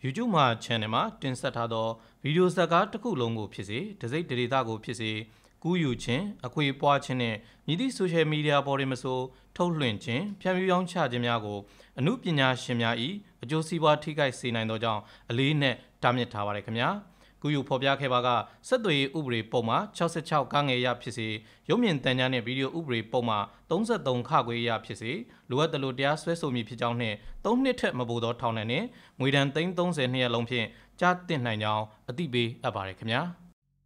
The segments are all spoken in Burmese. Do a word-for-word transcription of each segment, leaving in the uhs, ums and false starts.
YouTube မှာ channel မှာတင်ဆက်ထားသောဗီဒီယိုဇာတ်ကားတစ်ခုလုံးကိုဖြစ်စေတစိမ့်ဒေတာကိုဖြစ်စေကူးယူခြင်းအခွေပွားခြင်းနဲ့မြည်သည့် social media ပေါ်တွင်မဆိုထုတ်လွှင့်ခြင်းဖြန့်ဖြူးရောင်းချခြင်းများကိုအမှုပညာရှင်များ၏အကျိုးစီးပွားထိခိုက်စေနိုင်သောကြောင့်အလေးနက်တားမြစ်ထားပါတယ်ခင်ဗျာကူးယူဖော်ပြခဲ့ပါကဆက်သွယ်ရေးဥပဒေပုံမှာ66ကငယ်ရဖြစ်စေရုပ်မြင်သံကြားနှင့်ဗီဒီယိုဥပဒေပုံမှာ33ခခွေရဖြစ်စေလိုအပ်သလိုတရားစွဲဆိုမည်ဖြစ်ကြောင်းနှင့်သုံးနှစ်ထက်မပိုသောထောင်ဒဏ်နှင့်ငွေဒဏ်သိန်း30နှစ်ရက်လုံးဖြင့်ကြားတင်နိုင်ကြောင်းအသိပေးအပ်ပါတယ်ခင်ဗျာ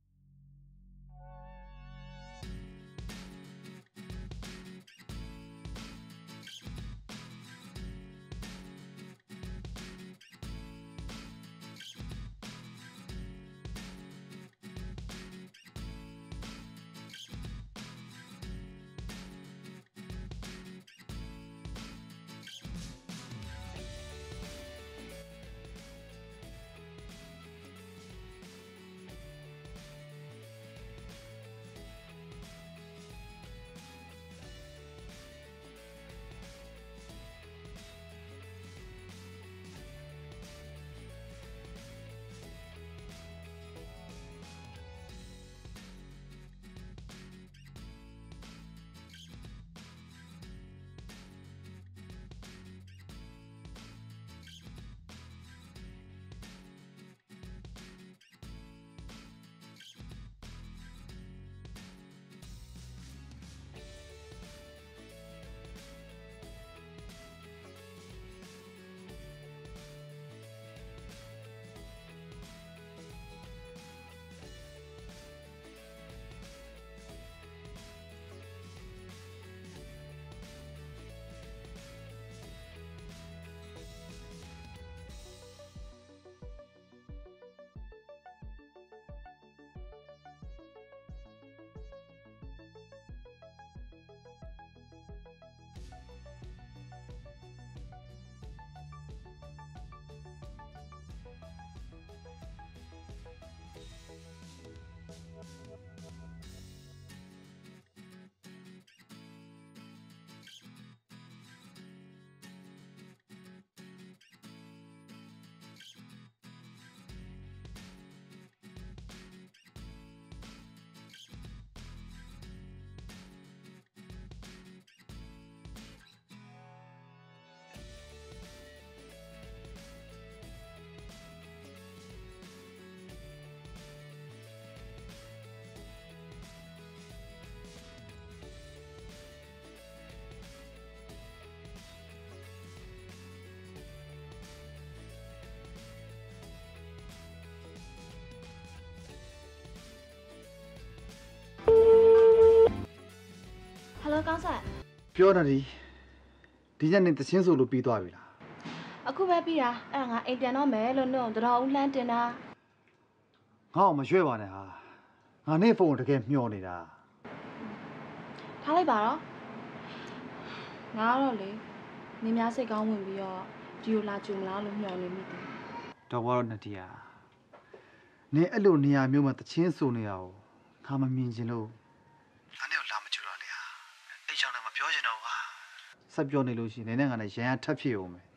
ကောင်းဆက်ပြောနေတယ်ဒီညနေတချင်းဆိုလို့ပြီးသွားပြီလားအခုပဲပြီးတာအဲ့ဒါငါအိမ်ပြန်တော့မယ်လို့နှုတ်တော်ဦးလှမ်းတင်တာငါ့အောင်မရွှဲပါနဲ့ဟာငါနဲ့ဖုန်းတကယ်မျောနေတာထားလိုက်ပါတော့ငါတော့လေနေများစိတ်ကောင်းဝင်ပြီးတော့ဒီလိုလာကြုံမလားလို့မျှော်နေမိတယ်တော့ဘာလို့နတီးယာနေအဲ့လိုနေရာမျိုးမှာတချင်းဆိုနေရအောင်ငါမမြင်ချင်လို့ငါနဲ့လာမကြတော့လေဟာအဲ့ကြောင့်လည်းမပြောချင်တော့ပါဆက်ပြောနေလို့ရှိရင်လည်းငါနဲ့ရန်ရထပ်ဖြစ်အောင်မယ်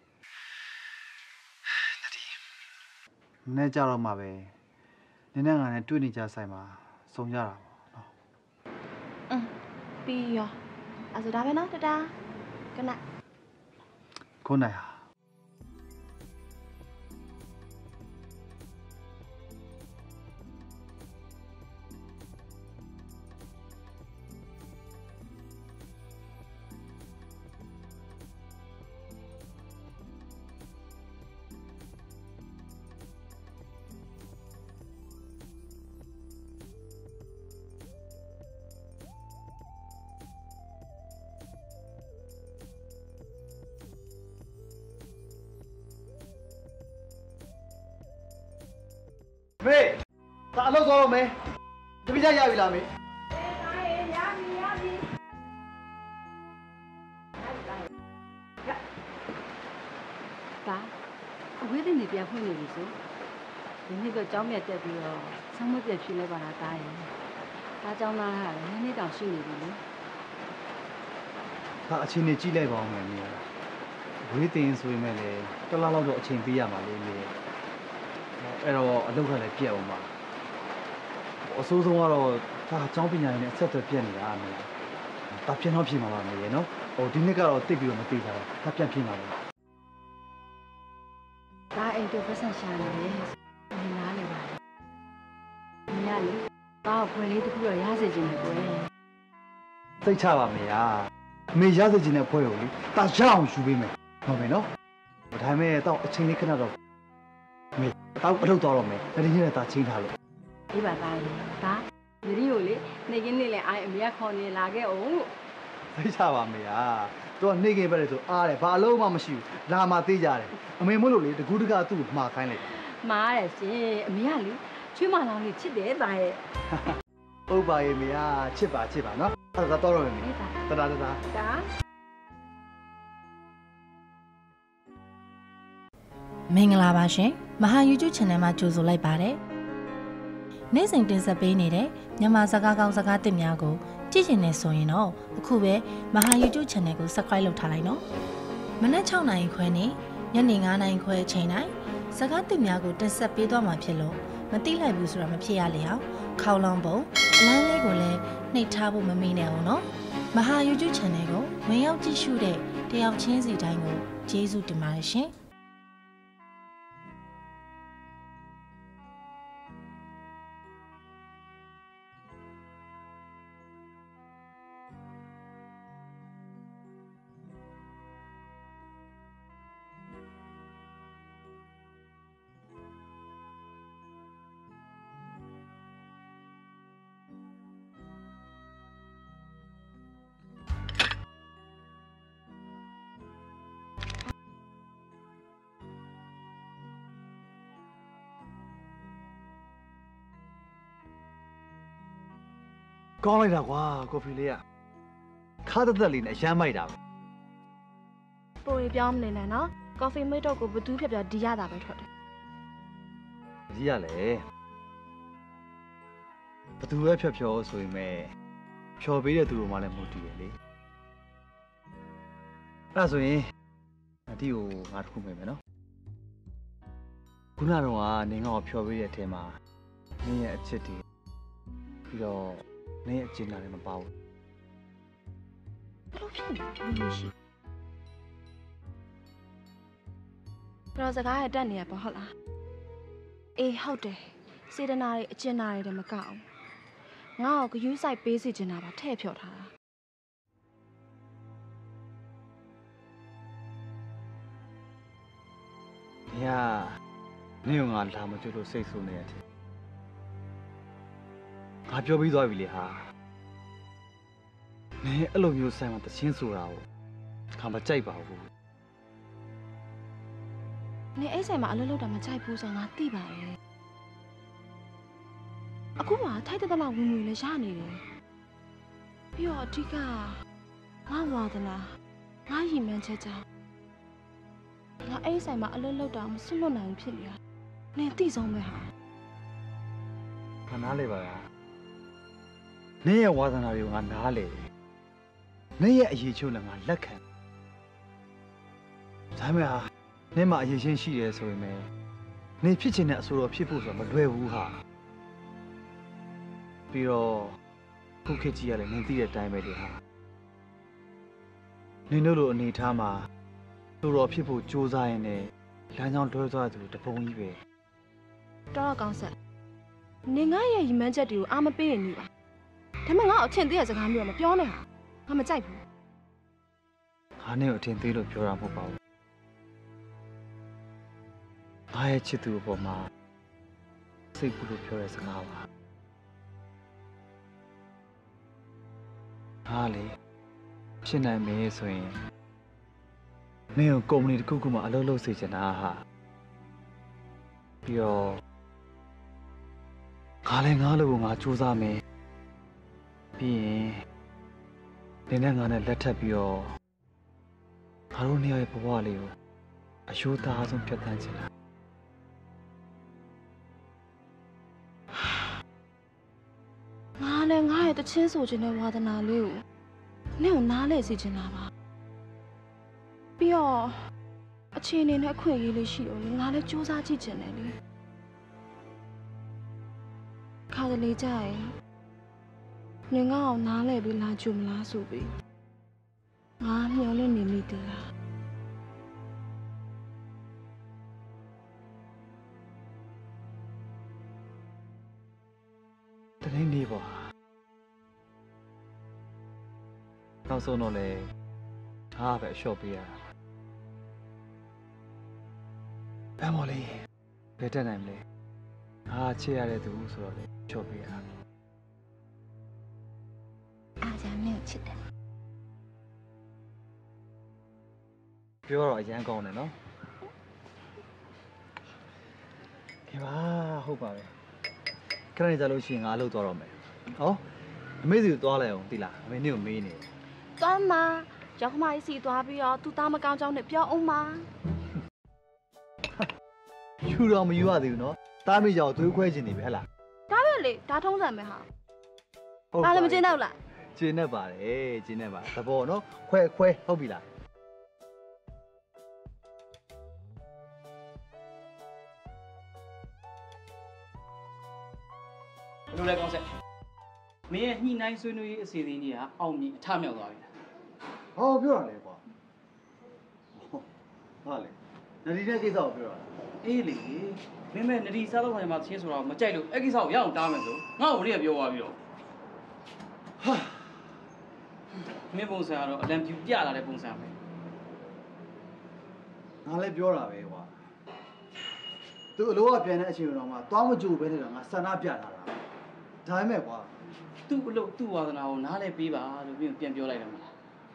နတီးနဲကြတော့မှပဲနင်းနဲ့ငါနဲ့တွေ့နေကြဆိုင်မှာစုံကြတာပေါ့နော်อืมပြီးရောအဲ့ဆိုဒါပဲနော်တတာကနခုနိုင်ဟာမေဒါအလုပ်သွားတော့မယ်တပည့်ကြရပြီလားမေအေးဒါရေရပြီရပြီဒါအဝေးလေးနေပြန်ဖွင့်နေပြီဆိုဒီနေ့တော့ကြောင်းမြတ်တက်ပြီးတော့ဆောင်းမပြတ်ဖြေလိုက်ပါလားတားရင်ဒါကြောင်းသားဟာလည်းနည်းနည်းတောင်ရှိနေပြီလေဒါအချိန်နဲ့ကြည့်လိုက်ပါဦးမယ်မေဝေးတင်ဆိုရင်လည်းတစ်လားလောက်တော့အချိန်ပေးရမှာလေမေအဲ့တော့အလုပ်ကလည်းပြက်အောင်ပါအဆိုးဆုံးကတော့ဒါအကြောင်းပညာရေးနဲ့အဆက်အသွယ်ပြက်နေတာအမေဒါပြန်တော့ပြင်မှာပါမေရေနော်ဟိုဒီနှစ်ကတော့တိတ်ပြီးတော့မသိကြဘူးဒါပြန်ပြင်ပါမယ်ဒါအိမ်တို့ပတ်စံရှာနေတယ်ဒီနားလေပါဒီနားလေဒါကိုဖွယ်လေးတခုတော့ရစေချင်တယ်ကွယ်သိချပါမေယာအမေရစေချင်တဲ့ဖွဲ့ကိုလေဒါရအောင်ယူပေးမယ်ဟုတ်မယ်နော်ဒါပေမဲ့တော့အချိန်လေးခဏတော့မေတော့အလုပ်သွားတော့မယ်တတိယနဲ့ဒါချင်းထားလို့အေးပါသားလေဒါဒီရီကိုလေနေကင်းနေလဲအိုင်အမေကခေါ်နေလာခဲ့အောင်လို့သိချပါမေယာသူကနေကင်းပဲလေဆိုအားတယ်ဘာအလုံးမှမရှိဘူးလာမှသေးကြတယ်အမေမို့လို့လေတကူးတကသူ့ကိုမှားခိုင်းလိုက်မှားတယ်ရှင်အမေကလေချွေးမလောင်လေးချစ်တယ်သားရဲ့ဟုတ်ပါရဲ့မေယာချစ်ပါချစ်ပါနော်အဲ့ဒါတော့တော့မယ်တတာတတာဒါမင်္ဂလာပါရှင်မဟာ YouTube Channel မှာကြိုဆိုလိုက်ပါတယ်နေ့စဉ်တင်ဆက်ပေးနေတဲ့မြန်မာစကားကောင်းစကားသစ်များကိုကြည့်ချင်နေဆိုရင်တော့အခုပဲမဟာ YouTube Channel ကို Subscribe လုပ်ထားလိုက်နော်မနက်၆နာရီခွဲနဲ့ညနေ၅နာရီခွဲအချိန်တိုင်းစကားသစ်များကိုတင်ဆက်ပေးသွားမှာဖြစ်လို့မသိလိုက်ဘူးဆိုတာမဖြစ်ရလေအောင်ခေါင်းလောင်းပုံအလန်းလေးကိုလည်းနှိပ်ထားဖို့မမေ့နဲ့အောင်နော်မဟာ YouTube Channel ကိုဝင်ရောက်ကြည့်ရှုတဲ့တယောက်ချင်းစီတိုင်းကိုကျေးဇူးတင်ပါတယ်ရှင်ကောင်းလိုက်တာကွာကော်ဖီလေးကခါသက်သက်လေးနဲ့ရမ်းမိုက်တာပဲပိုရီပြောင်းမနေနဲ့နော်ကော်ဖီမိတ်တော့ကိုဘသူးဖြတ်ပြဒီရတာပဲထွက်တယ်ဒီရလေဘသူပဲဖြတ်ဖြောဆိုရင်မဲ့ဖြောပေးတဲ့သူတို့မှလည်းမဟုတ်တည်ရလေအဲ့ဆိုရင်အတီကိုငါတခုမေးမယ်နော်ခုနကတော့ကနေငါ့ကိုဖြောပေးတဲ့အထဲမှာနင်းရဲ့အချစ်တွေပြီးတော့နင်းအကျဉ်းလာလည်းမပါဘူးဘလို့ဖြစ်နေလဲမရှိတော့စကားရတက်နေရပါဟုတ်လားအေးဟုတ်တယ်စေတနာတွေအကျဉ်းနာတွေမကအောင်ငါ့ကိုဂယူးဆိုင်ပေးစီချင်တာပါထဲ့ဖြော်ထားတာညာနင်းကငါလာမကြလို့စိတ်ဆိုးနေရတယ်ငါပြောပြီးသွားပြီလေဟာနင်းအဲ့လိုမျိုးဆိုင်မှာတချင်းဆိုတာကိုခါမကြိုက်ပါဘူးနင်းအဲ့ဆိုင်မှာအလုပ်လုပ်တာမကြိုက်ဘူးဆိုငါသိပါရဲ့အခုမှထိုက်တဲ့လောက်ဝင်ဝင်လည်းရနေတယ်ပြီးတော့အဓိကငါဝါသနာငါရည်မှန်းချက်ကြောင့်ငါအဲ့ဆိုင်မှာအလုပ်လုပ်တာမစွန့်လွတ်နိုင်ဖြစ်နေတာနင်းသိဆုံးပဲဟာခဏလေးပါလားနင်းရဲ့ဝါသနာတွေကိုငါနားလေနင်းရဲ့အရေးချိုးလည်းငါလက်ခံဒါပေမဲ့ဟာနင်းမှာအရေးချင်းရှိတယ်ဆိုရင်လည်းနင်းဖြစ်ချင်တဲ့အဆိုတော်ဖြစ်ဖို့ဆိုတာမလွယ်ဘူးဟာပြီးတော့ခုခေတ်ကြီးကလည်းနင်းသိတဲ့အတိုင်းပဲလေဟာနင်းတို့လိုအနေထားမှာဆိုတော်ဖြစ်ဖို့ကြိုးစားရင်လည်းလမ်းကြောင်းတွဲသွားသူတပုံကြီးပဲတော်တော့ကောင်းဆက်နင်းငါရဲ့ရည်မှန်းချက်တွေကိုအားမပေးရင်နေပါဒါမှငါ့အထင်သေးတဲ့စကားမျိုးမပြောနဲ့ဟာငါမကြိုက်ဘူးငါနဲ့အထင်သေးလို့ပြောတာမဟုတ်ပါဘူးငါရဲ့ချစ်သူအပေါ်မှာစိတ်ကူးလို့ပြောတဲ့စကားပါဟာလေဖြစ်နိုင်မယ်ဆိုရင်မင်းကိုကုမ္ပဏီတစ်ခုခုမှအလုပ်လုပ်စေချင်တာဟာပြီးတော့ငါလည်းငါလိုကိုငါစူးစမ်းမယ်ပြီးရင်နင်းနဲ့ငါနဲ့လက်ထပ်ပြီးတော့ငါတို့နှစ်ယောက်ရဲ့ဘဝလေးကိုအယိုးသားဆုံးဖြတ်သန်းချင်တာငါလည်းငါရဲ့တချင်းဆိုခြင်းနဲ့ဝါသနာလေးကိုနင့်ကိုနားလဲစေချင်တာပါပြီးတော့အခြေအနေနဲ့အခွင့်အရေးလေးရှိတော့လေငါလည်းစူးစမ်းကြည့်ချင်တယ်လေခါတလေကြာရင်နင်ငါ့အောင်နားလဲပြီးလာကြုံမလားဆိုပြီးငါမျောလင့်နေမိတယ်လားတနေ့နေပါနောက်ဆုံးတော့လေအားပဲအလျှော့ပေးရတာဘယ်မော်လေးဘယ်တက်နိုင်မလဲအားချစ်ရတဲ့သူဆိုတော့လေလျှော့ပေးရတာအားကြမ်းနဲ့ချစ်တယ်ပြောတော့အရန်ကောင်းတယ်နော်ကဲပါဟုတ်ပါပဲခဏနေကြလို့ရှိရင်ငါအလုပ်သွားတော့မယ်ဟောအမေစီကိုသွားလိုက်အောင်သိလားအမေနေ့ကိုမေးနေသွားမှာရောက်ခမကြီးစီသွားပြီးတော့သူ့သားမကောင်းကြောင်းနဲ့ပြောအောင်ပါယူတော့မယူရသေးဘူးနော်တားမိကြောင်သွေးခွဲခြင်းနေပဲဟဲ့လားဒါပဲလေဒါထုံးစံပဲဟာဟုတ်ပါလည်းမကျင်းတော့လားကျင်းနေပါတယ်ကျင်းနေပါသဘောနော်ခွဲခွဲဟုတ်ပြီလားလိုလဲကောင်းဆက်မင်းရဲ့ညှိနှိုင်းဆွေးနွေးရေးအစီအစဉ်ကြီးကအောင်မြင်အထမြောက်သွားပြီလားဟောပြောရလေကွာဟာလေနဒီတဲ့ကိစ္စကိုပြောရတာအေးလေမင်းမဲ့နဒီစားတော့ဆိုင်မှာချင်းဆိုတော့မကြိုက်လို့အဲ့ကိစ္စကိုရအောင်တားမယ်ဆိုငါ့ကိုတည်းကပြောသွားပြီးတော့ဟာမင်းပုံစံကတော့အလံပြူပြလာတဲ့ပုံစံပဲငါလည်းပြောတာပဲကွာသူအလိုကပြန်တဲ့အချိန်တော့မှသွားမကြိုပဲနေတာငါဆန္ဒပြလာတာဒါပေမဲ့ကွာသူ့အလုပ်သူ့ဝါသနာကိုနားလဲပေးပါလို့ပြန်ပြန်ပြောလိုက်တယ်မလား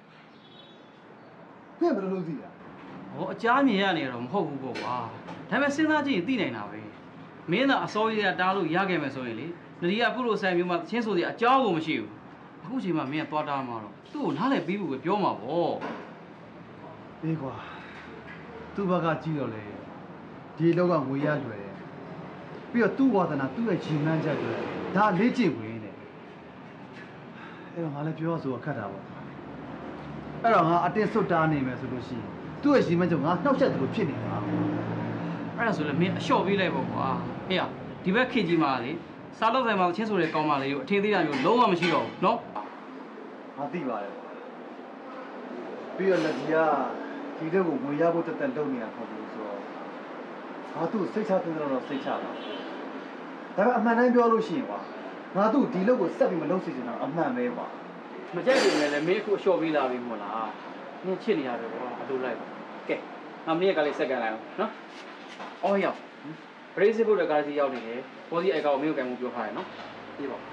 ဖဲ့ဘယ်လိုလုပ်သိတာဟောအကြားမြင်ရနေတော့မဟုတ်ဘူးပေါ့ကွာဒါပေမဲ့စဉ်းစားကြည့်ရင်သိနိုင်တာပဲမင်းသာအစောကြီးကတားလို့ရခဲ့မယ်ဆိုရင်လေနဒီကအခုလိုဆိုင်မျိုးမှာချင်းဆိုစရာအကြောင်းကိုမရှိဘူးအခုချိန်မှာမင်းကသွားတာမှာတော့သူ့ကိုနားလဲပေးဖို့ပဲပြောမှာပေါ့အေးကွာသူ့ဘက်ကကြည့်တော့လေဒီလောက်ကငွေရလွယ်တယ်ပြီးတော့သူ့ဝါသနာသူ့ရဲ့ရှင်မှန်းချက်တွေဒါလေ့ကျင့်ဝင်တယ်အဲ့တော့ငါလည်းပြောဆိုခက်တာပေါ့အဲ့တော့ငါအတင်းစွတ်တားနေမယ်ဆိုလို့ရှိရင်သူ့ရဲ့ရှင်မှန်းချက်ငါနှောက်ချက်သူလိုဖြစ်နေတာအဲ့ဒါဆိုလည်းမင်းအလျှော့ပေးလိုက်ပေါ့ကွာဟေ့ဒီဘက်ခေကြီးမှာလေစားလို့ဆိုင်မှာချင်းဆိုတဲ့ကောင်းမလေးကိုအထင်သေးတာမျိုးလုံးဝမရှိတော့ဘူးနော်ငါသိပါတယ်ပြီးတော့လက်ကြီးကဒီတဲ့ကိုငွေရဖို့တက်တက်လုပ်နေတာဟုတ်ဘူးဆိုတော့ငါသူ့စိတ်ချတဲ့တော့စိတ်ချတာဒါပေမဲ့အမှန်တမ်းပြောလို့ရှိရင်ကွာငါသူ့ဒီလုပ်ကိုဆက်ပြီးမလုပ်စေချင်တာအမှန်ပဲကွာမကြိုက်ဘူးလေမင်းအခုအလျှော့ပေးလာပြီမို့လားမင်းချစ်နေရတယ်ကွာအလိုလိုက်ကဲငါမင်းကလေးစက္ကန့်လိုက်အောင်နော်အော်ရောက်ပရိသေဘုရားကားစီရောက်နေတယ်ပေါ်စီအကောင်မင်းကိုကံမှုပြောထားရနော်ပြေးပါ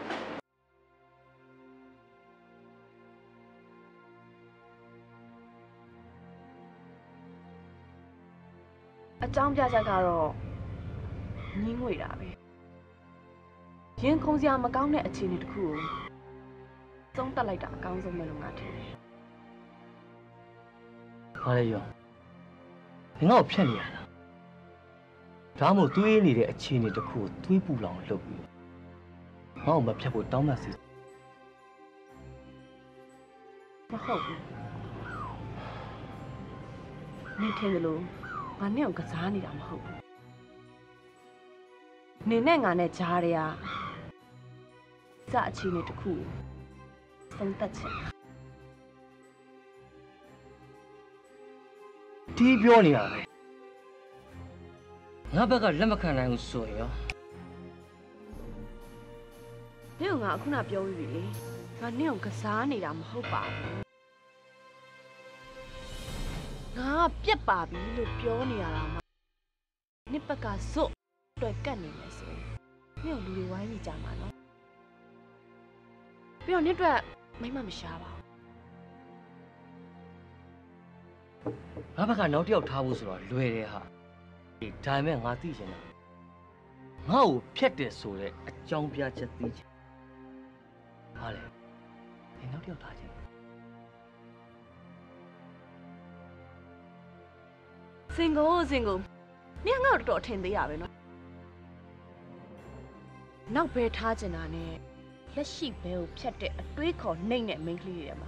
အကြောင်းပြချက်ကတော့ညင်းငွေတာပဲရင်ခုန်စရာမကောင်းတဲ့အခြေအနေတစ်ခုကိုသုံးတက်လိုက်တာအကောင်းဆုံးပဲလို့ငါထင်တယ်။ဟာလေရော။ငါ့ကိုဖြတ်နေရတာ။ဒါမှမဟုတ်တွေးနေတဲ့အခြေအနေတစ်ခုကိုတွေးပူလောင်လုပ်ပြီးငါ့ကိုမဖြတ်ဖို့တောင်းမှစီမဟုတ်ဘူး။နင်ထင်တယ်လို့ငါနဲ့ကိုကစားနေတာမဟုတ်ဘူး။နင်နဲ့ငါနဲ့ကြားရတဲ့စအခြေအနေတစ်ခုသုံးသက်ချင်ဒီပြောနေရပဲငါဘက်ကလက်မခံနိုင်ဘူးဆိုရောနင်ကငါအခုနပြောပြီးပြီလေငါနင့်ကိုကစားနေတာမဟုတ်ပါဘူးငါပြက်ပါပြီလို့ပြောနေရတာမှနစ်ဘက်ကဇွတ်တွယ်ကတ်နေမယ်ဆိုနင့်ကိုလူတွေဝိုင်းနေကြမှာနော်ပြီးတော့နင့်အတွက်မိမမရှားပါဘူးငါဘက်ကနောက်တစ်ယောက်ထားဖို့ဆိုတော့လွယ်တယ်ဟာဒါပေမဲ့ငါသိချင်တာငါ့ကိုဖျက်တယ်ဆိုတဲ့အကြောင်းပြချက်သိချင်ဟာလေဒီနောက်တစ်ယောက်ထားချင်စင်ကိုစင်ကိုနင်ငါ့ကိုတော်တော်ထင်သေးရပဲနော်နောက်ဘဲထားချင်တာနဲ့လက်ရှိဘဲကိုဖျက်တဲ့အတွေးခေါ်နှိမ့်တဲ့မိန်းကလေးတွေထဲမှာ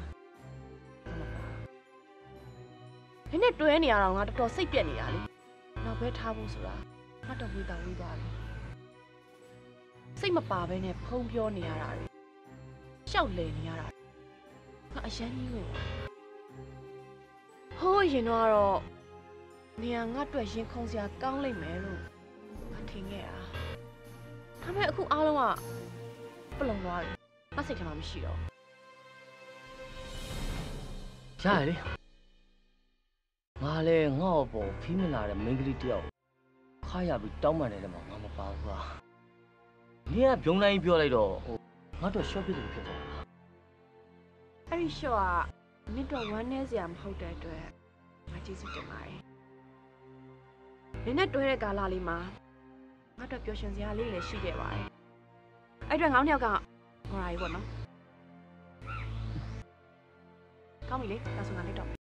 ဒီနေ့တွဲနေရတော့ငါတော်တော်စိတ်ပြက်နေတာလေနောက်ဘဲထားဖို့ဆိုတာငါတော့ဝေးတာဝေးသွားပြီစိတ်မပါဘဲနဲ့ဖုံးပြောနေရတာတွေရှောက်လည်နေရတာငါအရန်ကြီးဝင်ဟိုးရင်တော့နေရာငါ့အတွက်ရင်ခုန်စရာကောင်းလိမ့်မယ်လို့ငါထင်ခဲ့တာဒါပေမဲ့အခုအားလုံးကပလုံသွားတယ်ငါစိတ်ထဲမှာမရှိတော့ရတယ်လေငါလည်းငါ့အပေါ်ဖီးမလာတဲ့မိန်းကလေးတယောက်ခါရပြီးတောင်းပန်တယ်လည်းမငါမပါဘူးကွာနေကပြုံးတိုင်းပြောလိုက်တော့ဟိုငါတော့ရှော့ဖြစ်တယ်ဖြစ်သွားတာအဲ့ဒီရှော့ကနစ်တော့ဝမ်းနေစရာမဟုတ်တဲ့အတွက်ငါကျေးဇူးတင်ပါတယ်နင်းနဲ့တွဲတဲ့ကာလလေးမှာငါတော့ပျော်ရွှင်စရာလေးလည်းရှိခဲ့ပါတယ်အဲ့အတွက်ငေါင်းတယောက်ကဟော်ရာကြီးပေါ့နော်ကောင်းပြီလေဒါဆိုငါလေးတော့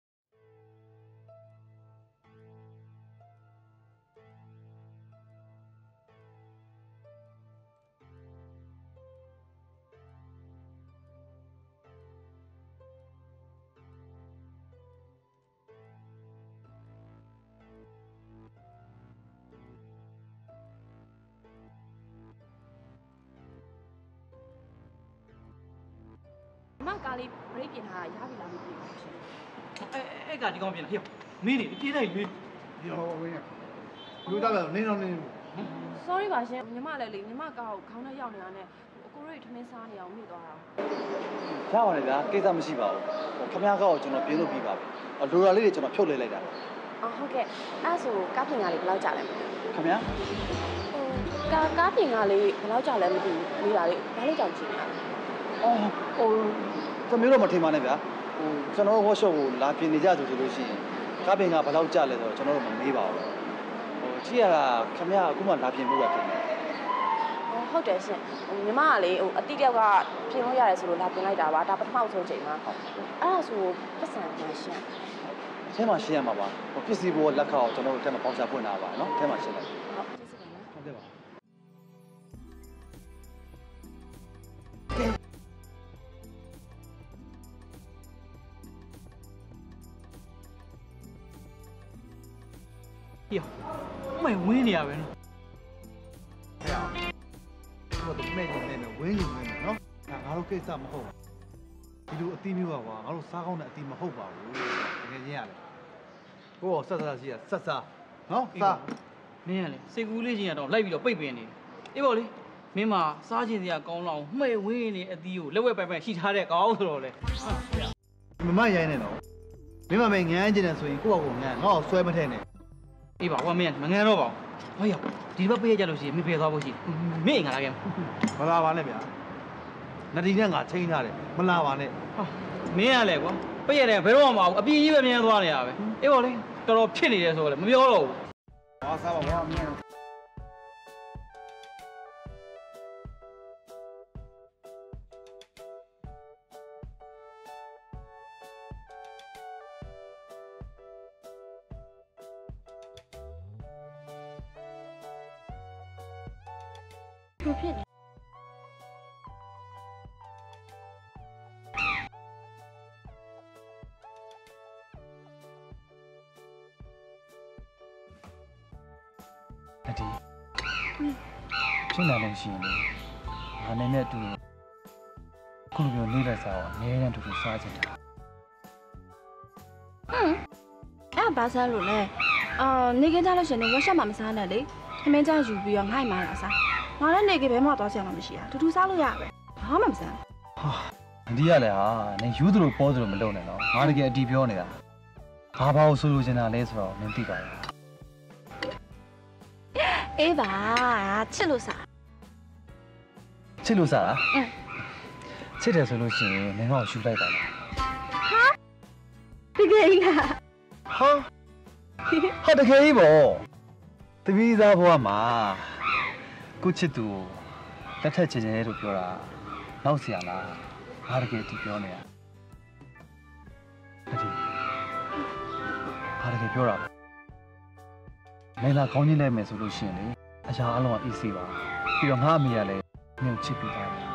မကားလေး break ပြင်ထားရပြီလားမသိဘူးရှင်အဲအဲ့ကဒီကောင်ပြင်လာဟေ့မင်းနေပြေးလိုက်လေဒီဟောဝင်းရလူသားပဲနင်းတော့နင်း sorry ပါရှင်ညီမလည်းလေညီမကားကိုခေါင်းနဲ့ရောက်နေတာနဲ့အကိုတို့ထမင်းစားနေအောင်မိသွားတာရပါတယ်ဗျာကိစ္စမရှိပါဘူးဟိုခမရကောက်ကျွန်တော်ပြင်းလို့ပြီးပါပြီလိုရာလေးတွေကျွန်တော်ဖြုတ်လဲလိုက်တာအော်ဟုတ်ကဲ့အဲ့ဆိုကားပြင်ကလေးဘယ်လောက်ကြာလဲခမရဟိုကားကားပြင်ကလေးဘယ်လောက်ကြာလဲမသိဘူးနေတာလေးဘာလို့ကြောက်ကြည့်နေတာအော်ဟိုသမီးတို့မထင်ပါနဲ့ဗျာဟိုကျွန်တော် workshop ကိုလာပြင်နေကြဆိုဆိုလို့ရှိရင်ကားပင်ကဘယ်လောက်ကျလဲဆိုတော့ကျွန်တော်တို့မမေးပါဘူးဟိုကြည့်ရတာခင်ဗျာအခုမှလာပြင်ဖို့ပဲပြင်တယ်ဟောဟုတ်တယ်ရှင်ဟိုညီမကလေဟိုအတိတယောက်ကပြင်လို့ရတယ်ဆိုလို့လာပြင်လိုက်တာပါဒါပထမဆုံးချိန်မှာဟုတ်အဲ့ဒါဆိုပတ်စံမှာရှင်အဲမှာရှင်းရမှာပါဟိုပစ္စည်းဘောလက်ခါကိုကျွန်တော်တို့ထဲမှာပေါင်းစားဖွင့်တာပါနော်အဲမှာရှင်းလိုက်ဟုတ်ကျေးဇူးပါဟုတ်ကဲ့ပါမင်းဝင်းနေရပဲနော်ဟဲ့ဟိုတော့မဲ့နေနေဝင်းနေနေနော်ဒါငါတို့ကိစ္စမဟုတ်ဒီလိုအတီးမျိုးပါကွာငါတို့စားကောင်းတဲ့အတီးမဟုတ်ပါဘူးတကယ်ချင်းရတယ်ကိုယ်ဆက်စားရှိရဆက်စားနော်စားမင်းကလေစိတ်ကူးလေးချင်းကတော့လိုက်ပြီးတော့ပိတ်ပင်နေအေးပေါ့လေမင်းမစားခြင်းစရာကောင်းလောက်မှဲ့ဝင်းနေအတီးကိုလက်ဝဲပိုင်ပိုင်ရှိထားတဲ့ကောင်းဆိုတော့လေမမရိုင်းနေတော့မင်းမမေငန်းကျင်တယ်ဆိုရင်ကိုယ့်အကူငန်းငါ့ကိုဆွဲမထဲနဲ့အေးပါကွာမင်းမငန်းတော့ပါဘူးဟောရောက်ဒီဘက်ပေးရကြလို့ရှိရင်မင်းဖယ်သွားဖို့ရှိမင်းငါလာခဲ့မလာပါနဲ့ဗျာနဒီနဲ့ငါချိန်ထားတယ်မလာပါနဲ့ဟာမင်းကလည်းကွာပေးရတယ်ဘယ်တော့မှမအောင်အပြင်းကြီးပဲမြင်သွားနေရပဲအေးပေါ့လေတော်တော်ဖြစ်နေတယ်ဆိုတော့လေမပြောတော့ဘူးဟောစားပါကွာမင်းဘာဖြစ်လဲအဒီဖြစ်လာလို့ရှိရင်ငါနဲ့နဲ့အတူခုလိုမျိုးနေတဲ့စားတော့အနည်းနဲ့တူတူစားချင်တာဟမ်အဲ့ဘာစားလို့လဲအာနေကကြလို့ရှင်နေဝက်ရှက်မှာမစားနဲ့လေခမင်းကြယူပြီးတော့ငိုက်မှလာစားငါလည်းနေကဘဲမှသွားချင်မှမရှိတာတူတူစားလို့ရပဲဘာမှမစားဟာဒီရလေဟာနေယူသလိုပေါ်သလိုမလုပ်နဲ့နော်ငါတကယ်အတီးပြောနေတာဘာဘာကိုဆိုလိုချင်တာလဲဆိုတော့မင်းသိပါရဲ့အေးပါချစ်လို့စားချစ်လို့စားလားအင်းချစ်တယ်ဆိုလို့ရှိရင်နင်တော့ယူလိုက်ပါလားဟာတကယ်လားဟာဟာတကယ်ကြီးပေါ့တပီးသားဘဝမှာကိုချစ်သူလက်ထက်ချင်တယ်လို့ပြောတာနောက်เสียလားဘာတကယ်ဒီပြောနေတာအဒီဘာတကယ်ပြောတာလဲလာကောင်းကြီးလိုက်မယ်ဆိုလို့ရှိရင်လေအရာအလုံးက easy ပါပြီးတော့ငါအမေကလည်းညှို့ချစ်ပြီးသားတယ်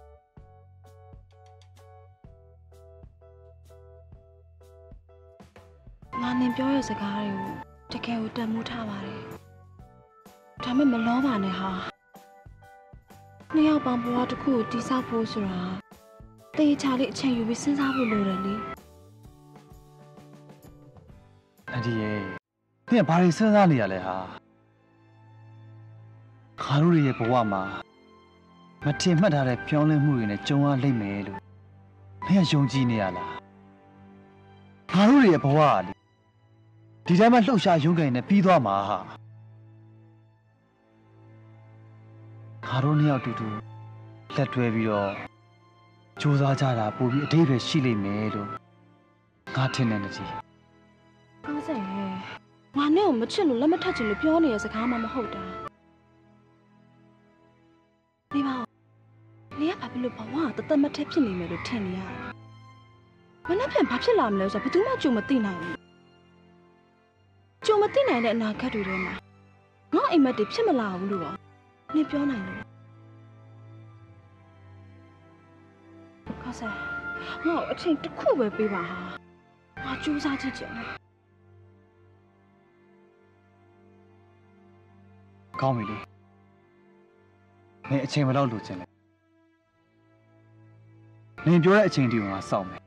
ငါနင်ပြောရဲ့စကားတွေကိုတကယ်ကိုတန်မိုးထားပါတယ်ဒါပေမဲ့မလောပါနဲ့ဟာနှစ်ယောက်ပေါင်းဘဝတစ်ခုကိုတိဆောက်ဖို့ဆိုတာတေချာလေးအချိန်ယူပြီးစဉ်းစားဖို့လိုတယ်လေအဒီရဲ့သင်ဘာတွေစဉ်းစားနေရလဲဟာခါတို့ရဲ့ဘဝမှာမထင်မှတ်ထားတဲ့ပြောင်းလဲမှုတွေနဲ့ကြုံရလိမ့်မယ်လို့မင်းကယုံကြည်နေရလားခါတို့ရဲ့ဘဝကလေဒီတိုင်းမှလှုပ်ရှားရုန်းကန်နေပြီးသွားမှာဟာခါတို့နှစ်ယောက်တူတူလက်တွဲပြီးတော့ကြိုးစားကြတာပိုပြီးအတိတ်ပဲရှိလိမ့်မယ်လို့ငါထင်တယ်နကြီးကောင်းစင်ငါနဲ့ကိုမချစ်လို့လက်မထက်ချင်လို့ပြောနေတဲ့စကားမှမဟုတ်တာဒီပါနေရဘာဖြစ်လို့ဘဝတသက်မထက်ဖြစ်နေမယ်လို့ထင်နေရမနှက်ပြန်ဘာဖြစ်လာမလဲဆိုတော့ဘယ်သူမှကြုံမသိနိုင်ဘူးကြုံမသိနိုင်တဲ့အနာဂတ်တွေထဲမှာငါအိမ်မက်တွေဖြစ်မလာဘူးလို့တော့နင်ပြောနိုင်လို့ကောင်းစင်ငါ့အချိန်တစ်ခုပဲပေးပါဟာငါကြိုးစားကြည့်ကြတယ်ကောင်းပြီလေနင်အချိန်ဘယ်လောက်လိုချင်လဲနင်ပြောတဲ့အချိန်ဒီကိုငါစောင့်မယ်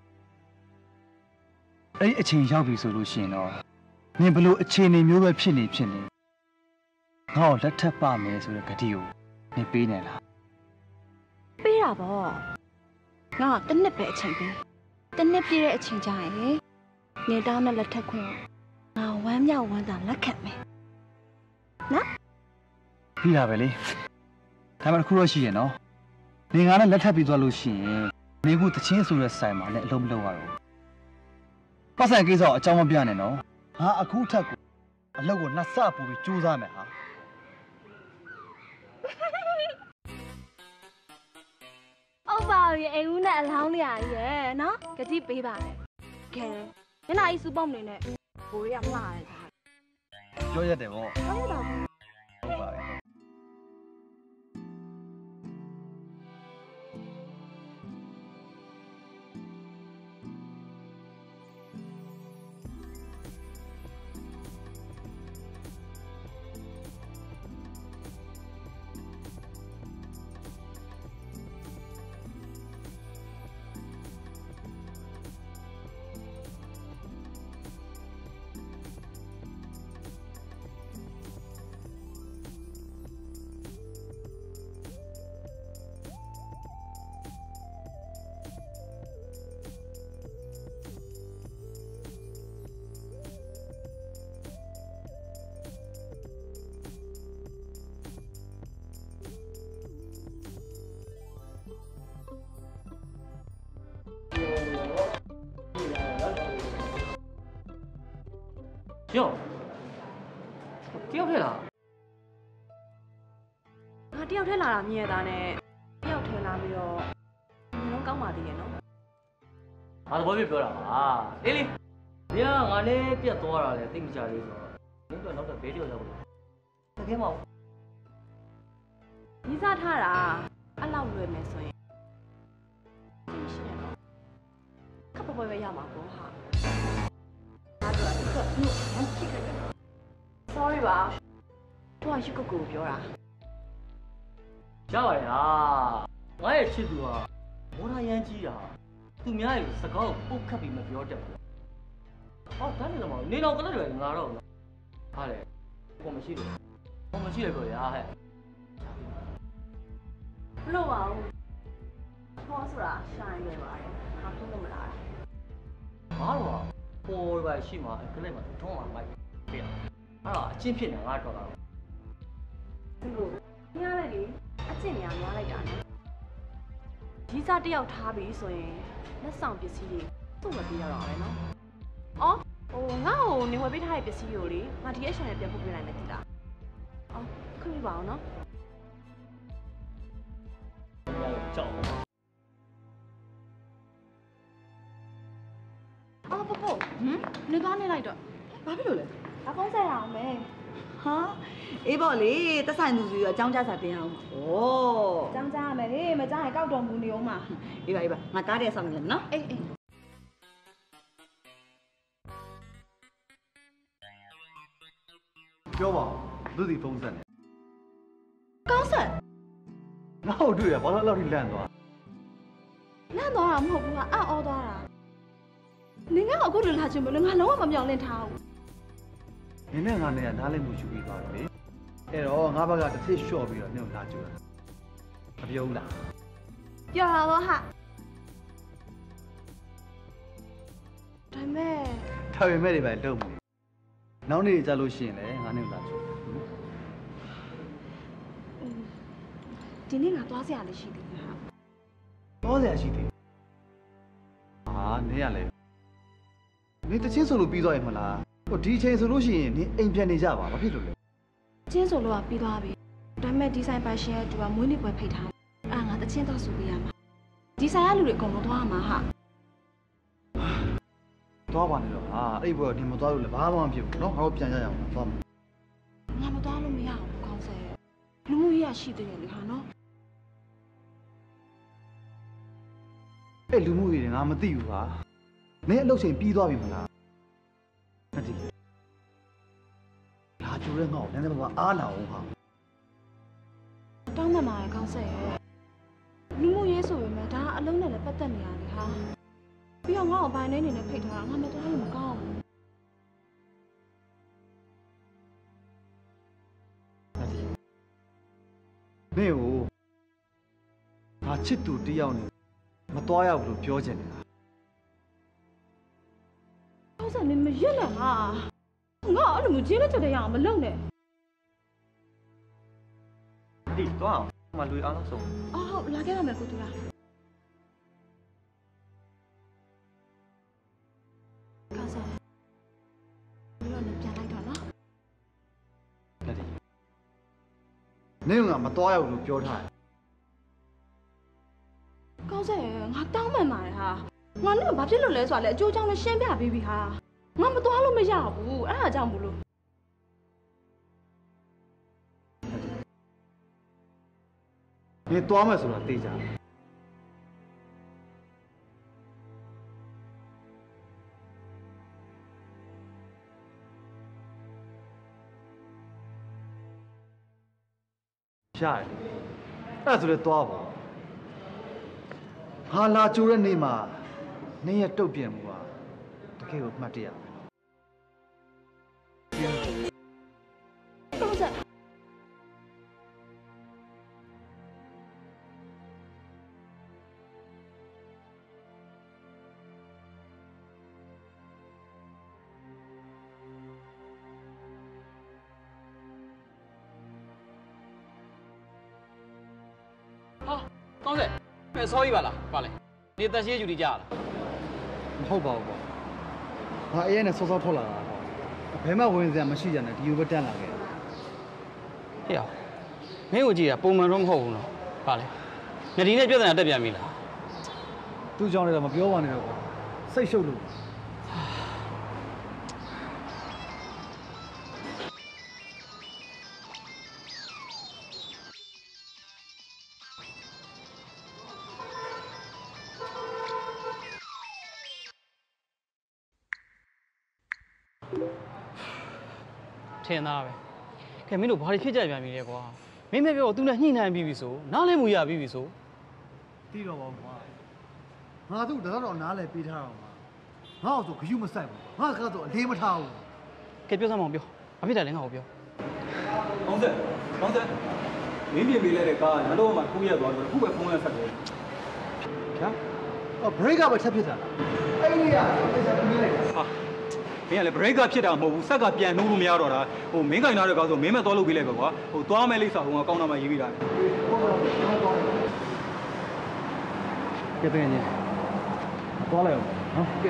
အဲ့ဒီအချိန်ရောက်ပြီဆိုလို့ရှိရင်တော့နင်ဘလို့အချိန်နေမျိုးပဲဖြစ်နေဖြစ်နေငါ့ကိုလက်ထပ်ပါမယ်ဆိုတဲ့ဂတိကိုနင်ပေးနိုင်လားပေးတာပေါ့ငါတစ်နှစ်ပဲအချိန်ပေးတစ်နှစ်ပြည့်တဲ့အချိန်ကျရင်နေတောင်းနဲ့လက်ထပ်ခွင့်ငါဝမ်းမြောက်ဝမ်းသာလက်ခံမယ်နော်ပြီးတာပဲလေဒါမှတစ်ခုတော့ရှိရနော်နေငါနဲ့လက်ထပ်ပြီးသွားလို့ရှိရင်နေခုတချင်းဆိုတဲ့ဆိုင်မှာလည်းအလုံးမလုံးရတော့ပတ်စံကိစ္စကိုအကြောင်းမပြနဲ့နော်ငါအခုထက်ကိုအလုပ်ကိုနှစ်ဆပို့ပြီးကြိုးစားမယ်ဟာဟုတ်ပါရဲ့အိမ်ဦးနဲ့အလောင်းနေရရဲ့နော်ကြတိပေးပါလေကဲညနာကြီးစူပေါက်နေနဲ့ဘိုးရကမှားတယ်ပြောရတယ်ဗောဟုတ်ရတာဟုတ်ပါရဲ့ကျော်တယောက်ထဲလားငါတယောက်ထဲလာတာမြင်ရတာနဲ့တယောက်ထဲလာပြီးတော့ဘယ်လုံးကောင်းပါသေးရဲ့နော်ငါသဘောပြပြောတာပါလေးလေးဒီကငါလည်းပြတ်သွားတာလေသိမကြလေးဆိုတော့မင်းတို့နောက်တော့ဘေးတယောက်ရောက်လို့တကယ်မဟုတ်ညီစားထားတာအဲ့လောက်လွယ်မယ်ဆိုရင်သိရှိရတော့ခပ်ပေါ်ပေါ်ပဲရမှာပေါ့ဟာဒါတော့ဒီကညမဖြစ်ခဲ့တယ် sorry ပါသူကရုပ်ကုတ်ကိုပြောတာရပါရဲ့ဟာငါရဲ့ချစ်သူဟာမော်ဒရန်ကြီးတာသူများရဲ့စကားကိုပုတ်ခတ်ပြီးမပြောတတ်ဘူးဟောတန်းနေတော့နေတော့ကလေးတွေငါတော့ဟာလေကိုမရှိတယ်ကိုမရှိတယ်ပြောရဟဲ့ဘလို့ပါဦးဟောဆိုတာရှာနေခဲ့ပါတယ်ငါဖြစ်လို့မလားငါတော့ပေါ်ပါရှိမှာကလေးမှာထုံးမှာမိုက်ပြအဲ့တော့အချင်းဖြစ်နေငါတော့တာဒီလိုညလိုက်လေအကျင့်များများလိုက်တာနဲ့ဒီစားတယောက်ထားပြီဆိုရင်လက်ဆောင်ပစ္စည်းတွေသူ့မပေးရတော့ပဲနော်အော်ဟိုငါ့ကိုနေဝယ်ပေးထားတဲ့ပစ္စည်းကိုလေငါဒီအရှင်နဲ့ပြန်ပို့ပေးနိုင်မယ်တိလားအော်ခွင့်ပြုပါအောင်နော်ကြောက်အော်ပပိုဟမ်နေကားနေလိုက်တော့ဘာဖြစ်လို့လဲအကောင်းဆက်ရအောင်မယ်ဟာအေးပေါ့လေတက်ဆိုင်သူစီရောအကြောင်းကြားစာတင်အောင်ဩចောင်းကြားရမယ်ဟေးမကြားရင်ကောက်တော်မူနေအောင်မှာအေးပါအေးပါငါကားတဲ့ဆောင်နေတယ်နော်အေးအေးပြောပါဦးသူစီဖုန်းဆက်နေကောင်းဆက်ငါ့ကိုတွေ့ရဘာလို့လောက်ထိလန့်သွားလန့်သွားတာမဟုတ်ဘူးကအံ့ဩသွားတာနင်ကအခုလိုလာချင်မလို့ငါလုံးဝမပြောင်းလင့်ထားဘူးနင်းနဲ့ငါနဲ့ကနားလည်မှုယူပြီးသွားတယ်လေအဲ့တော့ငါဘက်ကတစ်စစ်လျှော့ပြီးတော့နင်းကိုလာကြိုးတာမပြောဘူးလားပြောတာတော့ဟာဒါမဲ့ထားပေမဲ့တွေပဲလုံနေနောက်နေ့ကြာလို့ရှိရင်လည်းငါနဲ့ကိုလာကြိုးဒီနေ့ငါသွားစရာလေးရှိသေးတယ်ဟာတော့စရာရှိသေးဟာနင်းရလေနင်းတချင်းဆိုလို့ပြီးသွားရင်မလားဟိုဒီအချိန်ဆိုလို့ရှိရင်နင်းအိမ်ပြန်နေကြပါဘာဖြစ်လို့လဲချင်းဆိုလို့ကပြီးသွားပြီဒါမဲ့ဒီဇိုင်းပိုင်ရှင်ရဲ့သူကမွေးနေ့ပွဲဖိတ်ထားအာငါတချင်းတော့ဆိုပေးရမှာဒီဇိုင်းကလူတွေအကုန်လုံးသွားရမှာဟာသွားပါနဲ့တော့ဟာအဲ့ဘွယ်နင်းမသွားလို့လည်းဘာမှမဖြစ်ဘူးเนาะငါတို့ပြန်ကြရအောင်သွားမယ်ငါမသွားလို့မရဘူးကောင်းစဲလူမှုရေးရရှိသေးတယ်လေဟာနော်အဲ့လူမှုရေးတွေငါမသိဘူးဟာနင်းအလုပ်ချိန်ပြီးသွားပြီမလားမသိလာကြိုးရဲငါ့ကိုနည်းနည်းပါးအားလာအောင်ဟာတောင်းမှမှာကောင်းစဲလူမှုရေးဆိုပေမဲ့ဒါအလုံးနဲ့လည်းပတ်သက်နေရတယ်ဟာပြီးတော့ငါ့ကိုဘိုင်နေနေနဲ့ဖိတ်ထားတာငါမသွားလို့မကောင်းဘူးနင့်ကိုငါချစ်သူတယောက်နဲ့မသွားရဘူးလို့ပြောချင်တယ်ကောင်းစဲနေမရွတ်နဲ့ဟာငါအဲ့လိုမျိုးချင်းလက်ချက်တရအောင်မလုပ်နဲ့ဒီတော့မလွေအောင်ဆုံးအော်ဟုတ်လာခဲ့ပါမယ်ကိုတူလားကောင်းစဲပြီးတော့လည်းပြန်လိုက်တော့နော်နင့်ကမသွားရဘူးလို့ပြောထားတယ်ကောင်းစဲငါတောင်းမှန်ပါတယ်ဟာငါနဲ့ဘာဖြစ်လို့လဲဆိုတာလဲအကျိုးကြောင့်လည်းရှင်းပြပေးပြီဟာငါမသွားလို့မရဘူးအဲ့ဒါကြောင့်မလို့နင်သွားမယ်ဆိုတာသိကြတယ်ရှားတယ်အဲ့ဒါဆိုလည်းသွားပါဟာလာကြိုးတဲ့နေ့မှာနင်းရဲ့တုတ်ပြန်မှုဟာတကယ်ကိုမှတ်တရကောင်းစဲဟာကောင်းစဲဖယ်ဆောကြီးပါလားပါလေနေတက်ရှိယူနေကြလားမဟုတ်ပါဘူးပေါ့ဟာအေးနဲ့စောစောထွက်လာတာဘယ်မှဝင်စရာမရှိကြနဲ့ဒီလိုပဲတက်လာခဲ့ဟေ့အောင်မင်းကိုကြည့်ရပုံမှန်တော့မဟုတ်ဘူးနော်ပါလေငဒီနဲ့ပြဿနာတက်ပြန်ပြီလားသူ့ကြောင့်လည်းမပြောပါနဲ့တော့ကွာစိတ်ရှုပ်လို့ထင်သားပဲကဲမင်းတို့ဘာတွေဖြစ်ကြပြန်ပြီလဲကွာမင်းမပြောသူနဲ့ညှိနှိုင်းပြီးပြီဆိုနားလဲမှုရပြီးပြီဆိုတီးတော့ပါကွာငါတို့တော့တော့နားလဲပေးထားတော့မှာငါ့ဆိုခ ्यू မဆိုင်ဘူးငါကတော့အလေးမထားဘူးကဲပြောစမ်းမအောင်ပြောဘာဖြစ်တယ်လဲငါ့ကိုပြောကောင်းစက်ကောင်းစက်မင်းပြင်ပေးလိုက်တဲ့ကားကငါတို့မှထိုးရက်သွားတော့အခုပဲဖုန်းနဲ့ဆက်တယ်ဗျာအော် break ကပဲချက်ဖြစ်တာလားအဲ့ဒီကအဲ့ဒါပြီးလိုက်ဟာမင်းကလည်း break ကဖြစ်တာမဟုတ်ဘူးဆက်ကပြန်နှိုးလို့မရတော့တာဟိုမင်းကင်လာတဲ့ကားဆိုမင်းမဲ့သွားလုပ်ပေးလိုက်ပဲကွာဟိုသွားမဲ့လိမ့်စာဟိုကကောင်းတာမှရေးပြီးတာကဲတဲ့ညသွားလိုက်အောင်နော်ကဲ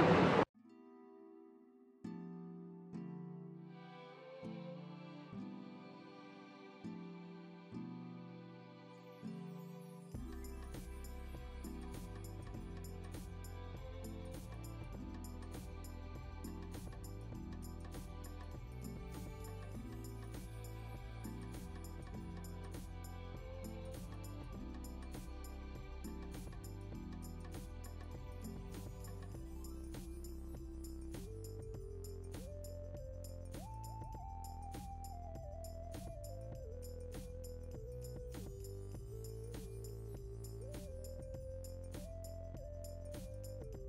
ဟ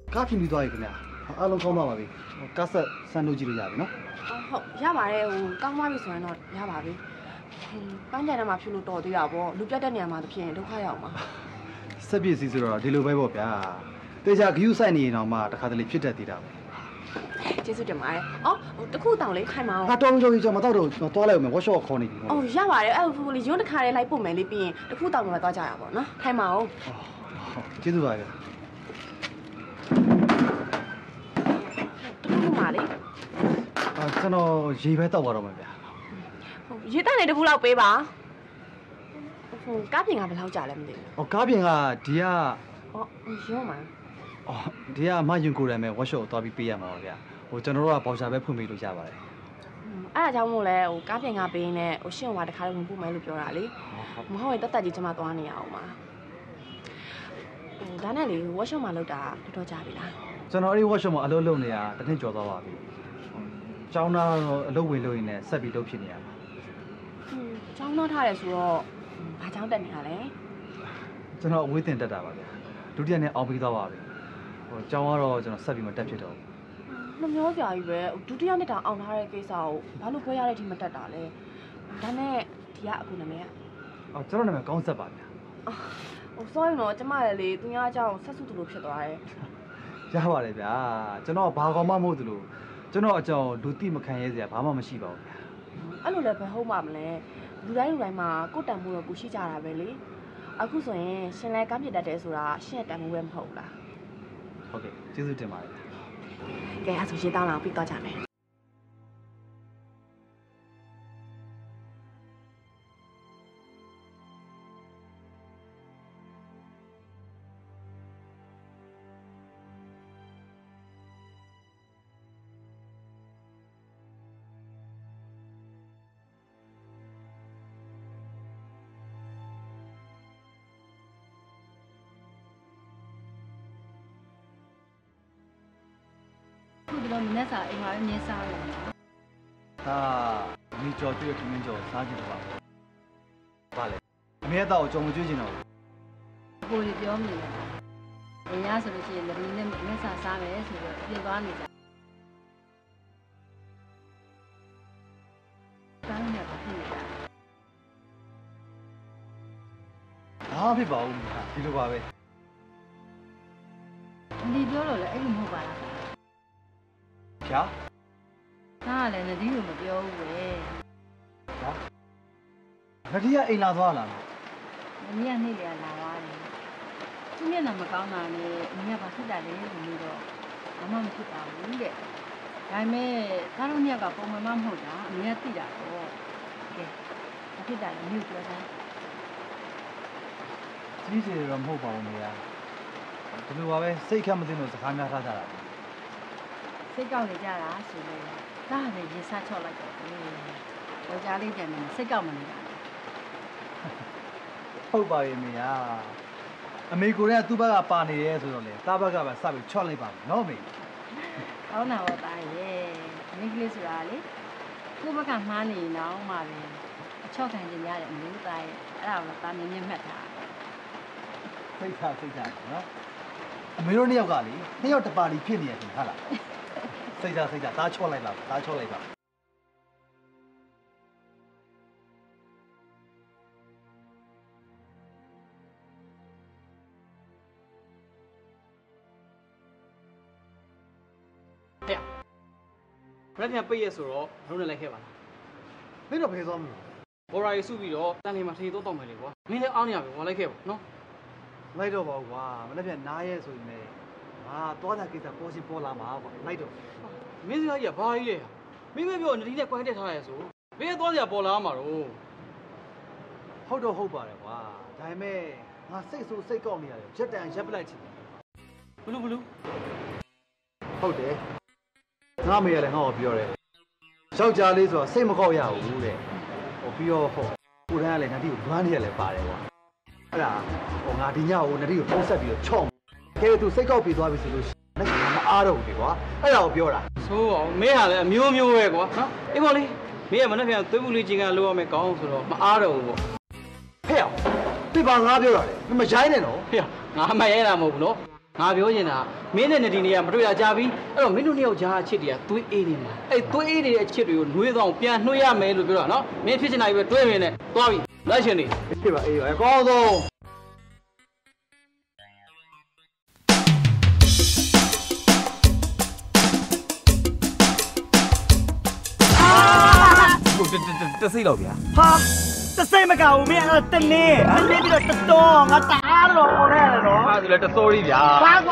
ကားပြင်ပြီးသွားပြီခင်ဗျာအားလုံးကောင်းသွားပါပြီကားဆက်စမ်းလို့ကြည့်လို့ရပြီနော်ဟုတ်ရပါတယ်ဟိုကောင်းသွားပြီဆိုရင်တော့ရပါပြီပန်းကြံထဲမှာဖြူလို့တော်သေးတာပေါ့လူပြတ်တဲ့နေရာမှာတဖြင့်ဒုက္ခရောက်မှာစက်ပစ္စည်းဆိုတော့ဒီလိုပဲပေါ့ဗျာတေချာဂယူးဆိုင်နေရင်တော့မှတခါတလေဖြစ်တတ်သေးတာပဲကျေးဇူးတင်ပါတယ်အော်တခုတောင်လေးခိုင်မအောင်ဟာတော်တော်ကြီးကျွန်တော်မတော့တော့သွားလိုက်အောင်မယ်ဝါရှော့ခေါ်နေပြီအော်ရပါတယ်အဲ့ဟိုလေရုံးတစ်ခါလေးလိုက်ပို့မယ်လေးပြီးရင်တခုတောင်မှသွားကြရပါတော့နော်ခိုင်မအောင်ကျေးဇူးပါဗျာတခုမှလေးအာကျွန်တော်ရေပဲတောက်ပါတော့မယ်ဗျာဟုတ်ရေတက်နေတခုလောက်ပေးပါဟိုကားပြင်ကဘယ်လောက်ကြာလဲမသိဘူး။အော်ကားပြင်ကဒီကအော်ရုံးမှာအော်ဒီကမယွန်ကိုရမယ်ဝက်ရှော့ကိုသွားပြီးပေးရမှာပါဗျာ။ဟိုကျွန်တော်တို့ကဘောက်ရှာပဲဖွင့်ပေးလို့ရပါတယ်။အဲ့ဒါကြောင့်မို့လဲဟိုကားပြင်ကပေးနေဟိုရှင်းဟိုတခါလေးဝင်ပို့မယ်လို့ပြောတာလေ။မဟုတ်ရင်တက်တက်ကြီးကျွန်မသွားနေရအောင်ပါ။ဟိုဒါနဲ့လေဝက်ရှော့မှာလောက်တာတော်တော်ကြာပြီလား။ကျွန်တော်အဲ့ဒီဝက်ရှော့မှာအလုပ်လုပ်နေတာတစ်နှစ်ကျော်သွားပါပြီ။ကျောင်းသားတော့အလုပ်ဝင်လုပ်ရင်းနဲ့ဆက်ပြီးလုပ်ဖြစ်နေရမှာ။ဟွန်းကျောင်းသားထားတယ်ဆိုတော့ဘာကြောင့်တက်နေတာလဲကျွန်တော်အဝေးတင်တက်တာပါဗျာဒုတိယနေ့အောင်ပြီးသွားပါပြီဟိုကျောင်းကတော့ကျွန်တော်ဆက်ပြီးမတက်ဖြစ်တော့ဘူးနှမျောကြာကြီးပဲဒုတိယနေ့တောင်အောင်ထားတဲ့ကိစ္စကိုဘာလို့ခွဲရတဲ့အထိမတက်တာလဲဒါနဲ့ဒီကအခုနာမည်ကအော်ကျွန်တော်နာမည်ကောင်းဆက်ပါဗျာဟို sorry နော်ကျမလည်းလေသူများအကြောင်းဆက်စုသူလို့ဖြစ်သွားတယ်ရပါတယ်ဗျာကျွန်တော်ဘာကောင်မှမဟုတ်သူလို့ကျွန်တော်အကြောင်းလူတိမခံရဲစရာဘာမှမရှိပါဘူးဗျာအဲ့လိုလည်းဘယ်ဟုတ်မှမလဲလူတိုင်းလူတိုင်းမှာကိုယ်တန်မှုတော့ကိုရှိကြတာပဲလေအခုဆိုရင်ရှင်လဲကားပြစ်တတ်တယ်ဆိုတာရှင့်တန်မှုပဲမဟုတ်လားဟုတ်ကဲ့ကျေးဇူးတင်ပါတယ်ကဲအဲ့ဆိုရေတောင်းလာပြီးတော့ကြမယ်ဒီလိုမနေ့စာအိမ်မှာပဲမြင်စားရတယ်။ဒါမိကျော်ကျွေးခင်းင်းကျော်စားကြည့်တော့ပါ။ဘာလဲ။အမေတော့ကြော်မကျွေးချင်တော့ဘူး။ကိုကြီးပြောမိတယ်။အင်းရဆိုလို့ရှိရင်လည်းနည်းမနေ့စာစားမယ်ဆိုတော့ပြင်သွားနေကြ။စားနေပါဖြစ်နေတာ။ဘာဖြစ်ပါဦးဒီလိုပါပဲ။ဒီပြောလို့လည်းအဲ့လိုမဟုတ်ပါလား။ဗျာဒါကလည်းနဒီကိုမပြောဘူးပဲဗျာနဒီကအိမ်လာသွားလားမင်းကနေ့လေလာသွားတယ်သူမျက်နှာမကောင်းတာနဲ့မင်းကဘာဖြစ်တာလဲဆိုပြီးတော့ဘာမှမဖြစ်ပါဘူးတဲ့ဒါပေမဲ့သားတို့ညက်ကပုံမှန်မှမဟုတ်တာအမေကသိတာတော့ကဲဘာဖြစ်တာလဲမြို့ပြောတာကြီးစီတော့မဟုတ်ပါဘူးမေယာဒီလိုပါပဲစိတ်ခက်မသိလို့စကားများထားကြတာစိတ်ကောက်နေကြတာဆိုလို့ဒါပဲရေစချော့လိုက်တော့ယောက်ျားလေးပြန်နေစိတ်ကောက်မနေတာဟုတ်ပါရဲ့မေယာအမေကိုယ်ကသူ့ဘက်ကပါနေရဲဆိုတော့လေတားဘက်ကပဲစပြီးချော့လိုက်ပါမယ်နော်မေကောင်းတာပေါ့တာရဲ့မိကလေးဆိုတာလေကိုယ့်ဘက်ကမှားနေတော့မှပဲအချော့ခံကြရတယ်အမျိုးသားရဲ့အဲ့ဒါကိုတာမြင်မြင်မှတ်တာစိတ်ထားစိတ်ထားနော်အမေတို့နှစ်ယောက်ကလေနှစ်ယောက်တပါလီဖြစ်နေရတယ်ဟုတ်လားစိတ်ထားစိတ်ထားဒါချော့လိုက်ပါဒါချော့လိုက်ပါဘယ်ပြန်ပိတ်ရဆိုတော့ဘလို့နဲ့လိုက်ခဲ့ပါလားမင်းတော့ဘယ်သွားမလဲဘော်ရာရီစုပြီးတော့တန်လီမှာထေတော့တောက်မယ်လေကွာမင်းလည်းအားနေရပြီကွာလိုက်ခဲ့ပါနော်လိုက်တော့ပါကွာမနေ့ပြန်နားရဲဆိုရင်လည်းဟာသွားတာကိစ္စပေါ်စီပေါ်လာမှာကွာလိုက်တော့မင်းစကားကြီးကဘာကြီးလဲမင်းမပြောနဒီနဲ့ကွိုင်းတက်ထားရဲဆိုမင်းသွားစရာပေါ်လာမှာတော့ဟုတ်တော့ဟုတ်ပါတယ်ကွာဒါပေမဲ့ငါစိတ်ဆိုးစိတ်ကောက်နေရတယ်ရက်တန်ရက်ပလိုက်ချင်ဘလူးဘလူးဟုတ်တယ်ငါမေရလည်းငါ့ကိုပြောတယ်ယောက်ျားလေးဆိုတော့စိတ်မကောက်ရဘူးတဲ့ဟိုပြီးတော့ဟိုကိုရန်ကလည်းနဒီကိုလွမ်းနေရလဲပါတယ်ကွာအဲ့ဒါဟိုငါဒီညကိုနဒီကိုဖုံးဆက်ပြီးတော့ချော့ကဲသူစိတ်ကောက်ပြီးသွားပြီဆိုလို့လက်ကမအားတော့ဘူးကွာအဲ့ဒါကိုပြောတာဆိုးအောင်မင်းကလည်းအမျိုးမျိုးပဲကွာနော်အေးပေါ်လေးမင်းကမနေ့ကသွေးပူလေးချင်းကလိုရမယ်ကောင်းဆိုတော့မအားတော့ဘူးပေါ့ဖဲ့အောင်ပြပါငါပြောတာလေမရိုင်းနဲ့နော်ဖဲ့ငါမရိုင်းတာမဟုတ်ဘူးနော်ငါပြောချင်တာမင်းနဲ့နေဒီနေကမတွေ့တာကြာပြီအဲ့တော့မင်းတို့နှစ်ယောက်ကြားအချစ်တွေကသွေးအေးနေမှာအဲ့သွေးအေးနေတဲ့အချစ်တွေကိုနှွေးဆောင်ပြန်နှွေးရမယ်လို့ပြောတာနော်မင်းဖြစ်ချင်တာပဲတွဲမင်းနဲ့သွားပြီလိုက်ရှင်နေဖြစ်ပါအေးပါအကောင်းဆုံးတစိလောက်ဗျာဟာတစိမကောက်ဘူးမင်းအဲ့တနေအဲ့နေပြီးတော့တတော်ငါတအားတော့ဟောနေတယ်နော်ဟာဒီလေတစိုးကြီးဗျာဘာကွာ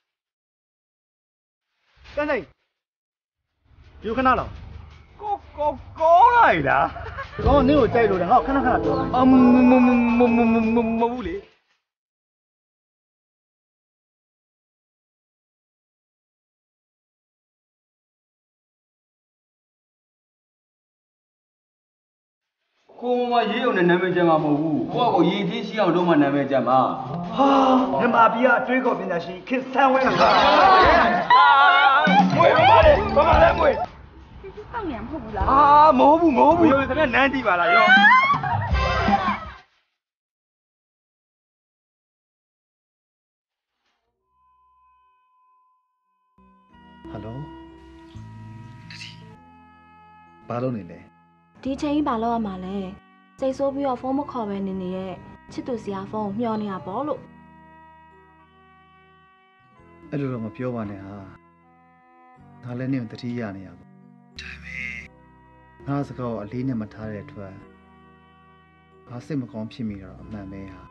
တစိယူခဏလောက်ကိုကိုကောလိုက်လားကောနင်းကိုကြိုက်လို့လေငါခဏခဏပြောအမမမမမမမဘူးလေကိုမမရေးအောင်နဲ့နာမည်ကျမ်းမှာမဟုတ်ဘူးကိုကကိုရေးချင်းရှိအောင်လုပ်မှနာမည်ကျမ်းမှာဟာမြန်မာပြည်ကအတွေးခေါ်ပညာရှင်ခေတ်ဆန်းဝဲမှာမွေးပါလေဘာမှလည်းမွေးစောင့်နေမဟုတ်ဘူးလားအာမဟုတ်ဘူးမဟုတ်ဘူးခင်ဗျနန်းကြည့်ပါလားရောဟယ်လိုဘာလို့နေလဲဒီချိန်ကြီးဘာလုပ်ရမှာလဲစိတ်ဆိုးပြီးတော့ဖုန်းမခေါ်ပဲနေနေရဲ့ချစ်သူစရာဖုန်းမျှော်နေတာပေါ့လို့အဲ့လိုတော့မပြောပါနဲ့ဟာငါလည်းနေတတိယနေရပါဒါပေမဲ့ငါစကားကိုအလေးနဲ့မထားတဲ့အတွက်ငါစိတ်မကောင်းဖြစ်မိတော့အမှန်ပဲဟာ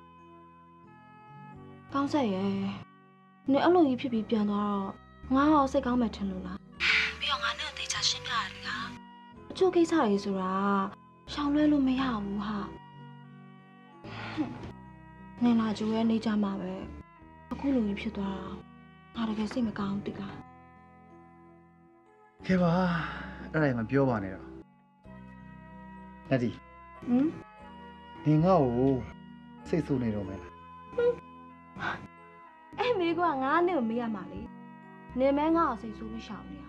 ကောင်းဆက်ရဲ့နေအဲ့လိုကြီးဖြစ်ပြီးပြန်သွားတော့ငါရောစိတ်ကောင်းမယ်ထင်လို့လားပြီးတော့ငါနဲ့အသေးချာရှင်းပြရတယ်လားအချို့ကိစ္စတွေဆိုတာရှောင်လွဲလို့မရဘူးဟာနင်လာကျိုးရဲ့နေကြမှာပဲအခုလိုကြီးဖြစ်သွားတာငါတကယ်စိတ်မကောင်းတိလားကဲပါအဲ့ဒါမပြောပါနဲ့တော့လက်ဒီဟမ်နေငါ့ကိုစိတ်ဆိုးနေတော့မယ်လားအဲ့မေကငါနဲ့ကိုမေးရမှာလေနေမဲငါ့ကိုစိတ်ဆိုးမရှောင်နေရ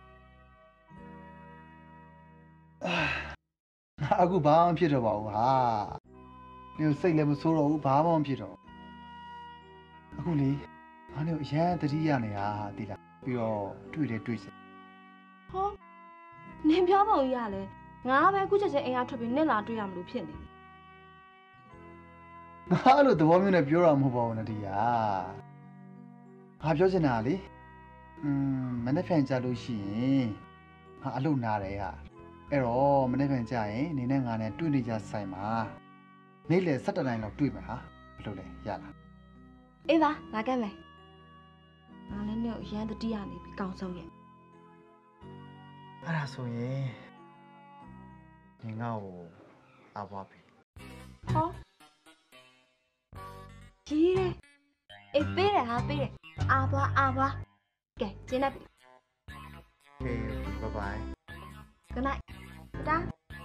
အခုဘာမှဖြစ်တော့ပါဘူးဟာနေစိတ်လည်းမဆိုးတော့ဘူးဘာမှမဖြစ်တော့အခုလေငါနေအရန်တတိယနေတာဟာသိလားပြီးတော့တွေ့တယ်တွေ့စဟောနင်ပြောပုံကြီးရလဲငါပဲခုချက်ချင်းအိမ်ကထွက်ပြီးနင့်လာတွေ့ရမလို့ဖြစ်နေငါအဲ့လိုသဘောမျိုးနဲ့ပြောတာမဟုတ်ပါဘူးနဒီယာငါပြောချင်တာလေอืมမနေ့ပြန်ကြလို့ရှိရင်ငါအလုပ်နာတယ်ဟာအဲ့တော့မနေ့ပြန်ကြရင်နေနဲ့ငါနဲ့တွေ့နေကြဆိုင်မှာနေ့လေ၁၇နိုင်လောက်တွေ့မှာဟာဘယ်လိုလဲရလားအေးပါလာခဲ့မယ်ငါလည်းနဲ့ရန်တတိယနေပြီကောင်းဆုံးရဲ့အဲ့ဒါဆိုရင်နေငါ့ကိုအဘွားပြီဟောကြီးတယ်အေးပေးတယ်ဟာပေးတယ်အာဘွားအာဘွားကဲကျင်းနေပြီ Okay bye bye Good night Ta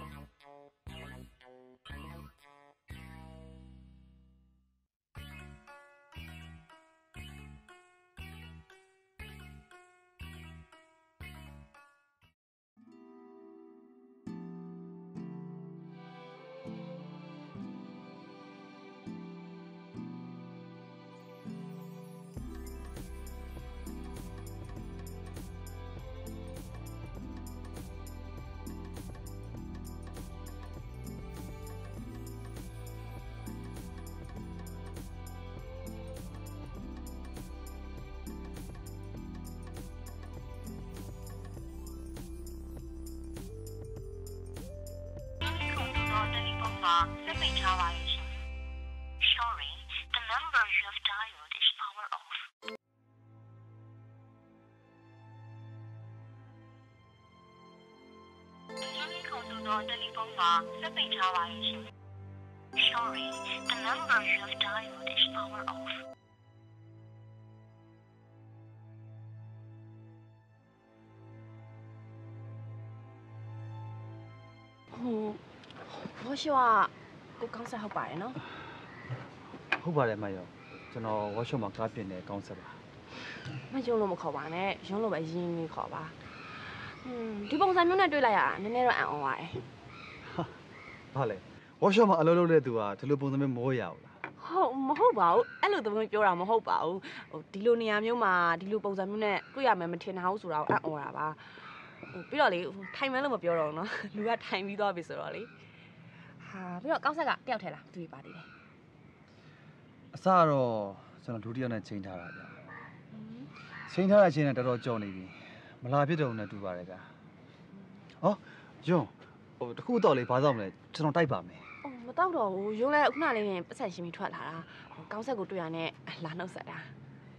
Sorry, the number you have dialed is power off. Sorry, the number you have dialed is power off. Oh, 我希望ကိုကောင်းဆက်ဟုတ်ပါတယ်နော်ဟုတ်ပါတယ်မယောကျွန်တော် workshop မှာကားပြင်နေကောင်းဆက်ပါမယုံလို့မခေါ်ပါနဲ့ရုံးလို့ပဲရင်းနေခေါ်ပါอืมဒီပုံစံမျိုးနဲ့တွေ့လိုက်ရတာနည်းနည်းတော့အံ့ဩပါတယ်ဘာလဲ workshop မှာအလုပ်လုပ်တဲ့သူကဒီလိုပုံစံမျိုးမဟုတ်ရဘူးလားဟဟုတ်မဟုတ်ပါဘူးအဲ့လိုသမီးပြောတာမဟုတ်ပါဘူးဟိုဒီလိုနေရာမျိုးမှာဒီလိုပုံစံမျိုးနဲ့တွေ့ရမယ်မထင်တာဟုတ်ဆိုတော့အံ့ဩတာပါဟိုပြီးတော့လေထိုင်မှန်းလို့မပြောတော့ဘူးနော်လူကထိုင်ပြီးသွားပြီဆိုတော့လေဟာပြီးတော့ကောက်ဆက်ကတယောက်ထဲလားသူတွေပါသေးတယ်အစတော့ကျွန်တော်ဒုတိယနဲ့ချိန်ထားတာဗျာချိန်ထားတဲ့အချိန်နဲ့တော်တော်ကြော်နေပြီမလာဖြစ်တော့နဲ့တူပါတယ်ဗျာဟောယွန်းဟိုတခုတော့လေဘာကြောင့်မလဲကျွန်တော်တိုက်ပါမယ်အော်မတော့တော့ဘူးရုံးလဲခုနလေးနဲ့ပတ်ဆက်ရှင်းပြီးထွက်လာတာဟိုကောက်ဆက်ကိုတွေ့ရနဲ့လာနှုတ်ဆက်တာ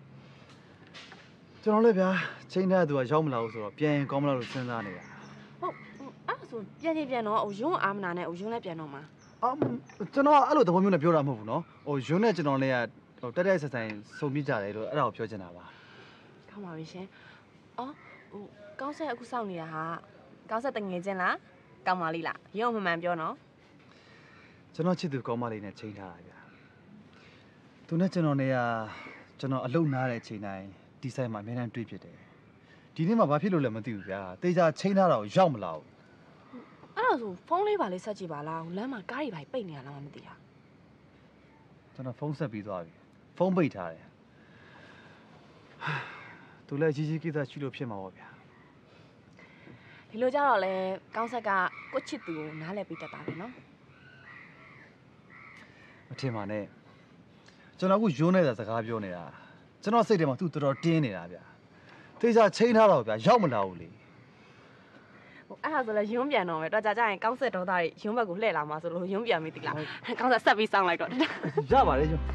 ကျွန်တော်လည်းဗျာချိန်ထားသူကရောက်မလာဘူးဆိုတော့ပြန်ရင်ကောင်းမလားလို့စဉ်းစားနေတာဟုတ်အဲ့ဆိုပြန်ရင်ပြန်တော့ဟိုရုံးအာမနာနဲ့ဟိုရုံးလဲပြန်တော့မှာအော်ကျွန်တော်ကအဲ့လိုသဘောမျိုးနဲ့ပြောတာမဟုတ်ဘူးနော်ဟိုယွန်းနဲ့ကျွန်တော်လည်းဟိုတက်တက်ဆက်ဆိုင်စုံမိကြတယ်လို့အဲ့ဒါကိုပြောချင်တာပါကောင်းပါပြီရှင်အော်ဟိုကောက်ဆက်အခုစောင့်နေတာဟာကောက်ဆက်တငယ်ချင်းလားကောင်းပါလိလားရုံးမှန်မှန်ပြောနော်ကျွန်တော်ချစ်သူကောင်းမလေးနဲ့ချိန်ထားတာဗျာသူနဲ့ကျွန်တော်နဲ့ကကျွန်တော်အလုပ်နားတဲ့အချိန်တိုင်းဒီဆိုင်မှာအများနဲ့တွေ့ဖြစ်တယ်ဒီနေ့မှဘာဖြစ်လို့လဲမသိဘူးဗျာတေချာချိန်ထားတာကိုရောက်မလာဘူးအဲ့ဒါဆိုဖုန်းလေးပါလေးဆက်ကြည့်ပါလားလမ်းမှာကားတွေပါပိတ်နေရလားမသိတာကျွန်တော်ဖုန်းဆက်ပြီးသွားပြီဖုန်းပိတ်ထားတယ်သူလည်းကြီးကြီးကိစ္စရှိလို့ဖြစ်မှာပေါ့ဗျာဒီလိုကြတော့လေကောင်းဆက်ကကိုချစ်သူကိုနားလည်ပြီးတတ်တာပဲနော်မထင်ပါနဲ့ကျွန်တော်ကယွန်းနေတာစကားပြောနေတာကျွန်တော်စိတ်ထဲမှာသူ့တော်တော်တင်းနေတာဗျာတေချာချိန်ထားတော့ဗျာရောက်မလာဘူးလေဟိုအဲ့ဒါဆိုလည်းရုံးပြန်တော့မယ်တော့ကြာကြာရင်ကောင်းဆက်ဒေါသတွေရုံးဘက်ကိုလှည့်လာမှာဆိုလို့ရုံးပြန်မိတိလားကောင်းဆက်ဆက်ပြီးစောင်းလိုက်တော့ရပါတယ်ယွန်း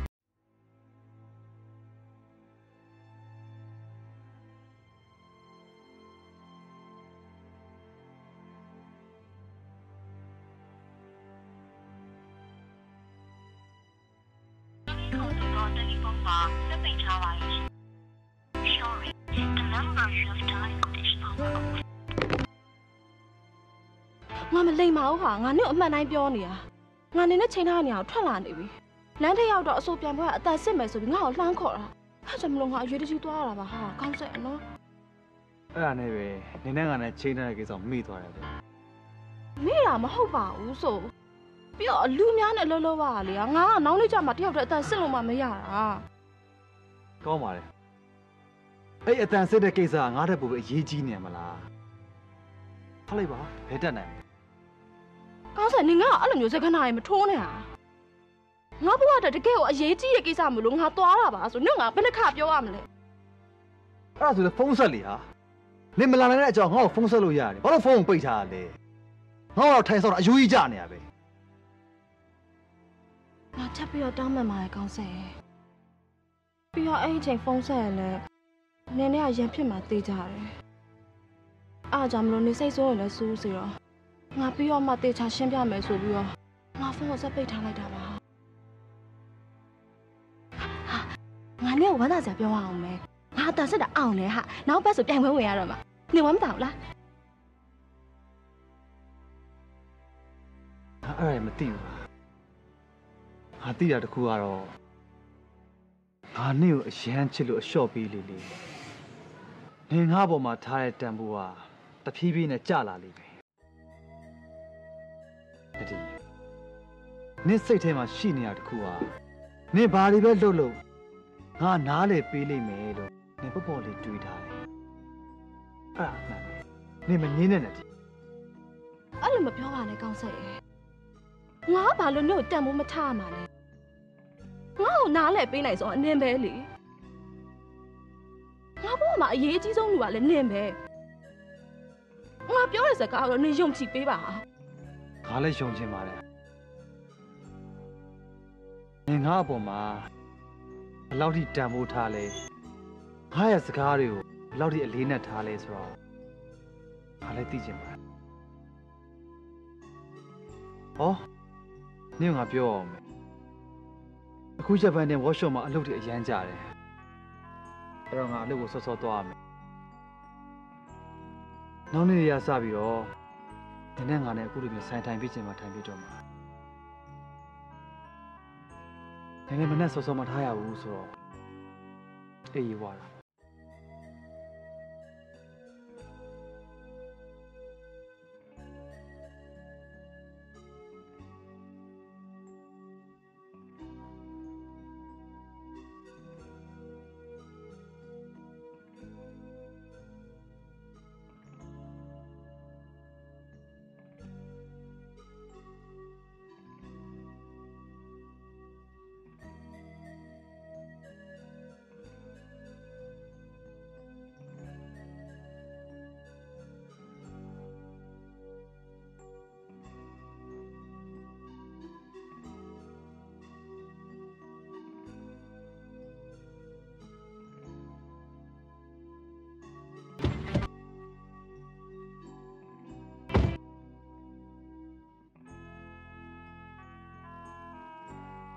ငါမလိမ်ပါဘူးဟာငါနဲ့အမှန်တိုင်းပြောနေတာငါနေနဲ့ချိန်ထားနေအောင်ထွက်လာနေပြီလမ်းထရောက်တော့အစိုးပြန်ပွဲအသက်စစ်မယ်ဆိုပြီးငါ့ကိုလှမ်းခေါ်တာအဲ့ကြောင့်မလို့ငါအရွေးတကြီးသွားရတာပါဟာကောင်းစက်နော်အဲ့ဒါနဲ့ပဲနင်းနဲ့ငါနဲ့ချိန်ထားတဲ့ကိစ္စမိသွားတယ်ဗျမိတာမဟုတ်ပါဘူးဆိုပြီးတော့လူများနဲ့လှလှပါလေငါကနောက်နေ့ကျမှတယောက်တည်းအသက်စစ်လို့မှမရတာကောင်းပါလေအဲ့အတန်စစ်တဲ့ကိစ္စကငါ့ထက်ပိုပြီးအရေးကြီးနေမလားထားလိုက်ပါဘယ်တက်နိုင်ကောင်းစက်နေငါအဲ့လိုမျိုးစကားနာရင်မထိုးနဲ့ဟာငါဘဝတတကယ်ကိုအရေးကြီးတဲ့ကိစ္စမလို့ငါသွားတာပါဆိုညငါဘယ်နှခါပြောရမလဲအဲ့ဒါဆိုလေဖုန်းဆက်လေဟာနေမလာနိုင်တဲ့အကြောင်းငါ့ကိုဖုန်းဆက်လို့ရတယ်ဘာလို့ဖုန်းကိုပိတ်ထားရလဲငါ့တော့ထိုင်ဆောင်တာအယူကြီးကြနေရပဲငါချက်ပြီးတော့တောင်းမှန်ပါရဲ့ကောင်းစက်ပြီးတော့အဲ့ဒီချိန်ဖုန်းဆက်ရလဲနင်းနဲ့ကရန်ဖြစ်မှတေးကြတယ်အားကြောင့်မလို့နေစိတ်ဆိုးရလဲစူးစီတော့ငါပြီးတော့မှတေချာရှင်းပြမယ်ဆိုပြီးတော့ငါဖုန်းကိုဆက်ပိတ်ထားလိုက်တာပါဟာငါနဲ့ဝမ်းသာစရာပြောရအောင်မယ်ငါအတန်စစ်တာအောင်လေဟာနောက်ဘက်ဆိုပြန်ခွဲဝင်ရတော့မှာနေဝမ်းမတောင်လားအဲ့ဒါမသိဘူးငါသိတာတခုကတော့ငါနေ့ကိုအရန်ချစ်လို့အလျှော့ပေးလေလေနေငါ့ပေါ်မှာထားတဲ့တန်ဖိုးဟာတဖြည်းဖြည်းနဲ့ကျလာလိမ့်မယ်တတိနင့်စိတ်ထဲမှာရှိနေတာတခုဟာနင့်ဘာတွေပဲလှုပ်လို့ငါနားလေပေးလိမ့်မယ်လို့နင့်ပေါ့ပေါ့လေးတွေးထားတယ်အဲ့ဒါမှန်တယ်နင့်မငင်းနဲ့နဲ့ဒီအဲ့လိုမပြောပါနဲ့ကောင်းဆက်ရဲ့ငါဘာလို့လို့တန်ဖိုးမထားမှာလဲငါ့ကိုနားလဲပေးနိုင်ဆိုအနင်းပဲလေငါဘဝမှာအရေးကြီးဆုံးလူကလည်းနင်းပဲငါပြောတဲ့စကားတော့နင်းယုံကြည်ပေးပါဟာငါလည်းယုံချင်ပါတယ်နင်ငါ့အပေါ်မှာဘယ်လောက်ထိတန်ဖိုးထားလဲငါရဲ့စကားတွေကိုဘယ်လောက်ထိအလေးနဲ့ထားလဲဆိုတော့ငါလည်းသိချင်ပါတယ်ဟောနင်ငါပြောအောင်မယ်အခုဂျပန်နဲ့ workshop မှာအလုပ်တွေအရန်ကြတယ်အဲ့တော့ငါအလုပ်ကိုစောစောသွားရမယ်နောက်နေ့ရစပြီးတော့ဒီနေ့ငါနဲ့အခုလိုမျိုးဆိုင်ထိုင်ပြချင်မှထိုင်ပြတော့မှာဒီနေ့မနေ့စောစောမထားရဘူးဆိုတော့အေးရွာတာ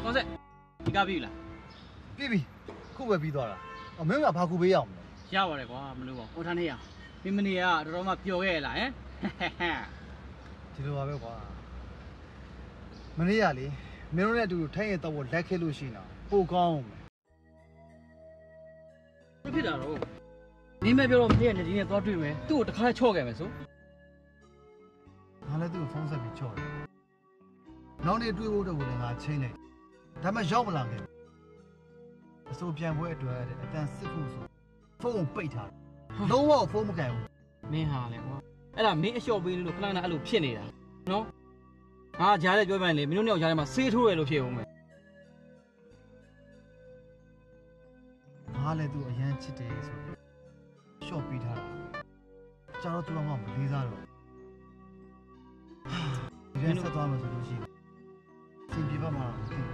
ကောင်းဆက်ဒီကားပြီလားပြီးပြီခုပဲပြီးသွားတာအမင်းကဘာကူပေးရအောင်လဲရပါတယ်ကွာမလို့ပါဟိုထားနေရမင်းမနေကတော်တော်မှပျော်ခဲ့ရလားဟမ်ဒီလိုပါပဲကွာမနေ့ကလေမင်းတို့နဲ့အတူတူထိုင်းရင်တော့လက်ခဲလို့ရှိနေတာပိုကောင်းမယ်ဘာဖြစ်တာတော့မင်းမပြောတော့မနေ့ကနေဒီနေ့သွားတွေ့မယ်သူ့ကိုတခါချော့ခဲ့မယ်ဆိုငါလည်းသူ့ကိုဖုန်းဆက်ပြီးချော့တယ်နောက်နေ့တွေ့ဖို့တော့ကိုလည်းငါချင်းလိုက်ဒါမှရောက်မလာခဲ့အစိုးပြန်ပွဲအတွက်အတန်စစ်ဖို့ဆိုဖုန်းကိုပိတ်ထားတယ်လုံးဝဖုန်းမကင်ဘူးမင်းဟာလေကွာအဲ့ဒါမင်းအလျှော့ပေးလို့ခဏခဏအဲ့လိုဖြစ်နေတာနော်ငါကြားတယ်ပြောပြရင်လေမင်းတို့နှစ်ယောက်ကြားထဲမှာဆေးထိုးရလို့ဖြစ်အောင်မယ်ငါလည်းသူ့အရန်ချစ်တယ်ဆိုပြီးရှော့ပေးထားတာကျတော့သူကမှမလေးစားတော့ဒီရက်ဆက်သွားမှဆိုလို့ရှိရင်စင်ပြေပါမှာမသိဘူး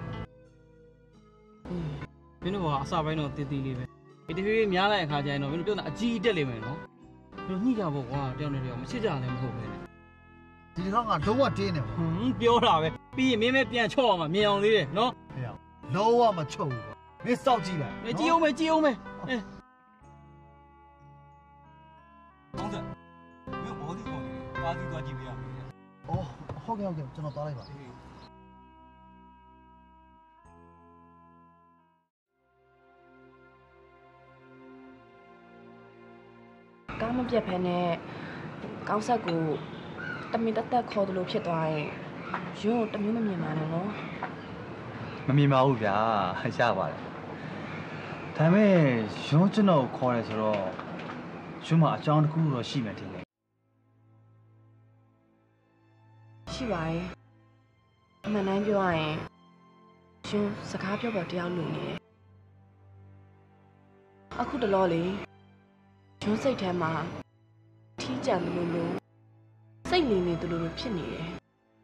မင်းတို့ကအစပိုင်းတော့တည်တည်လေးပဲဒီတဖြည်းဖြည်းများလိုက်အခါကျရင်တော့မင်းတို့ပြောတာအကြီးတက်လိမ့်မယ်နော်မင်းတို့ညှိကြဖို့ကွာတယောက်နဲ့တယောက်မချစ်ကြလည်းမဟုတ်ပဲနဲ့ဒီကောင်ကလုံးဝတင်းနေပါဟွန်းပြောတာပဲပြီးရင်မင်းမဲပြန်ချော့အောင်မြင်အောင်သေးတယ်နော်ဟဲ့လုံးဝမချုပ်ဘူးမင်းစောက်ကြည့်လိုက်မင်းကြည့်အောင်မယ်ကြည့်အောင်မယ်အဲကောင်းစက်မင်းဘောဒီပေါ်နေပါစီသွားကြည့်ပြရမယ်အော်ဟုတ်ကဲ့ဟုတ်ကဲ့ကျွန်တော်သွားလိုက်ပါကားမပြတ်ဖဲနဲ့ကောင်းဆက်ကိုတမင်တက်တက်ခေါ်တယ်လို့ဖြစ်သွားရင်ရုံးတမျိုးမမြင်ပါနဲ့နော်မမြင်ပါဘူးဗျာရပါတယ်ဒါပေမဲ့ရုံးကျွန်တော်ခေါ်တယ်ဆိုတော့ရုံးမှာအကြောင်းတစ်ခုတော့ရှိမှတင်တယ်ရှိပါရဲ့အမှန်တမ်းပြောရရင်ရုံးစကားပြောပေါ်တယောက်လူနေတယ်အခုတလောလေရုံးစိတ်ထဲမှာထီးကြံလို့လို့စိတ်နေနေတယ်လို့ဖြစ်နေတယ်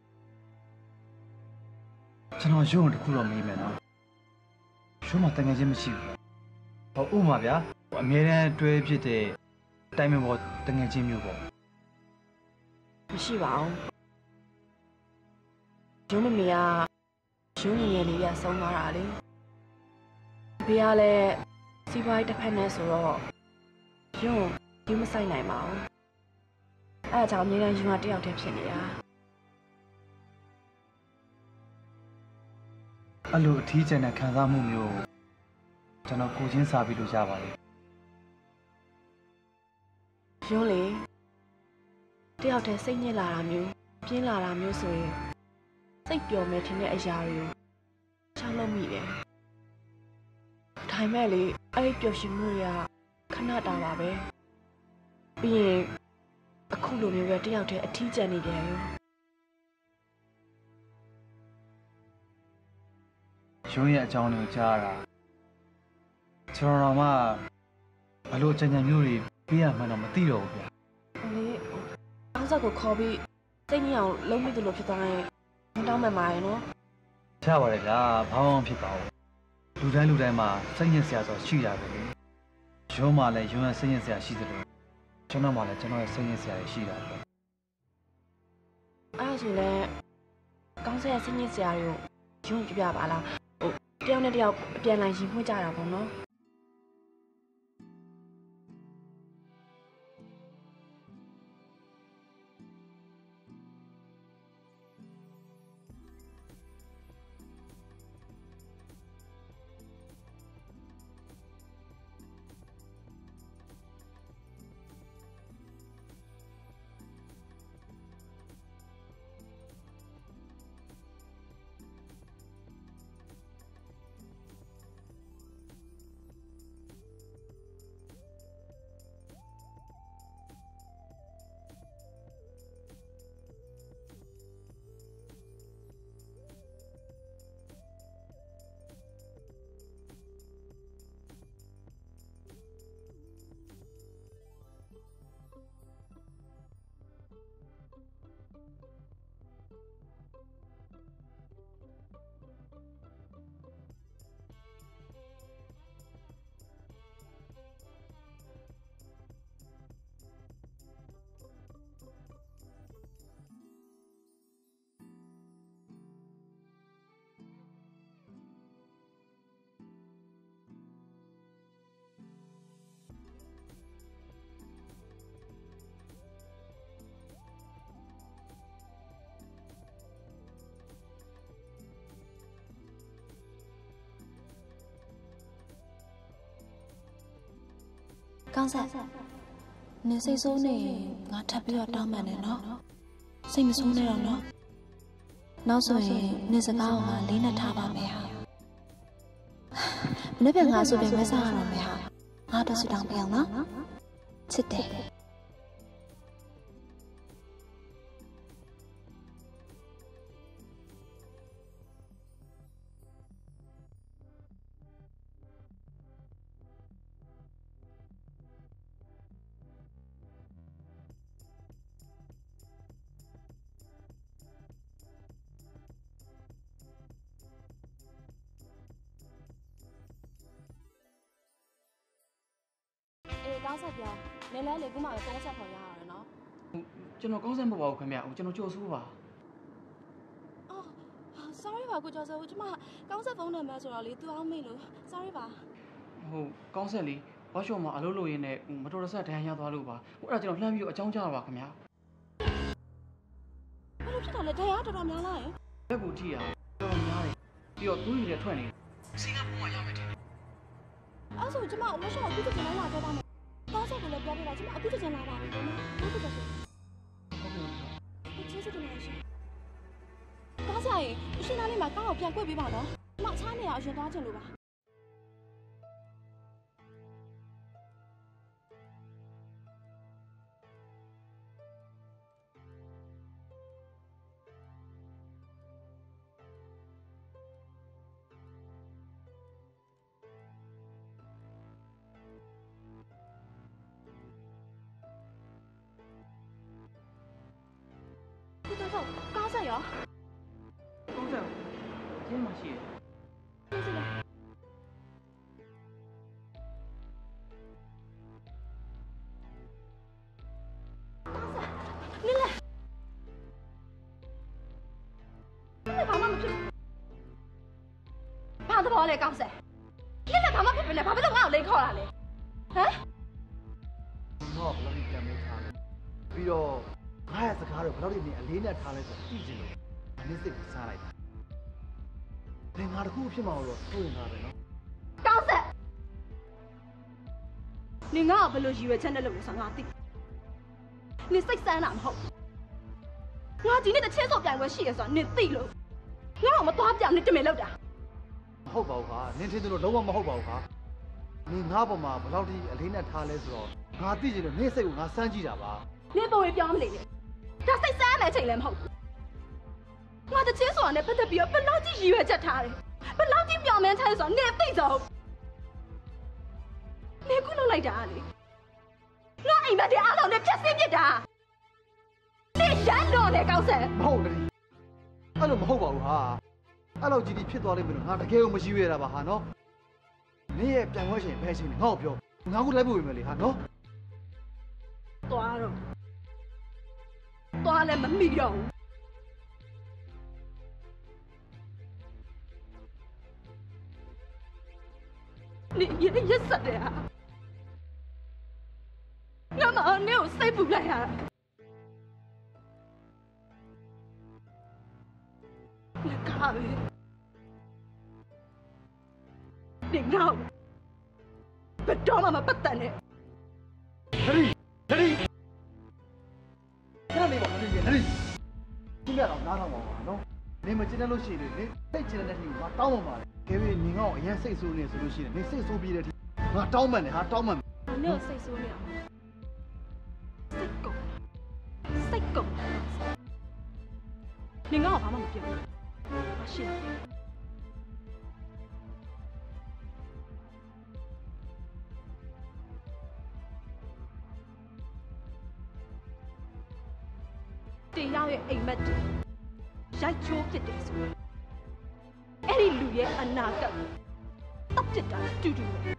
ကျွန်တော်ရုံးတစ်ခုတော့မေးမယ်နော်ရုံးမှာတကယ်ချင်းမရှိဘူးဟိုဥမာဗျာအမြဲတမ်းတွဲဖြစ်တဲ့တိုင်မင်ပေါ်တကယ်ချင်းမျိုးပေါ့မရှိပါဘူးရုံးမမေကရုံးငယ်ငယ်လေးကဆုံးသွားတာလေဘေးကလည်းစီးပွားရေးတစ်ဖက်နဲ့ဆိုတော့ရုံးဒီမဆိုင်နိုင်ပါဘူးအဲအကြောင်းအမြဲတမ်းယူမတယောက်တည်းဖြစ်နေတာအဲ့လိုအထီးကျန်တဲ့ခံစားမှုမျိုးကျွန်တော်ကိုချင်းစာပြီးလို့ရပါတယ်ရုံးလေတယောက်တည်းစိတ်ညစ်လာတာမျိုးပြင်းလာတာမျိုးဆိုရင်စိတ်ပျော်မယ်ထင်တဲ့အရာတွေကိုချောင်းလို့မိတယ်ဒါပေမဲ့လေအဲ့ဒီပျော်ရွှင်မှုတွေကခဏတာပါပဲပြီးရင်အခုလိုမျိုးပဲတယောက်တည်းအထီးကျန်နေပြန်ရောရုံးရဲ့အကြောင်းတွေကိုကြားရတာကျွန်တော်တော့မှဘလို့ကြံကြံမျိုးတွေပေးရမှန်းတော့မသိတော့ဘူးဗျာဟိုလေအောက်ဆက်ကိုခေါ်ပြီးစိတ်ညစ်အောင်လုံးမိတယ်လို့ဖြစ်သွားရင်မတောင်းမှန်ပါရဲ့နော်ရပါတယ်ဗျာဘာမှမဖြစ်ပါဘူးလူတိုင်းလူတိုင်းမှာစိတ်ညစ်စရာဆိုရှိတာပဲလေရုံးမှာလည်းရုံးရဲ့စိတ်ညစ်စရာရှိသလိုကျွန်တော်မှလည်းကျွန်တော်ရဲ့စိတ်ညစ်စရာရှိတာပဲအဲ့ဒါဆိုလဲကောင်းဆက်ရဲ့စိတ်ညစ်စရာတွေကိုရုံးပြပြပါလားဟိုတယောက်နဲ့တယောက်အပြန်လိုက်ရင်မှုကြတာပေါ့နော်ကောင်းဆက်နင်စိတ်ဆိုးနေငါထပ်ပြီးတော့တောင်းပန်တယ်နော်စိတ်မဆိုးနဲ့တော့နော်နောက်ဆိုရင်နင်စကားကိုငါလေးနဲ့ထားပါမယ်ဟာမနေ့ကငါဆိုပြန်ဝဲစားရတော့မယ်ဟာငါတော့ဆူတောင်းပြအောင်နော်ချစ်တယ်ကောင်းဆက်ပြောနင်လည်းလေခုမှပဲဖုန်းဆက်ခေါ်ရရတယ်နော်ကျွန်တော်ကောင်းဆက်မဟုတ်ပါဘူးခင်ဗျာကျွန်တော်ကြော်ဆိုးပါအော် sorry ပါကိုကျော်စိုးကျမကောင်းဆက်ဖုန်းနံပါတ်ဆိုတော့လေသူအောင်မေ့လို့ sorry ပါဟိုကောင်းဆက်လေဘော့ရှော့မှာအလုပ်လုပ်ရင်းနဲ့မတော်တဆဒဏ်ရာရသွားလို့ပါဟိုအဲ့ဒါကျွန်တော်လှမ်းပြီးတော့အကြောင်းကြားတာပါခင်ဗျာဘာလို့ဖြစ်တာလဲဒဏ်ရာတော်တော်များလားယင်လက်ကိုကြည့်ရတော်တော်များတယ်ပြီးတော့သူ့ရည်ထွက်နေစီကပုံမှန်ရမယ်တဲ့အဲ့ဆိုကျမအဝတ်ရှော့ကိုပြစ်ချင်လာတော့ပါမယ်ကောင်းဆက်ကိုလည်းပြောပြတာကျမအပြစ်ချင်လာပါမယ်နော်ဟုတ်ကဲ့ဆိုဟုတ်ကဲ့ကျေးဇူးတင်ပါတယ်ရှင်ကောင်းဆက်ရင်အရှင်သားလေးမှာကောင်းအောင်ပြန်ကွက်ပေးပါနော်ကျမချားနေရအရင်သွားချင်လို့ပါ高赛有， 高赛，今天嘛是。 就是的。高赛，你来。你爸妈唔ဖြစ်ဘာသဘောလဲကောင်းဆက်နင်ကဘာမှဖြစ်ပြီလဲဘာဖြစ်လို့ငါ့ကိုလိန်ခေါ်တာလဲဟမ်တော့ဘယ်လိုကြံမေးထားလဲပြီးတော့ငါရဲ့စကားတော့ဘယ်လိုဒီအလေးနဲ့ထားလဲဆိုတော့သိချင်လို့နင်းစိတ်ကိုစားလိုက်တာသင်ငါတခုဖြစ်မှာတော့စိုးရင်သားပဲနော်ကောင်းဆက်နင်ငါ့ကိုဘယ်လိုရည်ရွယ်ချက်နဲ့လုပ်လဲဆိုတော့ငါသိနင်စိတ်ဆန်းတာမဟုတ်ငါဒီနေ့တစ်ချင်းစော်ပြိုင်ပွဲရှိရဆိုတော့နင်သိလို့ငါ့ကိုမသွားပြနင်တမင်လောက်တာမဟုတ်ပါဘူးခါနင်းထင်တယ်လို့လုံးဝမဟုတ်ပါဘူးခါနင်ငါ့ပေါ်မှာဘယ်လောက်ဒီအလေးနဲ့ထားလဲဆိုတော့ငါသိချင်လို့နင်းစိတ်ကိုငါစမ်းကြည့်တာပါနင်ပုံရပြောင်းမနေနဲ့ဒါစိတ်ဆန်းမယ်ချိန်လည်းမဟုတ်ဘူးငါတချင်းဆိုတာနဲ့ပတ်သက်ပြီးတော့ဘယ်လောက်ကြီးရည်ရွယ်ချက်ထားတယ်ဘယ်လောက်ကြီးပြောင်းမှန်းထားလဲဆိုတော့နင်သိဆုံးနင်ခုလုပ်လိုက်တာလေငါအိမ်မက်တဲ့အားလုံးနဲ့ဖြတ်စင်းပြစ်တာနင်ရမ်းတော့တယ်ကောက်ဆက်မဟုတ်တယ်အဲ့လိုမဟုတ်ပါဘူးဟာအဲ့လိုကြီးကြီးဖြစ်သွားလိမ့်မယ်လို့ငါတကယ်ကိုမရှိရတာပါဟာနော်နင်ရဲ့ပြန်ခွဲရှင်ဘယ်ရှင်လဲငါ့ကိုပြောငါ့ကိုလိုက်ဖို့ဝင်မယ်လေဟာနော်သွားတော့သွားလည်းမမိတော့ဘူးနင်ရရက်စက်တယ်ဟာငါမအောင်နင်ကိုစိတ်ပူလိုက်ရတာလက်ကားပဲဒီနောက်ဘယ်တော့မှမပတ်သက်နဲ့ဟရီဟရီခဏလေးပါဟရီဟရီသူလည်းတော့နားထောင်ပါပါနော်နေမကျင်းလို့ရှိရင်လေစိတ်ကျင်းတဲ့နေ့ကငါတောင်းမှပါလေခဲပြီးနင်ကတော့အရင်စိတ်ဆိုးနေဆိုလို့ရှိရင်နေစိတ်ဆိုးပြီးတဲ့ထိငါတောင်းမှန်တယ်ဟာတောင်းမှန်နင်စိတ်ဆိုးနေအောင်စိတ်ကုန်စိတ်ကုန်နင်ကတော့ဘာမှမပြောဘူးမရှိတရားရဲ့အိမ်မက်တွေရိုက်ချိုးဖြစ်တယ်ဆိုတော့အဲ့ဒီလူရဲ့အနာဂတ်ကိုတပ်ပစ်တာတူတူပဲ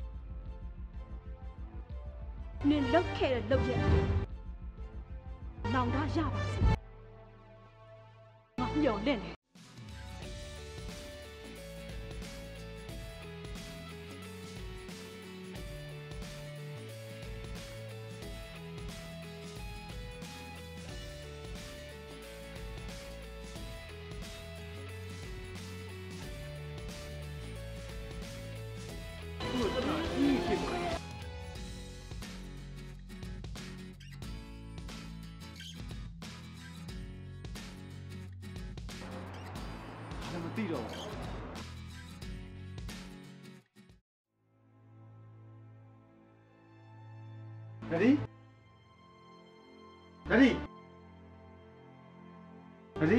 နင်လောက်ခဲ့တဲ့လောက်ရဲ့နောင်တရပါစေငါမျှော်လင့်တယ်သိတော့ Ready? Ready? Ready?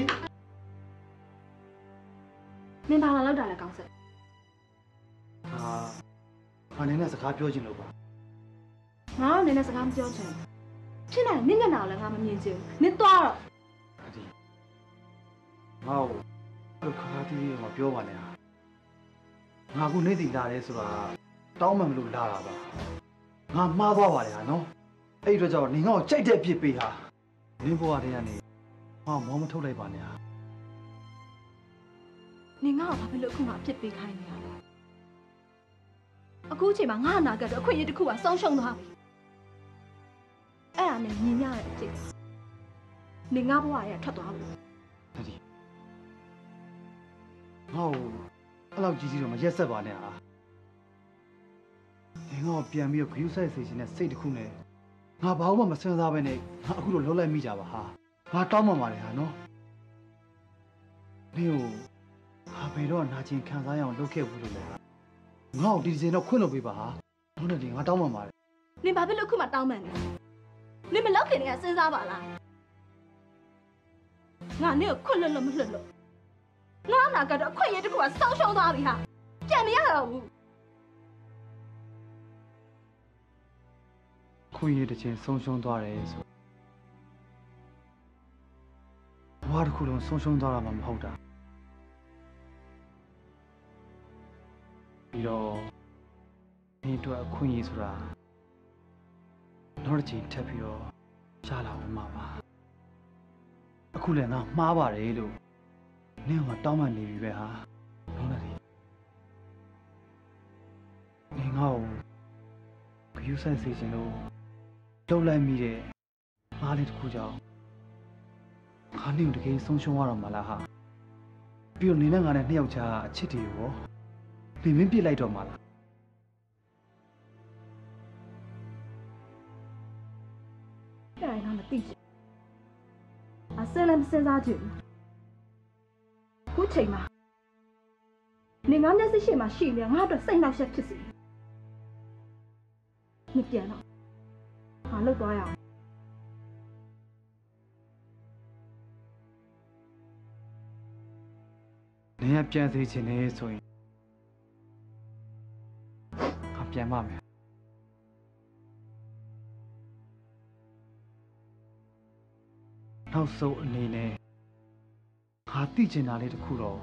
နင်ဘာလာလောက်တာလဲကောင်းဆက်ဟာဟာနင်းနဲ့စကားပြောချင်လို့ပါငါကနင်နဲ့စကားမပြောချင်ဖြစ်နိုင်နင့်မျက်နှာလည်းငါမမြင်ချင်ဘူးနင်သွားတော့ Ready? ငါ့ကိုအဲ့ခါခါတီးလေးကပြောပါနဲ့ဟာငါအခုနေတည်လာတယ်ဆိုတာတောင်းမှမလို့လာတာပါငါမှားသွားပါလေဟာနော်အဲ့ဒီတော့ကြောင့်နင်ငါ့ကိုကြိုက်တဲ့ဖြစ်ပေးဟာနင်းဘဝတည်းကနေငါ့မောမထုတ်လိုက်ပါနဲ့ဟာနင်ငါ့ကိုဘာဖြစ်လို့အခုမှအပြစ်ပေးခိုင်းနေရလဲအခုချိန်မှာငါ့အနာဂတ်တော့အခွင့်အရေးတစ်ခုကဆုံးရှုံးသွားပြီအဲ့ဒါနဲ့မြင်ရတဲ့အဖြစ်နင်ငါဘဝရဲ့ထွက်သွားလို့တတိငါ့ကိုအဲ့လောက်ကြီးကြီးတော့မရက်ဆက်ပါနဲ့ဟာဒီငါ့ကိုပြန်ပြီးတော့ဂရုစိုက်စေချင်တဲ့စိတ်တစ်ခုနဲ့ငါဘာမှမစဉ်းစားဘဲနဲ့ငါအခုလိုလှုပ်လိုက်မိကြပါဟာငါတောင်းပန်ပါတယ်ဟာနော်နင်ကိုဟာဘယ်တော့နာကျင်ခံစားရအောင်လုပ်ခဲ့ဘူးလို့လဲဟာငါ့ကိုဒီဒီစင်တော့ခွင့်လို့ပေးပါဟာဟုတ်တယ်ဒီငါတောင်းပန်ပါတယ်နင်ဘာဖြစ်လို့အခုမှတောင်းပန်နေနင်မလောက်ခင်တည်းကစဉ်းစားပါလားငါနင့်ကိုခွင့်လွတ်လို့မလွတ်လို့ငါအနာကတော့အခွင့်အရေးတစ်ခုကဆုံးရှုံးသွားပြီဟာပြန်မရတော့ဘူးခွင့်ရတဲ့ချင်းဆုံးရှုံးသွားတယ်ဆိုဘဝတစ်ခုလုံးဆုံးရှုံးသွားတာမှမဟုတ်တာပြီးတော့ဒီအတွက်အခွင့်အရေးဆိုတာနောက်တစ်ချိန်ထပ်ပြီးတော့ရှားလာမှာပါအခုလည်းငါမှားပါတယ်လို့နင့်ကတောင်းပန်နေပြီပဲဟာလုံးလိုက်နင်ငါ့ကိုဂရုစိုက်စေချင်လို့လှုပ်လိုက်မိတဲ့အားလေးတစ်ခုကြောင့်ခါနေတကယ်ဆုံးရှုံးရတော့မလားဟာပြီးတော့နေနဲ့ငါနဲ့နှစ်ယောက်ချာအချစ်တွေရောနေမင်းပြစ်လိုက်တော့မလားအဲ့ဒါငါမသိချင်အစလည်းမစဉ်းစားချင်ဘူးခုချိန်မှာနေငါမျက်စိရှိမှရှိနေငါအတွက်စိတ်နှောက်ယှက်ဖြစ်စီနေပြန်တော့ငါလှုပ်သွားရအောင်နေရပြန်စေချင်နေဆိုရင်ငါပြန်ပါမယ်နောက်ဆုံးအနေနဲ့ငါသိချင်တာလေးတစ်ခုတော့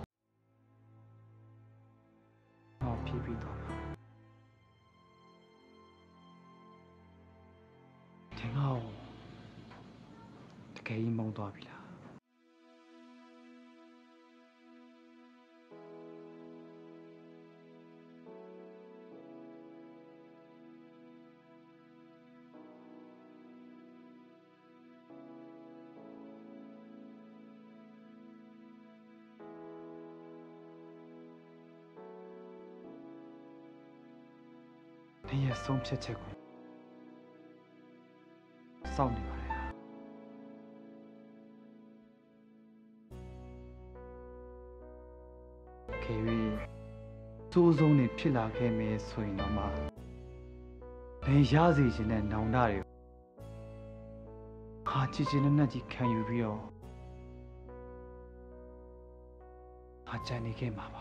ငါဖြေပြီးတော့ဒီငါ့ကိုတကယ်ကြီးမုန်းသွားပြီလား 你也ဆုံးဖြတ်ချက်ကိုစောင့်နေပါလေခေဝီစိုးစုံနေဖြစ်လာခဲ့မယ်ဆိုရင်တော့မှဘယ်ရစေခြင်းနဲ့နောင်တတွေဟာချစ်ချင်းနဲ့နဲ့ကြီးခံယူပြီးတော့ဟာကြံနေခဲ့မှာပါ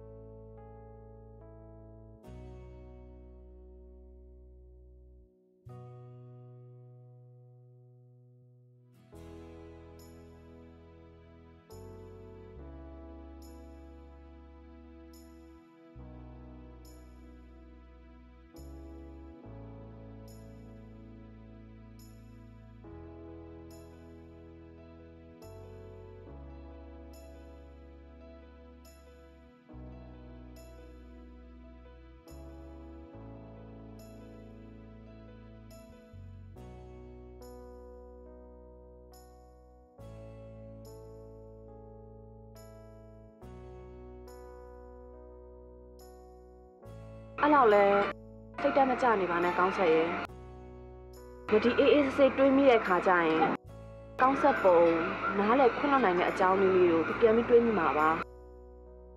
အဲ့လောက်လဲစိတ်တက်မကြနေပါနဲ့ကောင်းဆက်ရဲ့မဒီအေးအေးဆေးတွေးမိတဲ့ခါကျရင်ကောင်းဆက်ပုံနားလေခွင့်လွှတ်နိုင်တဲ့အကြောင်းလေးတွေကိုပြန်ပြီးတွေးမိမှာပါ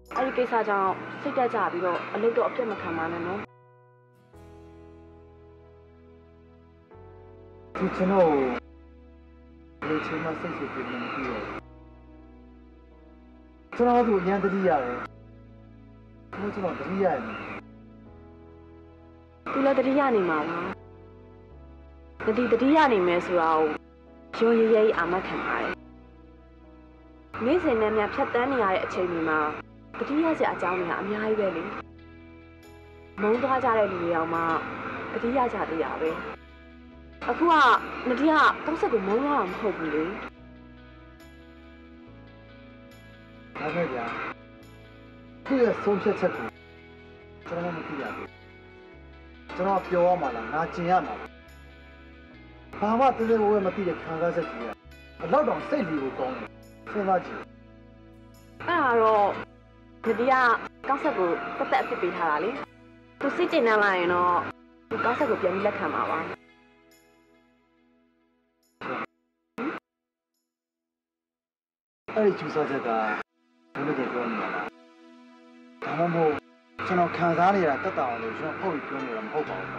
အဲ့ဒီကိစ္စကြောင့်စိတ်တက်ကြပြီးတော့အလုပ်တော့အပြတ်မခံပါနဲ့နော်ဒီကျွန်တော်ဒီချိန်မှာစိတ်ဆူပြေနေပြီတော့ကျွန်တော်တို့ရန်တတိရတယ်ဘယ်ကျွန်တော်တတိရတယ်သူလည်းတတိယနေမှာပါတတိတတိယနေမယ်ဆိုတာကိုရုံရည်ရည်အာမခံပါတယ်နေ့စဉ်နဲ့များဖြတ်တန်းနေရတဲ့အချိန်တွေမှာတတိယစရာအကြောင်းတွေကအများကြီးပဲလေမုန်းသွားကြတဲ့လူတွေအောင်မှတတိယကြသေးရပဲအခုကနဒီကတောက်ဆက်ကိုမုန်းသွားတာမဟုတ်ဘူးလေဒါပဲဗျာသူ့ရဲ့ဆုံးဖြတ်ချက်ကိုကျွန်တော်မသိရဘူးကျွန်တော်ပြောရမှာလားငါကျင်ရမှာဘာမှတည်းတည်းဝဲမသိတဲ့ခံစားချက်ကြီးကအလောက်တောင်စိတ်လီကိုကောင်းတယ်စဉ်းစားကြည့်အဲ့ဒါတော့နဒီကတောက်ဆက်ကိုတက်တက်အဖြစ်ပေးထားတာလေသူစိတ်ကျင်နေလာရင်တော့ဒီတောက်ဆက်ကိုပြန်ပြီးလက်ခံပါပါအဲ့ဒီကျူဆာချက်ကဘယ်လိုလဲပြောနေတာလဲဒါမှမဟုတ်ကျွန်တော်ခံစားနေတာတက်တာအောင်လို့ကျွန်တော်ဟုတ်ပြီးပြောနေတာမဟုတ်ပါဘူး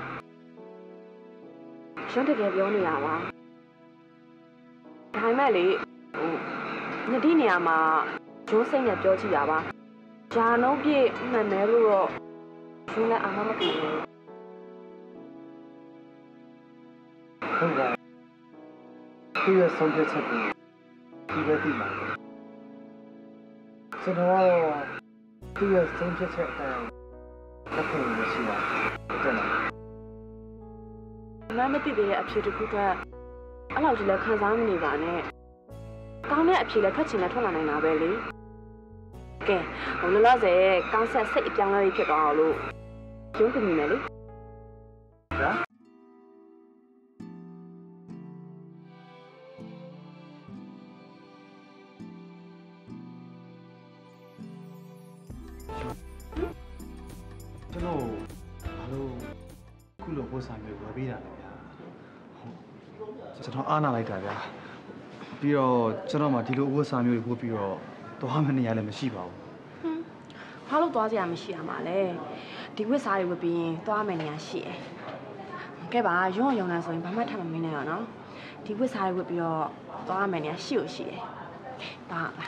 ရှင်တကယ်ပြောနေတာပါဒါပေမဲ့လေဟိုညတိနေရာမှာဂျိုးစိတ်နဲ့ပြောကြည့်တာပါဂျာနှုံးပြည့်မှန်တယ်လို့တော့ရှင်လည်းအာမမခံဘူးဟုတ်ကဲ့ဒီရဲ့ဆုံးဖြတ်ချက်ကိုဒီပဲသိမှာကျွန်တော်ဒီရဲ့ဆုံးဖြတ်ချက်အတိုင်းလက်ခံရရှိတာတဲ့နော်မမသိသေးတဲ့အဖြေတစ်ခုအတွက်အဲ့လောက်ကြီးလည်းခံစားမနေပါနဲ့ကောင်းတဲ့အဖြေလည်းထွက်ချင်လည်းထွက်လာနိုင်တာပဲလေကဲဟိုလောလောဆယ်ကောင်းဆက်စိတ်အပြောင်းအလဲဖြစ်သွားအောင်လို့ရုံးတင်နေမယ်လေဟာကျွန်တော်ဘာလို့ခုလိုပို့ဆောင်မျိုးဝယ်ပေးတာလဲဗျာဟုတ်ကျွန်တော်အားနာလိုက်တာဗျာပြီးတော့ကျွန်တော်မှဒီလိုအဝတ်စားမျိုးတွေပို့ပြီးတော့သွားမယ့်နေရာလည်းမရှိပါဘူးဟွန်းဘာလို့သွားစရာမရှိရမှာလဲဒီဝတ်စားတွေဝတ်ပြီးရင်သွားမယ့်နေရာရှိတယ်ကဲပါရုံးရုံနဲ့ဆိုရင်ဘာမှထပ်မမင်းနဲ့ရနော်ဒီဝတ်စားတွေဝတ်ပြီးတော့သွားမယ့်နေရာရှိလို့ရှိတယ်ပါပါ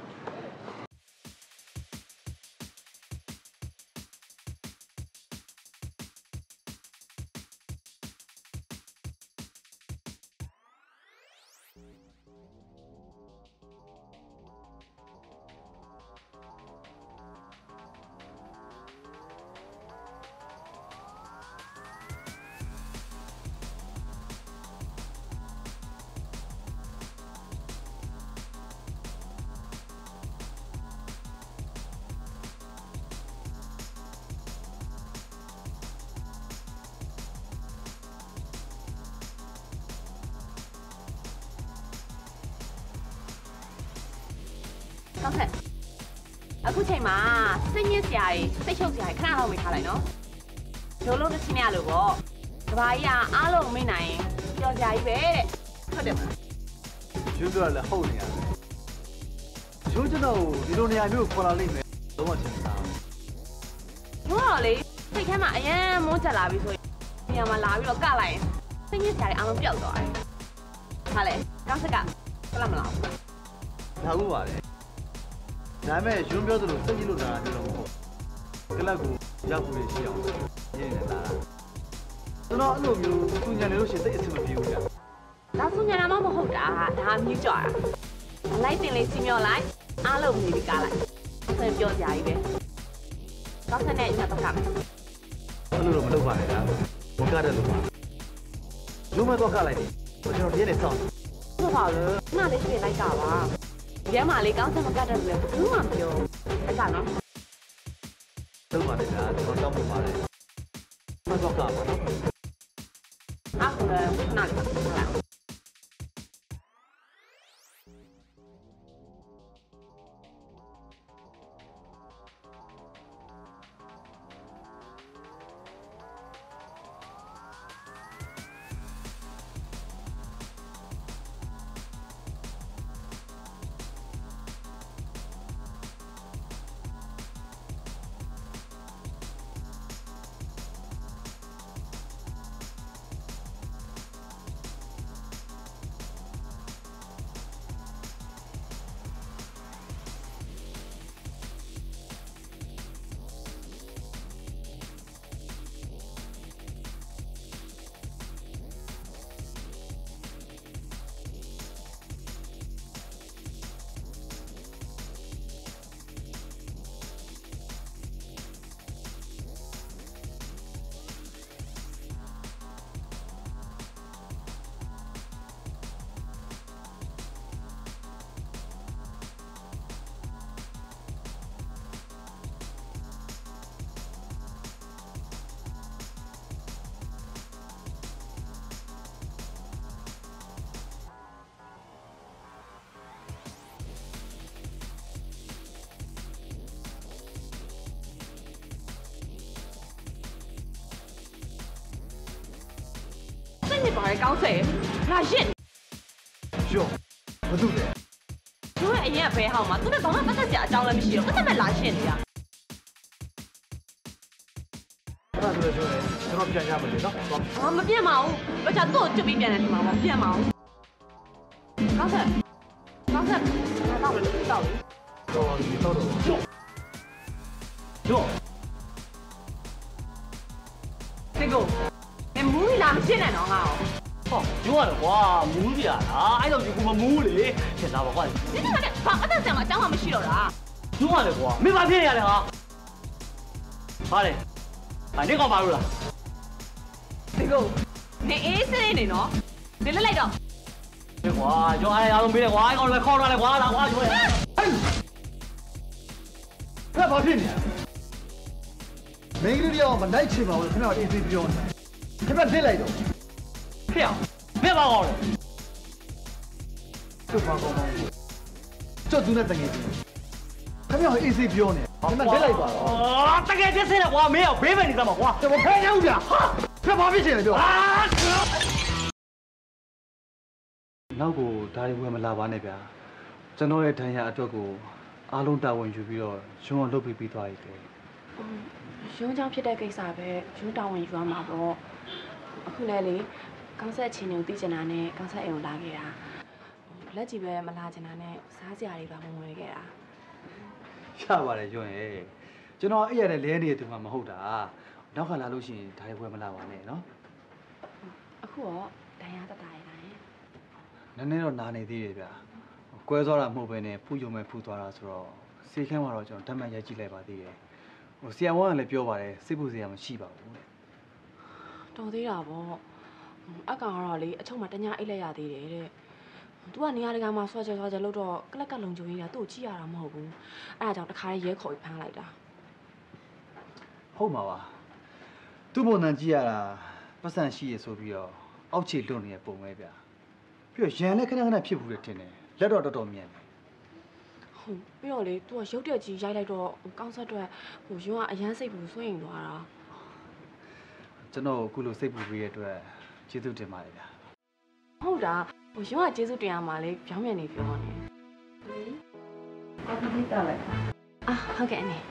ဟုတ်ကဲ့အခုချိန်မှာစိတ်ညစ်စရာတွေစိတ်ချုပ်စရာတွေခဏလောက်ဝေးထားလိုက်နော်ဒိုးလုံးတစ်ချင်းရလို့ပေါ့ကဘာကြီးကအားလုံးမိနိုင်ရင်ကြော်စရာကြီးပဲတဲ့ဟုတ်တယ်မလားကျွန်းပြောလည်းဟုတ်နေရတယ်ကျွန်းကျွန်တော်ဒီလိုနေရာမျိုးခေါ်လာလိမ့်မယ်လုံးဝချင်တာဘိုးတော်လေးစိတ်ထဲမှာအရန်မုန်းချက်လာပြီဆိုရင်နေရာမှာလာပြီးတော့ကလိုက်ရင်စိတ်ညစ်စရာတွေအားလုံးပျောက်သွားတယ်ဟာလေကောင်းစက်ကဘယ်လားမလားဒါဥပါလေဒါမဲ့ရွံ့ပြောသလိုစိတ်ကြီးလို့လာတာမျိုးတော့မဟုတ်ကလပ်ကိုရောက်ဖို့ရှိအောင်ညင်နေတာကျွန်တော်အဲ့လိုမျိုးသူညံနေလို့ရှိရင်စိတ်အဆင်မပြေဘူးကြာဒါဆိုညံတာမှမဟုတ်တာဒါမြူးကြတာလိုက်တင်လေးစီမျောလိုက်အားလုံးနေပြီးကားလိုက်ဆင်ပြောကြကြီးပဲကောင်းစက်နဲ့ညတော့ကမယ်အဲ့လိုတော့မလုပ်ပါနဲ့လားဘုံကားတဲ့လူပါရုံးမတော့ကလိုက်တယ်ကျွန်တော်ဒီနေ့စောင့်ဟုတ်ပါလို့ခဏလေးပြင်လိုက်ကပါရဲမလေးကောင်းစက်မကတ်တဲ့လူလည်းဘူးမှမပြောအဲ့ဒါနော်လုပ်ပါနဲ့ဗျာကျွန်တော်တောင်းဖို့ပါတယ်မတော့ကပါနော်အခုလည်းခဏလေးပါဟုတ်လားသွားတယ်ကောင်းဆက်လာရှင်းကျော်ဘာလို့လဲတို့ရဲ့အရင်ကဘဲဟောင်းမှာသူနဲ့ဘာမှပတ်သက်စရာအကြောင်းလည်းမရှိတော့ပတ်သက်မဲ့လာရှင်းနေတာအဲ့ဒါဆိုတော့ကျွန်တော်ပြန်ရမယ်လေနော်ဟာမပြတ်မအောင်ဘာကြောင့်သူ့ကိုကျွတ်ပြီးပြန်တယ်ဒီမှာမပြတ်မအောင်ကောင်းဆက်ကောင်းဆက်ငါတော့လည်းတောက်တယ်တော့ဒီတော့တော့ကျော်ကျော်这个，你母你哪么进来呢？哈？ 哦，有啊了，哇，母的啊，哎，都就我们母的，现在我管。 你他妈的，把我当什么？讲话没虚了啦？ 有啊了，我没法骗人的哈。好嘞，啊，你搞嘛路了？ 这个，你一岁的呢？你来来着？ 这我就哎呀，都没得我，我来考出来，我来我就。 哎，不要骗你。每个地方嘛，来吃嘛，我肯定要一直标的，这边谁来着？ 骗，别把我了。 就发高吗？这都在等一等，肯定要一直标呢，这边谁来着？ 哦，大概这谁了？我没有，别问你怎么我， 这我拍两下，哈，别把别谁来着？啊！နောက်ကိုဒါတွေဝယ်မလာပါနဲ့ဗျာကျွန်တော်ရဲ့ဒဏ်ရာအတွက်ကိုအားလုံးတာဝန်ယူပြီးတော့ရှင်အောင်လုပ်ပြီးပြီးသွားရတယ်ရုံးကြောင်းဖြစ်တဲ့ကိစ္စပဲရုံးတာဝန်ယူရမှာပေါ့အခုလဲလေကောင်းဆက်ချင်းတွေကိုသိချင်တာနဲ့ကောင်းဆက်အိမ်ကိုလာခဲ့တာလက်ကြည့်ပဲမလာချင်တာနဲ့စားစရာတွေပါမဝင်ခဲ့တာရပါတယ်ရွှင်ရဲ့ကျွန်တော်အဲ့ရတဲ့လဲနေတဲ့သူမှမဟုတ်တာနောက်ကလာလို့ရှိရင်ဒါတွေဝယ်မလာပါနဲ့နော်အခုတော့ဒဏ်ရာတတရတာရဲ့နည်းနည်းတော့နာနေသေးတယ်ဗျာကွဲသွားတာမဟုတ်ပဲနဲ့ဖူးယုံမဲ့ဖူးသွားတာဆိုတော့စေခန်းမှာတော့ကျွန်တော်ဓာတ်မှတ်ရိုက်ကြည့်လိုက်ပါသေးတယ်ဟိုဆီယံဝန်းကလည်းပြောပါတယ်စိတ်ပူစရာမရှိပါဘူးတဲ့တော်သေးတာပေါ့အကောင်ကတော့လေအချုံမှာတ냐အိတ်လိုက်ရသေးတယ်တဲ့သူကနေရာတကာမှာဆွဲချဲဆွဲချဲလို့တော့ကလက်ကလုံချုံကြီးတာသူ့ကိုကြည့်ရတာမဟုတ်ဘူးအဲ့ဒါကြောင့်တခါရဲရဲခေါ်ပြီးဖမ်းလိုက်တာဟုတ်မှာပါသူ့ပုံစံကြည့်ရတာပတ်စံရှိရဆိုပြီးတော့အောက်ခြေလွတ်နေတဲ့ပုံပဲဗျာပြီးတော့ရန်လည်းခဏခဏဖြစ်ဘူးလေတင်တယ်လက်တော့တော်တော်မြန်တယ်ဟုတ်ပြီးတော့လေသူကရုပ်တက်ကြီးရိုက်လိုက်တော့ကောင်းဆက်တော့ဟိုရုံးကအရန်စိတ်ပူဆွေးရင်သွားတာကျွန်တော်အခုလိုစိတ်ပူပြီးရတဲ့အတွက်ကျေးဇူးတင်ပါတယ်ဗျာဟုတ်တာဟိုရုံးကကျေးဇူးတင်ရမှာလေပြောင်းပြန်နေပြောနေကော်ဖီလေးတောက်လိုက်အာဟုတ်ကဲ့အနေ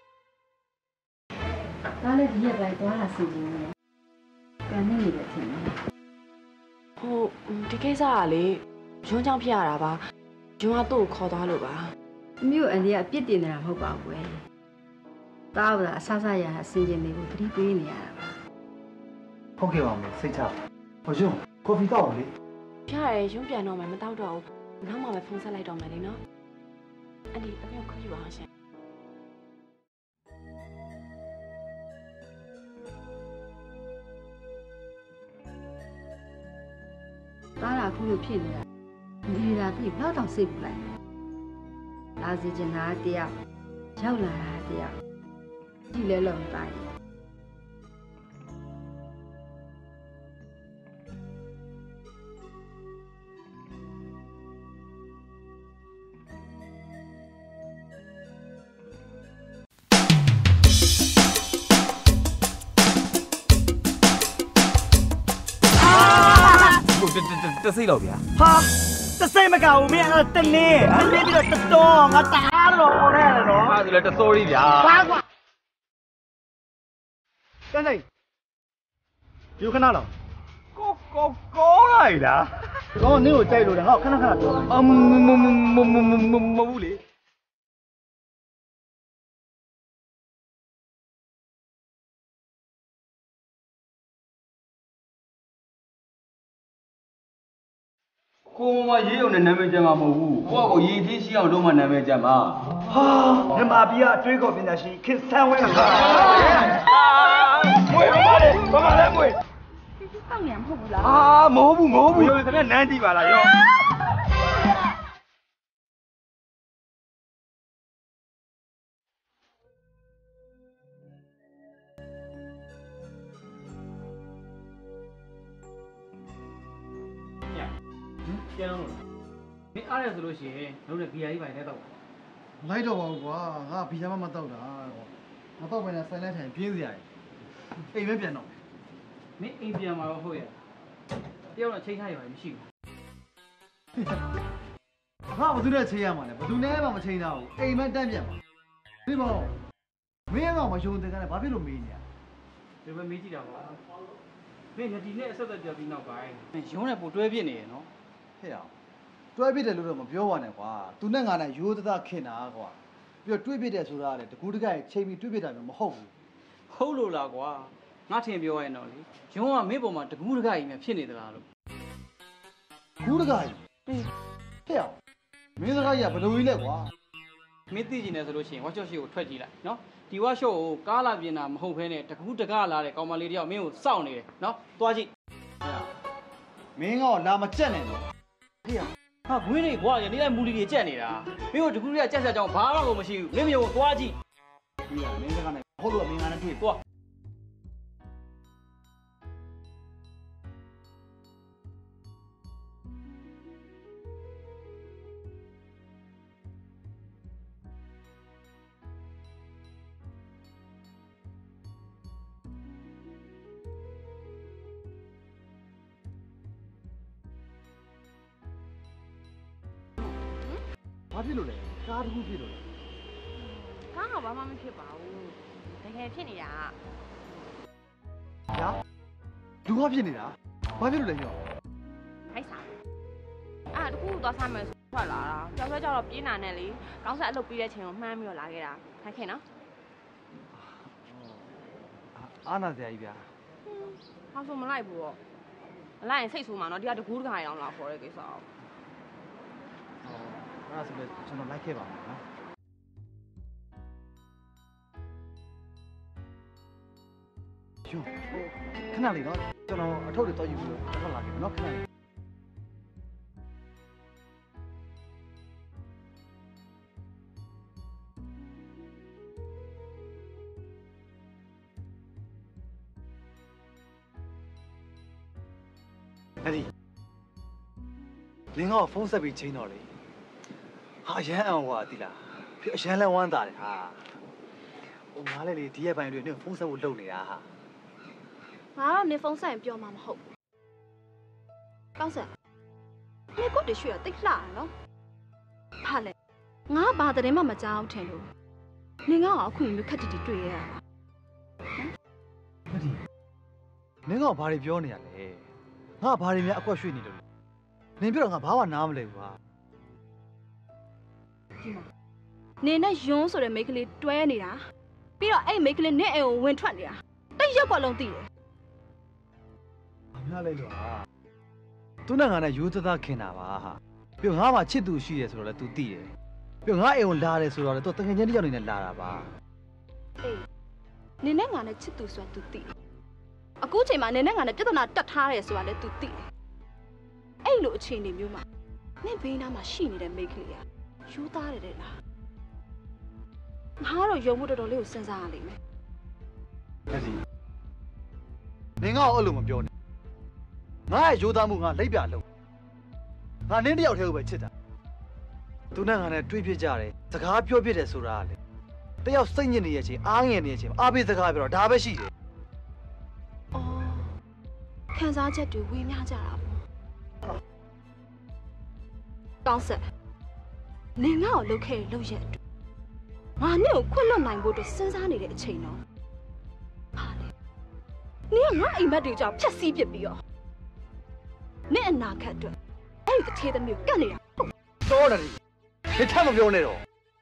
ဒါလည်းဒီရက်ပိုင်းသွားလာစီခြင်းနဲ့ကန်နေနေတယ်ထင်တယ်ဟိုဒီကိစ္စကလေရုံးကြောင့်ဖြစ်ရတာပါရုံးကသူ့ကိုခေါ်သွားလို့ပါမြို့အန်ဒီကအပြစ်တင်နေတာမဟုတ်ပါဘူးကွယ်တားပါအဆဆရအစင်ကျင်တွေကိုသတိပေးနေရတာပါဟုတ်ကဲ့ပါမယ်စိတ်ချဟိုရုံကော်ဖီတောက်အောင်လေဖျားရဲရုံးပြန်တော့မယ်မတောက်တော့ဘူးနောက်မှပဲဖုန်းဆက်လိုက်တော့မယ်လေနော်အန်ဒီအပြောခေါ်ယူပါအောင်ရှင်တားတာခုလိုဖြစ်နေတာဒီလာပြီဘယ်တော့စိတ်ပူလိုက်လာစီချင်တာတရားရောက်လာတာတရားကြည့်လဲလုံးတိုင်းတစိတ်တော့ဗျာဟာတစိတ်မကဘူးမင်းအဲ့တနေတနေပြီးတော့တတော်ငါတားတော့တဲ့နော်ဟာဆိုလဲတစိုးကြီးဗျာဘာကွာတနေယူခဏတော့ကိုကိုကောလိုက်လားကောနင်းကိုကြိုက်လို့လေဟောခဏခဏပြောအမမမမမမမဘူးလေကိုမမရေးုံနဲ့နာမည်ကျမှာမဟုတ်ဘူးကိုကကိုရည်ထင်းရှိအောင်လုပ်မှနာမည်ကျမှာဟာမြန်မာပြည်ကအကျွေးခေါ်ပညာရှင်ခင်ဆန်းဝင်းကမွေးပါလေဘာမှလည်းမွေးစောင့်နေမှာမဟုတ်ဘူးလားအာမဟုတ်ဘူးမဟုတ်ဘူးရောတကယ်နန်းကြည့်ပါလားရောပြန်လို့မင်းအားရဆိုလို့ရှိရင်လုံးနဲ့ဘီယာကြီးပိုင်းနဲ့တော့လိုက်တော့ပါဘူးကွာငါဘီယာမှမတော့တာမတော့ဘယ်နဲ့ဆိုင်လိုက်ထိုင်ပြင်းစရာကြီးအိမ်ပဲပြန်တော့မင်းအိမ်ပြန်มาတော့ဟုတ်ရဲ့တယောက်နဲ့ချိန်ထားရမှာမရှိဘူးငါဘာသူနဲ့ချိန်ရမှာလဲဘာသူနဲ့မှမချိန်တော့ဘူးအိမ်မက်တက်ပြန်ပါဒီမောမင်းကောင်မယုံတဲ့ကလည်းဘာဖြစ်လို့မေးနေရဒီပဲမေးကြည့်တာပါမင်းဒီနေ့အဆက်အသွယ်ပြပြီးနောက်ပိုင်းရုံးနဲ့ပိုတွဲပြစ်နေရနော်ဟဲ့အောင်တွဲပြစ်တယ်လို့တော့မပြောပါနဲ့ကွာသူနဲ့ငါနဲ့ရိုးသားခင်တာကွာပြီးတော့တွဲပြစ်တယ်ဆိုတာကလည်းတကူတကရဲ့ချိန်ပြီးတွဲပြစ်တာမျိုးမဟုတ်ဘူးဟုတ်လို့လားကွာငါထင်ပြောရရင်တော့လေရုံးကမင်းပေါ်မှာတကူးတကကြီးများဖြစ်နေသလားလို့ကူးတကကြီးဟဲ့အောင်မင်းစကားကြီးကဘယ်လိုကြီးလဲကွာမင်းသိကျင်တယ်ဆိုလို့ရှိရင်ဝါချော့ရှိကိုထွက်ကြည့်လိုက်နော်ဒီဝါချော့ကိုကားလာပြင်တာမဟုတ်ဘဲနဲ့တကူးတကလာတဲ့ကောင်မလေးတယောက်မင်းကိုစောင့်နေတယ်နော်သွားကြည့်မင်းကောင်လာမကြက်နဲ့တော့ဟေ့အောင်ဟာဂွင်းတွေကွာရနေလိုက်မူလီတွေကြက်နေတာမင်းတို့တကူးတွေကကြက်ဆက်ကြောင်ဘာမှမရှိဘူးမင်းမျိုးကိုသွားကြည့်ဒီကမင်းစကားနဲ့ဟုတ်လို့မင်းကလည်းတွေ့သွားဘာဖြစ်လို့လဲကားတစ်ခုဖြစ်လို့လဲကားကဘာမှမဖြစ်ပါဘူးတကယ်ဖြစ်နေတာညာလူကဖြစ်နေတာဘာဖြစ်လို့လဲညောဟိုက်စားအဲ့တခုသွားစားမယ်ဆိုထွက်လာတာကြောက်ဆွဲကြောက်တော့ပြင်းတာနဲ့လေကောင်းဆက်အလုပ်ပြီးတဲ့ချိန်ကိုမှန်းပြီးတော့လာခဲ့တာခိုင်းခင်နော်အာနာစရာကြီးဗျာဟောဆိုမလိုက်ဘူးတော့မလိုက်ရင်စိတ်ဆိုးမှာနော်ဒီကတကူးတခါရောင်လာခေါ်တဲ့ကိစ္စအောင်အဲ့ဒါဆိုလည်းကျွန်တော်လိုက်ခဲ့ပါမယ်နော်ယူခဏလေးနော်ကျွန်တော်အထုပ်တွေတော့ယူပြီးတော့ထွက်လာခဲ့မယ်နော်ခဏလေးအဲ့ဒီလင်းကဖုန်းဆက်ပြီးချိန်တော့လေဟာရမ်းအောင်ဟွာတိလားဖြစ်အရမ်းလဲဝမ်းသာတယ်ဟာဟိုငါလည်းလေဒီရက်ပိုင်းတွေနဲ့ဖုန်းဆက်ဖို့လုပ်နေတာဟာငါတော့နေဖုန်းဆက်ရင်ပြောမှာမဟုတ်ဘူးကောင်းဆက်နေကိုတရွှေ့ရတိတ်လှရနော်ဟာလေငါဘာတဲ့မှမကြောက်ထင်လို့နေငါ့ကိုအခုမျိုးခက်တီတီတွေ့ရတာအဲ့ဒီနင်းကဘာတွေပြောနေရလဲငါဘာတွေများအကွက်ရွှေ့နေလို့နင်ပြောတော့ငါဘာမှနားမလဲဘူးဟာဒီမှာနေနဲ့ယွန်းဆိုတဲ့မိန်းကလေးတွဲနေတာပြီးတော့အဲ့မိန်းကလေးနဲ့အိမ်ကိုဝင်ထွက်နေတာတိတ်ရက်ကွက်လုံးသိတယ်ဘာများလဲလို့ဟာသူနဲ့ငါနဲ့ရိုးသားသားခင်တာပါဟာပြီးတော့ငါမှချစ်သူရှိတယ်ဆိုတော့လည်း तू သိတယ်ပြီးတော့ငါအိမ်ကိုလာတယ်ဆိုတော့လည်း तू တကယ်ချင်းတစ်ယောက်နေနဲ့လာတာပါအေးနေနဲ့ငါနဲ့ချစ်သူဆိုတာ तू သိတယ်အခုချိန်မှာနေနဲ့ငါနဲ့ပြဿနာတက်ထားတယ်ဆိုတာလည်း तू သိတယ်အဲ့လိုအခြေအနေမျိုးမှာနေဘေးနားမှာရှိနေတဲ့မိန်းကလေးကယူသားတယ်တဲ့လားငါတော့ယုံဖို့တော်တော်လေးကိုစဉ်းစားရလိမ့်မယ်အဲ့ဒီနင်ကအဲ့လိုမပြောနဲ့ငါရဲ့ရိုးသားမှုငါလိပ်ပြလုံးငါနင်းတစ်ယောက်တည်းကိုပဲချစ်တာသူနဲ့ငါနဲ့တွေ့ဖြစ်ကြတယ်စကားပြောဖြစ်တယ်ဆိုတာကလေတယောက်စိတ်ညစ်နေရဲ့ချင်းအားငယ်နေရဲ့ချင်းအားပေးစကားပြောတော့ဒါပဲရှိတယ်အော်ခံစားချက်တွေဝေမျှကြတာပေါ့ကောင်းဆက်နေငါ့ကိုလှုပ်ခဲ့လှုပ်ရက်အတွက်ငါနဲ့ကိုခွတ်လွတ်နိုင်ဖို့အတွက်စဉ်းစားနေတဲ့အချိန်တော့ဟာလေနေကငါအိမ်မက်တွေကြောင့်ဖြက်စီးပစ်ပြီးတော့နေအနာခတ်အတွက်အဲ့ဒီတစ်သေးသမီးကိုကတ်နေတာတော်တယ်ဒီထပ်မပြောနဲ့တော့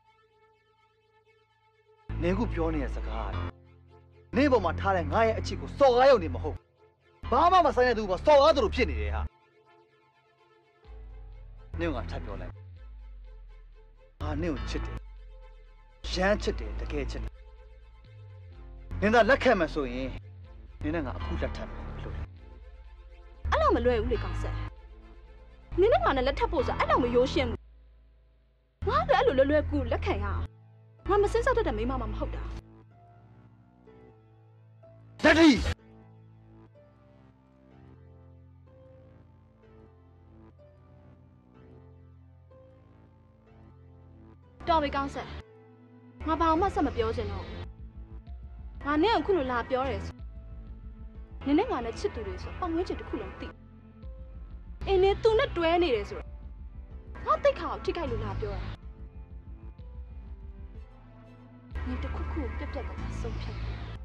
နေခုပြောနေတဲ့စကားနေပေါ်မှာထားတဲ့ငါရဲ့အချစ်ကိုစော်ကားရုံနေမဟုတ်ဘာမှမဆိုင်တဲ့သူကစော်ကားသူလိုဖြစ်နေတယ်ဟာနေကထပ်ပြောလိုက်ငါနေကိုချစ်တယ်ရမ်းချစ်တယ်တကယ်ချစ်တယ်နင်သာလက်ခံမယ်ဆိုရင်နင်နဲ့ငါအခုလက်ထပ်မယ်လို့အဲ့လိုမလွယ်ဘူးလေကောင်းဆက်နင်းနဲ့ငါနဲ့လက်ထပ်ဖို့ဆိုအဲ့လိုမရိုးရှင်းဘူးငါလည်းအဲ့လိုလွယ်လွယ်ကူလက်ခံရအောင်ငါမစင်းစားတတ်တဲ့မိန်းမမမဟုတ်တာတတိတော်ပြီကောင်းဆက်ငါဘာမှဆက်မပြောချင်တော့ငါနဲ့အခုလိုလာပြောတယ်ဆိုနင်းနဲ့ငါနဲ့ချစ်သူတွေဆိုပတ်ဝန်းကျင်တစ်ခုလုံးသိအင်းနဲ့သူနဲ့တွဲနေတယ်ဆိုတော့ငါတိတ်ခါကိုထိခိုက်လို့လာပြောတာနင်တခုခုပြက်ပြက်သားဆုံးဖြတ်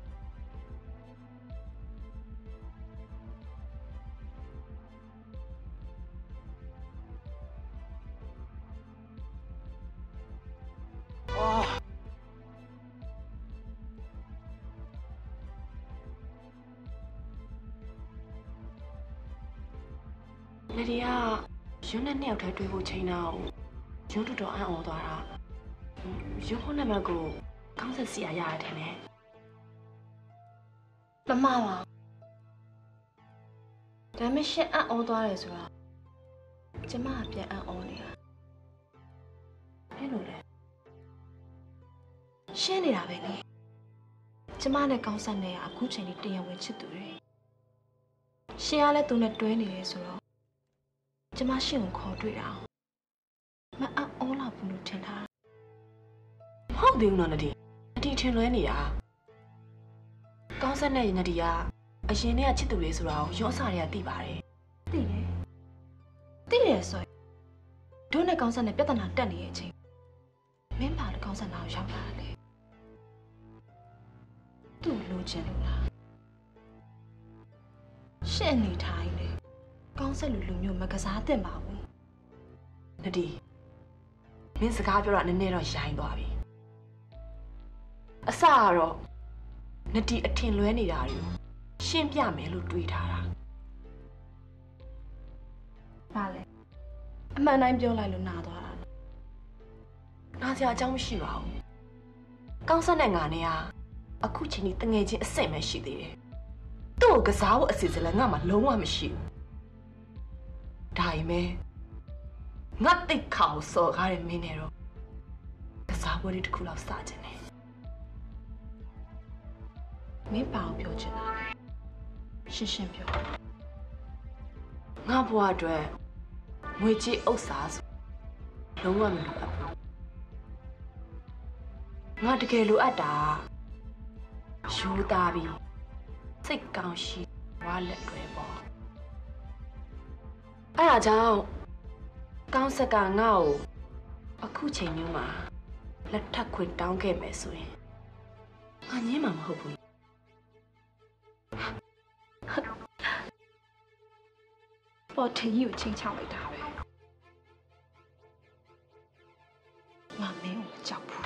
လေဒီယာရုံးနဲ့နှစ်ယောက်တည်းတွေ့ဖို့ချိန်တော့ရုံးတော်တော်အံ့ဩသွားတာရုံးခုနံပါတ်ကိုကောင်းဆက်စီရရတယ်နဲ့မမပါဒါပေမဲ့ရှင်းအံ့ဩသွားတယ်ဆိုတာကျမကပြန်အံ့ဩနေတာဘယ်လိုလဲရှင်းနေတာပဲလေကျမနဲ့ကောင်းဆက်နဲ့အခုချိန်လေးတရားဝင်ချစ်သူတွေရှင်းရလဲသူနဲ့တွဲနေတယ်ဆိုတော့ကျမရှင်းကိုခေါ်တွေ့တာမအံ့ဩလာဘူးလို့ထင်တာမဟုတ်သေးဘူးနော်နဒီနဒီထင်လွဲနေတာကောင်းဆက်နဲ့နဒီကအရင်တည်းကချစ်သူလေးဆိုတာကိုရောစာတွေကသိပါတယ်သိတယ်သိတယ်ဆိုရင်တို့နဲ့ကောင်းဆက်နဲ့ပြဿနာတက်နေတဲ့အချိန်မင်းပါတဲ့ကောင်းဆက်နာကိုရောက်လာတယ်သူ့လိုချင်လို့လားရှင့်နေထိုင်တယ်ကောင်းဆက်လူလူမျိုးမကစားတင်ပါဘူးနဒီမင်းစကားပြောတာနည်းနည်းတော့ရိုင်းသွားပြီအစကတော့နဒီအထင်လွဲနေတာတွေကိုရှင်းပြမယ်လို့တွေးထားတာဘာလဲအမှန်တိုင်းပြောလိုက်လို့နာသွားတာနာစရာအကြောင်းမရှိပါဘူးကောင်းဆက်နဲ့ငါနဲ့ကအခုချိန်ဒီတငယ်ချင်းအဆင့်ပဲရှိသေးတယ်သူ့ကိုကစားဖို့အစီအစဉ်လည်းငါမှလုံးဝမရှိဘူးဒါပေမဲ့ငါတိတ်ခါကိုစော်ကားတဲ့မင်းနဲ့တော့ကစားပွဲလေးတစ်ခုလောက်စကြတယ်မင်းပါအောင်ပြောချင်တာရှင်းရှင်းပြောငါဘဝအတွက်ငွေကြေးဥစ္စာဆိုလုံးဝမလိုအပ်ဘူးငါတကယ်လိုအပ်တာယူသားပြီးစိတ်ကောင်းရှိဝါလက်တွေပေါ့အဲ့ဒါကြောင့်ကောင်းဆက်ကငါ့ကိုအခုချိန်မျိုးမှာလက်ထပ်ခွင့်တောင်းခဲ့မယ်ဆိုရင်ငါညင်းမှာမဟုတ်ဘူးပေါ်ထီကိုချင်းချောက်လိုက်တာပဲငါမင်းကိုကြောက်ဘူး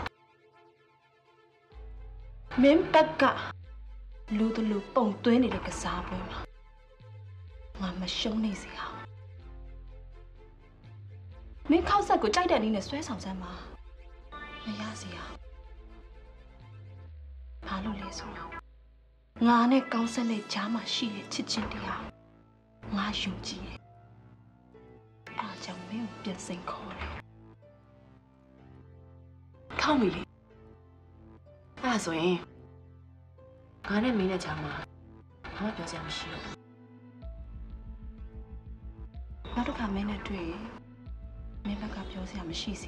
မင်းဘက်ကလူတလူပုံသွင်းနေတဲ့ကစားပွဲမှာငါမရှုံးနေစေအောင်မင်းခောက်ဆက်ကိုကြိုက်တဲ့နည်းနဲ့ဆွဲဆောင်စမ်းပါမရစေအောင်ဘာလို့လဲဆိုတော့ငါနဲ့ကောင်းဆက်နဲ့ကြားမှာရှိတဲ့ချစ်ချင်းတရားငါယုံကြည်တယ်အားကြောင့်မင်းကိုပြန်စိန်ခေါ်တယ်ကောင်းပြီလေအဲ့ဆိုရင်ငါနဲ့မင်းနဲ့ကြားမှာဘာမှပြောစရာမရှိတော့ဘူးနောက်တစ်ခါမင်းနဲ့တွေ့ရင်မင်းဘက်ကပြောစရာမရှိစေ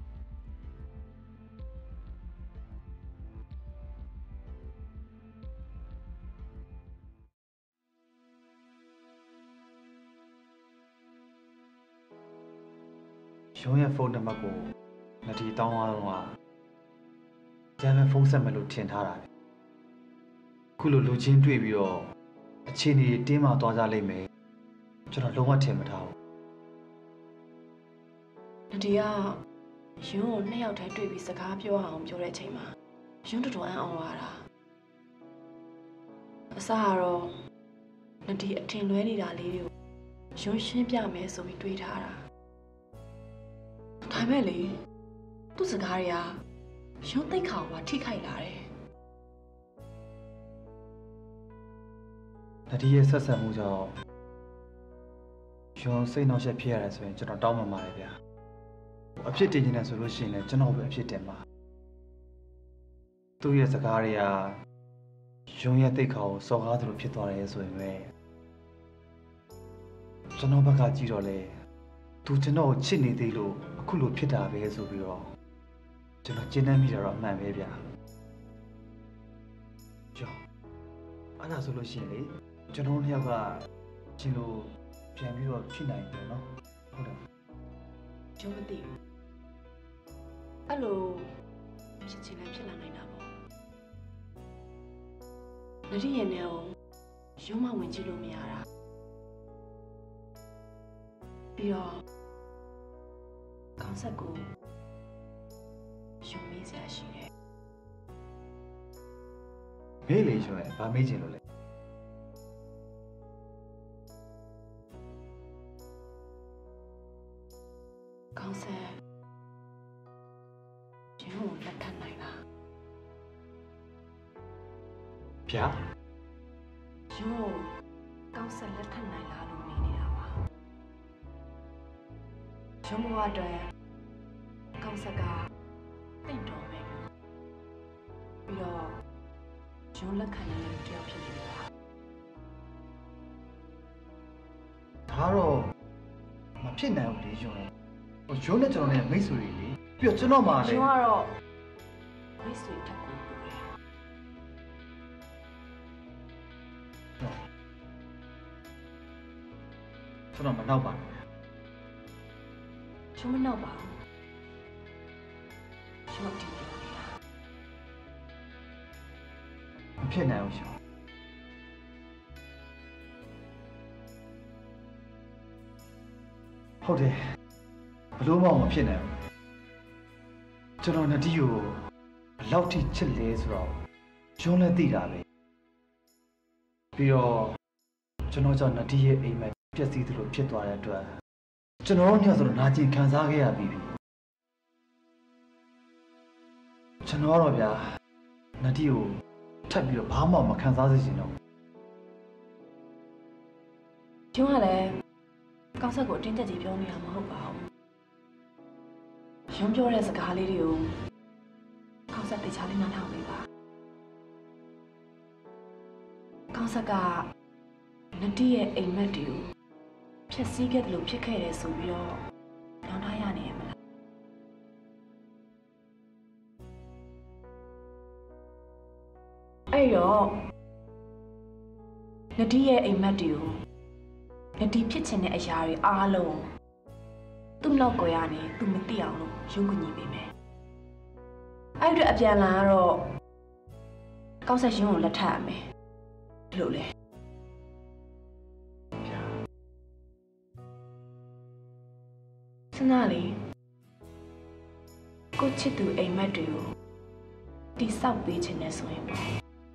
ရုံးရဲ့ဖုန်းနံပါတ်ကိုနဒီတောင်းသွားတော့ဂျမ်းမဖုန်းဆက်မယ်လို့ထင်ထားတာပဲခုလိုလူချင်းတွေ့ပြီးတော့အခြေအနေတင်းမာသွားကြလိမ့်မယ်ကျွန်တော်လုံးဝထင်မထားဘူးနဒီကရုံးကိုနှစ်ယောက်တည်းတွေ့ပြီးစကားပြောအောင်ပြောတဲ့အချိန်မှာရုံးတော်တော်အံ့ဩရတာအစကတော့နဒီအထင်လွဲနေတာလေးတွေကိုရုံးရှင်းပြမယ်ဆိုပြီးတွေးထားတာဒါပေမဲ့လေသူ့စကားတွေကရုံးသိက္ခာကိုပါထိခိုက်လာတယ်နဒီရဲ့ဆက်ဆံမှုကြောင့်ရုံးစိတ်နှောက်ယှက်ဖြစ်ရတယ်ဆိုရင်ကျွန်တော်တောင်းပန်ပါတယ်ဗျာအဖြစ်တင်နေတယ်ဆိုလို့ရှိရင်လည်းကျွန်တော်ပဲအဖြစ်တင်ပါသူ့ရဲ့စကားတွေကရုံးရဲ့သိက္ခာကိုစော်ကားသလိုဖြစ်သွားတယ်ဆိုရင်ပဲကျွန်တော်ဘက်ကကြည့်တော့လေသူကျွန်တော်ကိုချစ်နေသေးလို့အခုလိုဖြစ်တာပဲဆိုပြီးတော့ကျွန်တော်ကျဉ်းနှံ့မိတာတော့အမှန်ပဲဗျာကြောက်အဲ့ဒါဆိုလို့ရှိရင်လေကျွန်တော်နှစ်ယောက်ကရှင်လို့ပြန်ပြီးတော့ဖြစ်နိုင်တယ်နော်ဟုတ်တယ်ကျုံမသိဘူးအဲ့လိုဖြစ်ချင်လည်းဖြစ်လာနိုင်တာပေါ့နရီရဲ့နဲ့ရုံးမဝင်ကြည့်လို့မရတာပြီးတော့ကောင်းဆက်ကိုရုံးမေးစရာရှိတယ်မေးလေရွှဲဘာမေးချင်လို့လဲကောင်းဆက်ရုံးကိုလက်ထပ်နိုင်လားဗျာရုံးကောင်းဆက်လက်ထပ်နိုင်လားလို့မေးနေတာပါရုံးဘဝအတွက်ကောင်းဆက်ကတိတ်တော်ပဲပြီးတော့ရုံးလက်ခံနေလို့တယောက်ဖြစ်နေတာဒါတော့မဖြစ်နိုင်ဘူးလေရွှဲဟိုရုံးနဲ့ကျွန်တော်နဲ့မိတ်ဆွေတွေလေပြီးတော့ကျွန်တော်မှလည်းရုံးကတော့မိတ်ဆွေထပ်ကိုပို့တယ်ကျွန်တော်မနောက်ပါဘူးရုံးမနောက်ပါဘူးရုံးတီးပြောနေတာမဖြစ်နိုင်ဘူးရွှဲဟုတ်တယ်ဘလို့မှမဖြစ်နိုင်ဘူးကျွန်တော်နဒီကိုဘလောက်ထိချစ်လဲဆိုတော့ရုံးလည်းသိတာပဲပြီးတော့ကျွန်တော်ကြောင့်နဒီရဲ့အိမ်မက်ပျက်စီးသလိုဖြစ်သွားတဲ့အတွက်ကျွန်တော်တို့ညဆိုတော့နာကျင်ခံစားခဲ့ရပြီကျွန်တော်တော့ဗျာနဒီကိုထပ်ပြီးတော့ဘာမှမခံစားစေချင်တော့ရုံးကလည်းကောင်းဆက်ကိုအတင်းကျပ်ကြီးပြောနေတာမဟုတ်ပါဘူးရုံးပြောတဲ့စကားလေးတွေကိုကောင်းဆက်တေချာလေးနားထောင်ပေးပါကောင်းဆက်ကနတိရဲ့အိမ်မက်တွေကိုဖျက်ဆီးခဲ့တယ်လို့ဖြစ်ခဲ့တယ်ဆိုပြီးတော့လောင်ထားရနေရမလားအဲ့တော့နတိရဲ့အိမ်မက်တွေကိုနတိဖြစ်ချင်တဲ့အရာတွေအားလုံးသူ့လောက်ကိုရနေသူမသိအောင်လို့ရုပ်ကညီပေးမယ်အဲ့ဒါအပြန်လာတော့ကောက်ဆက်ရှင်ကိုလက်ထပ်ရမယ်ဒီလိုလေစနာလီကိုချစ်သူအိမ်မက်တွေကိုတိဆောက်ပေးခြင်းနဲ့ဆိုရင်ပေါ့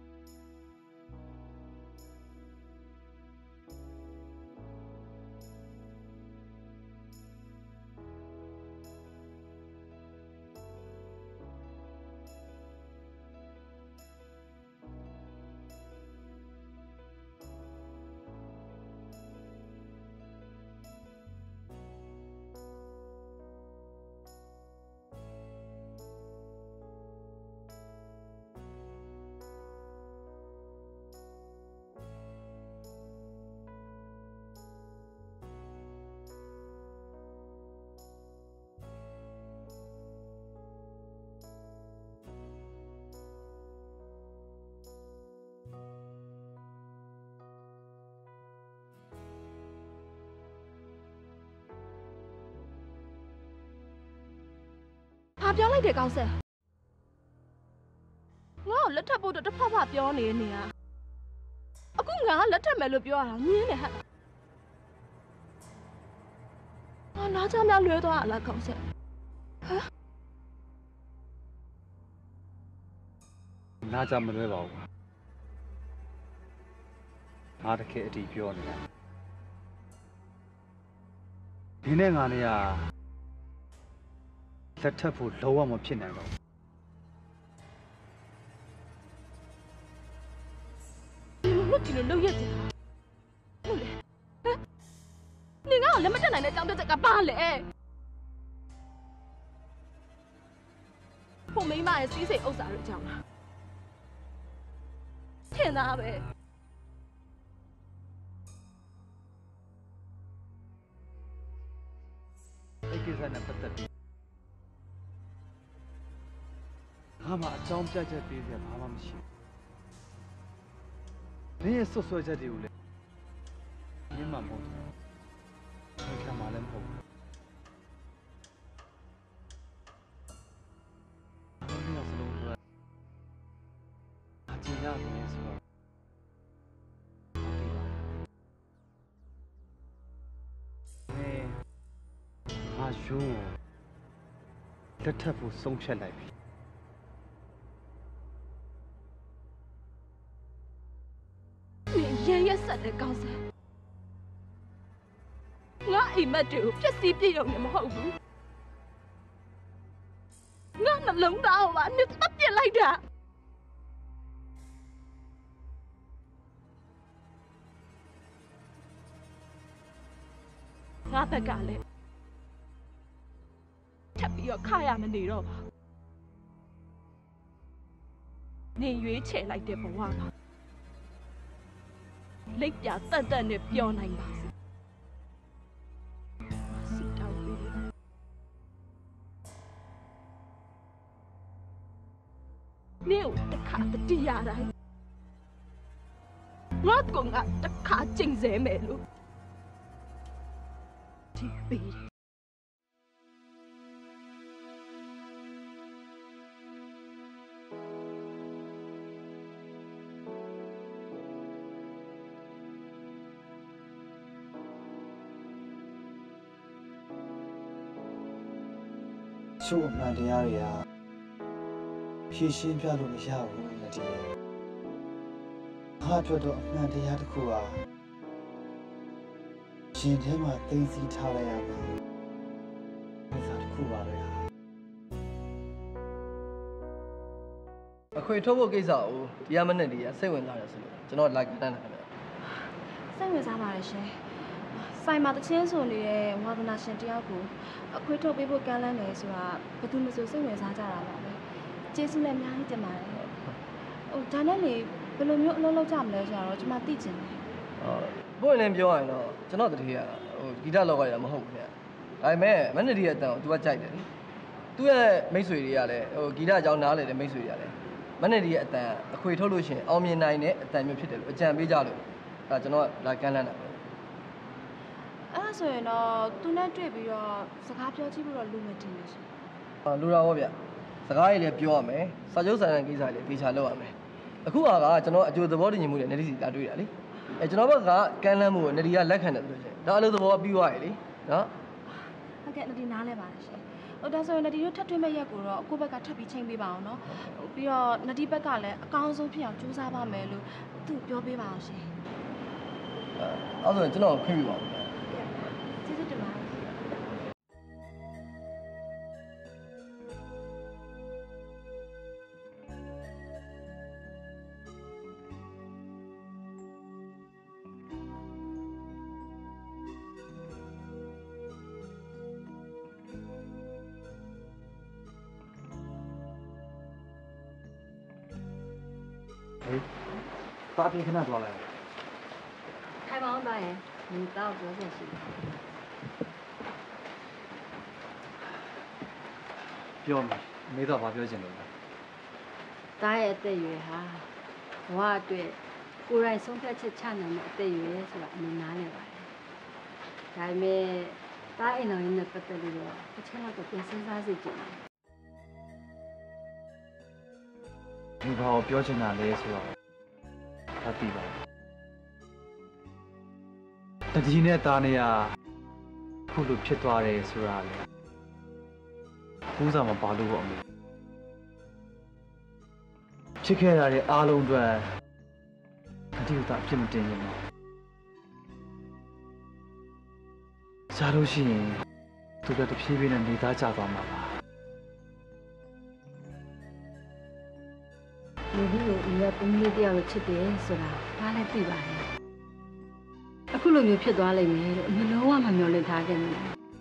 ပြောလိုက်တယ်ကောင်းဆက်ငါ့ကိုလက်ထပ်ဖို့တော့တစ်ဖက်ဖက်ပြောနေနေอ่ะအခုငါကလက်ထပ်မယ်လို့ပြောရတာညင်းနေဟဲ့ငါနားချမ်းများလွဲသွားလားကောင်းဆက်ဟမ်နားချမလွဲပါဘူးငါတကယ်အတီးပြောနေတာဒီနဲ့ငါနဲ့ကလက်ထပ်ဖို့လုံးဝမဖြစ်နိုင်တော့ဘူးဒီလိုလုပ်ရကြဟုတ်လေနင်ကလည်းမတက်နိုင်တဲ့အကြောင်းပြချက်ကဘာလဲဖို့မိမရဲ့စီးစိမ်ဥစ္စာတွေအကြောင်းလားထင်သားပဲအဲ့ကိစ္စနဲ့ပတ်သက်ပြီးငါမှအကြောင်းပြချက်ပေးစရာဘာမှမရှိဘူး။နင်းရဲ့ဆွဆွချက်တွေကိုလည်းနင်းမှမဟုတ်ဘူးခွင့်ခံမှာလည်းမဟုတ်ဘူးအဲ့ဒီစလုံးကအကျဉ်းရတယ်ဆိုတော့ငါရုံးလက်ထပ်ဖို့ဆုံးဖြတ်လိုက်ပြီရရဆက်တဲ့ကောင်းစားငါအိမ်မက်တွေကိုပြစ်စီးပြည့်ရုံနဲ့မဟုတ်ဘူးငါနှလုံးသားကိုပါနစ်ပတ်ပြစ်လိုက်တာငါဘက်ကလည်းထပ်ပြီးတော့ခါရမနေတော့ပါနေရွေးချယ်လိုက်တဲ့ဘဝမှာလက်ပြတတ်တတ်နဲ့ပြောနိုင်ပါစေစီတောင်းပေးနေဦးတခါတတိယတိုင်းငါကငါတခါကျင့်စေမယ်လို့ဒီပေးတယ်ချို့အမှန်တရားတွေကဖြည့်ရှင်းပြလို့မရဘူးလက်တည်းငါတို့တော့အမှန်တရားတစ်ခုဟာရှင်ထဲမှာသိသိထားလိုက်ရမယ်ဒီစားတစ်ခုပါပဲအခွေထုတ်ဖို့ကိစ္စကိုဒီရမနဲ့ဒီကစိတ်ဝင်စားတယ်ဆိုလို့ကျွန်တော်လိုက်တန်းတယ်ခင်ဗျစိတ်ဝင်စားပါတယ်ရှင်ဆိုင်မှာတချင်းဆိုနေတဲ့ဝါသနာရှင်တယောက်ကိုအခွေထုတ်ပေးဖို့ကမ်းလှမ်းတယ်ဆိုတာဘယ်သူမှမဆိုစိတ်ဝင်စားကြတာပါပဲကျေးဇူးလည်းအများကြီးတင်ပါတယ်ဟိုဒါနဲ့လေဘယ်လိုမျိုးအလုပ်လုပ်ကြမလဲဆိုတော့ကျွန်မသိချင်တယ်ဟုတ်ဘို့ရင်ပြောရရင်တော့ကျွန်တော်တတိယဟိုဂီတလောက်ကရတာမဟုတ်ဘူးခင်ဗျဒါပေမဲ့မန္တလေးရဲ့အတန်ကို तू ကကြိုက်တယ်လေသူ့ရဲ့မိတ်ဆွေတွေကလည်းဟိုဂီတအကြောင်းနားလေတဲ့မိတ်ဆွေတွေကလည်းမန္တလေးရဲ့အတန်အခွေထုတ်လို့ရှိရင်အောင်မြင်နိုင်တဲ့အတန်မျိုးဖြစ်တယ်လို့အကြံပေးကြလို့အဲကျွန်တော်လာကမ်းလှမ်းတာပဲအဲ့ဒါဆိုရင်တော့သူနဲ့တွေ့ပြီးတော့စကားပြောကြည့်ဖို့တော့လူမတင်နေရှင်ဟာလူတော်ဟောဗျစကားကြီးလည်းပြောရမယ်စာချုပ်စာတမ်းကိစ္စလည်းတေချာလုပ်ရမယ်အခုကကျွန်တော်အကျိုးသဘောတည်ညီမှုတွေနေဒီစီလာတွေ့တာလေအဲကျွန်တော်ဘက်ကကမ်းလှမ်းမှုကိုနေဒီကလက်ခံတယ်ဆိုလို့ရှိရင်ဒါအလုပ်သဘောပြီးသွားပြီလေနော်ဟုတ်ကဲ့နေဒီနားလဲပါတယ်ရှင်ဟိုဒါဆိုရင်နေဒီတို့ထပ်ထွေးမဲ့ရက်ကိုတော့ကိုယ့်ဘက်ကထပ်ပြီးချိန်ပေးပါအောင်နော်ပြီးတော့နေဒီဘက်ကလည်းအကောင်းဆုံးဖြစ်အောင်ကြိုးစားပါမယ်လို့သူပြောပေးပါအောင်ရှင်အဲအဲ့ဆိုရင်ကျွန်တော်ခွင့်ပြုပါဦးကျေးဇူးတင်ပါတယ်ပါပြင်ခဏသွားလိုက်ထိုင်ပါအောင်ပါရင်ဒီတော့ပြောပြရှိတယ်ပြောမယ်အမေတော့ဘာပြောချင်လို့လဲတားရဲ့အသက်အရွယ်ဟာဘဝအတွက်ကိုယ်တိုင်ဆုံးဖြတ်ချက်ချနိုင်တဲ့အသက်အရွယ်ဆိုတာအမြင်နားလည်ပါတယ်ဒါပေမဲ့တားအိမ်တော်ရင်းနဲ့ပတ်သက်လို့တော့တစ်ချက်တော့ပြန်စဉ်းစားစေချင်တယ်ဒီဘာကိုပြောချင်တာလဲဆိုတော့ဒါသိပါတတိနဲ့သားနဲ့ကခုလိုဖြစ်သွားတယ်ဆိုတာလေဘူးစားမပါလို့ပေါ့အမေဖြစ်ခဲ့တာတွေအားလုံးအတွက်အတိအကျအဖြစ်မတင်ရင်တော့ရှားလို့ရှိရင်သူကတဖြည်းဖြည်းနဲ့နေသားကြသွားမှာပါလူကြီးကိုအရင်ကသမီးလေးတယောက်ကိုချစ်တယ်ဆိုတာဘာလဲသိပါတယ်အခုလိုမျိုးဖြစ်သွားလိမ့်မယ်လို့အမြင်လုံးဝမမျှော်လင့်ထားခဲ့ဘူး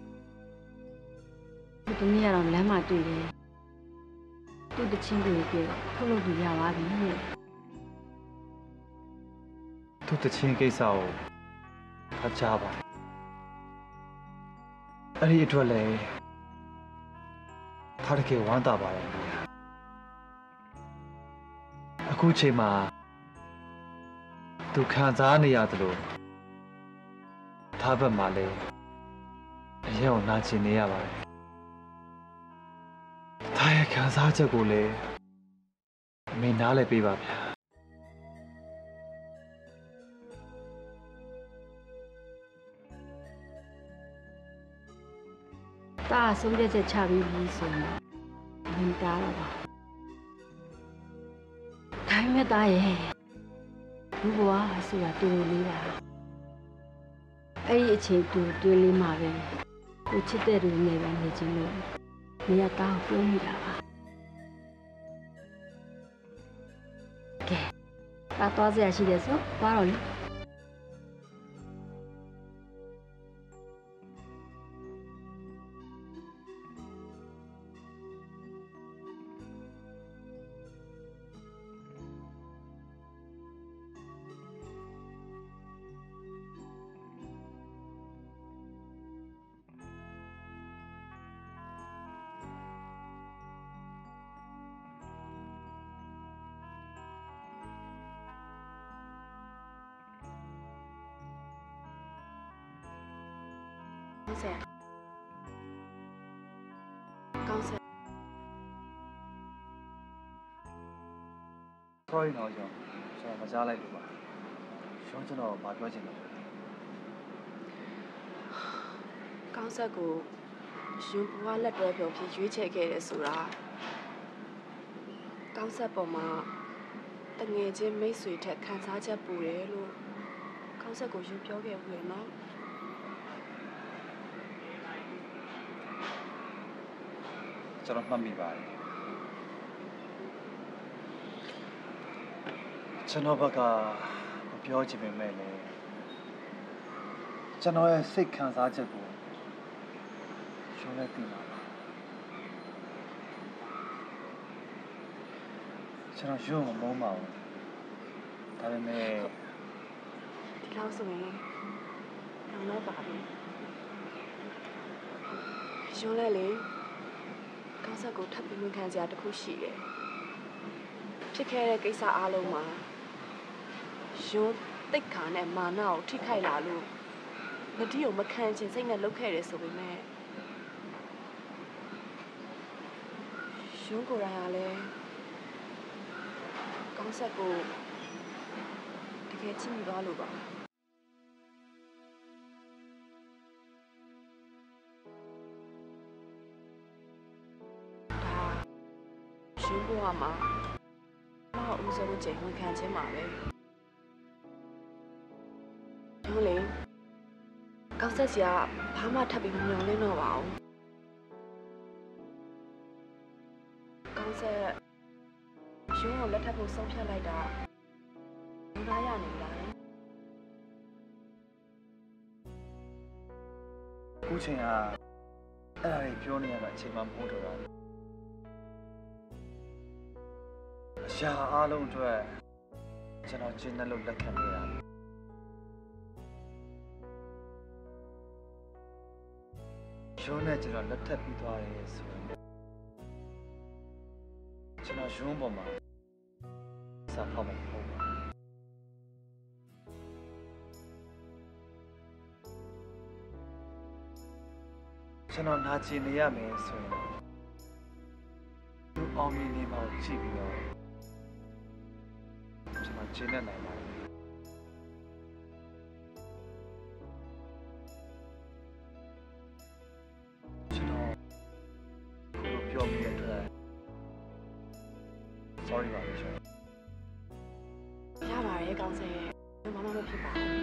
ဒီသမီးကတော့လမ်းမှာတွေ့တယ်သူ့တချင်းကိုပြောထုတ်လို့ပြရပါပြီတဲ့သူ့တချင်းကိစ္စကိုအချားပါအဲ့ဒီအတွက်လည်းခါတကယ်ဝမ်းသာပါတယ်အခုချိန်မှာသူခံစားနေရတယ်လို့သားဘက်မှာလည်းရဲကိုနာကျင်နေရပါတယ်ဒါရဲ့ခံစားချက်ကိုလည်းအမေနားလည်းပေးပါဗျာတာဆုံးဖြတ်ချက်ချပြီးပြီဆိုရင်မင်းတားတော့ပါဒါပေမဲ့တားရဲ့လူဘွားဆိုတာတူလေးပါအဲ့ဒီအချိန်တူတွင်းလေးမှာပဲကိုချစ်တဲ့လူနဲ့ပဲနေချင်းလို့မရတားကိုပြောမိတာပါကဲတားသွားစရာရှိတယ်ဆိုသွားတော့လေကောင်းဆက်ကောင်းဆက် sorry တော့ကျွန်တော်မကြားလိုက်လို့ပါရှောင်းကျွန်တော်မပြောချင်တော့ကောင်းဆက်ကိုယူဘွားလက်တွဲပြောဖြစ်ရွေးချယ်ခဲ့တယ်ဆိုတာကောင်းဆက်ပေါ်မှာတငယ်ချင်းမိတ်ဆွေထက်ခံစားချက်ပူတယ်လို့ကောင်းဆက်ကိုယူပြောခဲ့ဘူးလေနော်ကျွန်တော်မှတ်မိပါတယ်ကျွန်တော်ဘက်ကမပြောချင်ပေမဲ့လည်းကျွန်တော်ရဲ့စိတ်ခံစားချက်ကိုရှုံးလိုက်တင်ပါပါကျွန်တော်ရုံမမုန်းပါဘူးဒါပေမဲ့ဒီလောက်ဆိုရင်တော့ပါပြီရုံးလဲလေကောင်းဆက်ကိုထပ်ပြီးဝန်ခံစရာတစ်ခုရှိတယ်ဖြစ်ခဲ့တဲ့ကိစ္စအားလုံးမှာရုံးတိတ်ခါနဲ့မာနကိုထိခိုက်လာလို့မတိကိုမခံချင်စိတ်နဲ့လုပ်ခဲ့တယ်ဆိုပေမဲ့ရုံးကိုယ်တိုင်ကလည်းကောင်းဆက်ကိုတကယ်ချစ်မိသွားလို့ပါရှင်ဘွားမှာမဟုတ်ဦးဆုံးချိန်ဝန်ခံခြင်းပါပဲရုံးလေကောင်းဆက်စီကဘာမှထပ်ပြီးမမျောလင်းတော့ပါဘူးကောင်းဆက်ရုံးကိုလက်ထပ်ဖို့ဆုံးဖြတ်လိုက်တာဘယ်နာရနေလားခုချိန်ကအဲ့ဒါတွေပြောနေရတာအချိန်မှမဟုတ်တော့တာအရာအားလုံးအတွက်ကျွန်တော်ကျင်းတဲ့လို့လက်ခံနေတာရုံးနဲ့ကျွန်တော်လက်ထပ်ပြီးသွားတယ်ဆိုရင်ကျွန်တော်ရုံးပေါ်မှာစာဖောက်မှာပေါ့ကျွန်တော်နာကျင်နေရမယ်ဆိုရင်သူအောင်မြင်နေမှာကြည့်ပြီးတော့ကျွန်တော်ကျင်းနေနိုင်ပါတယ်ကျွန်တော်ကိုပြောပြတဲ့အတွက် sorry ပါရှင်ရပါတယ်ကောင်းဆက်ရဲ့ဘာမှမဖြစ်ပါဘူး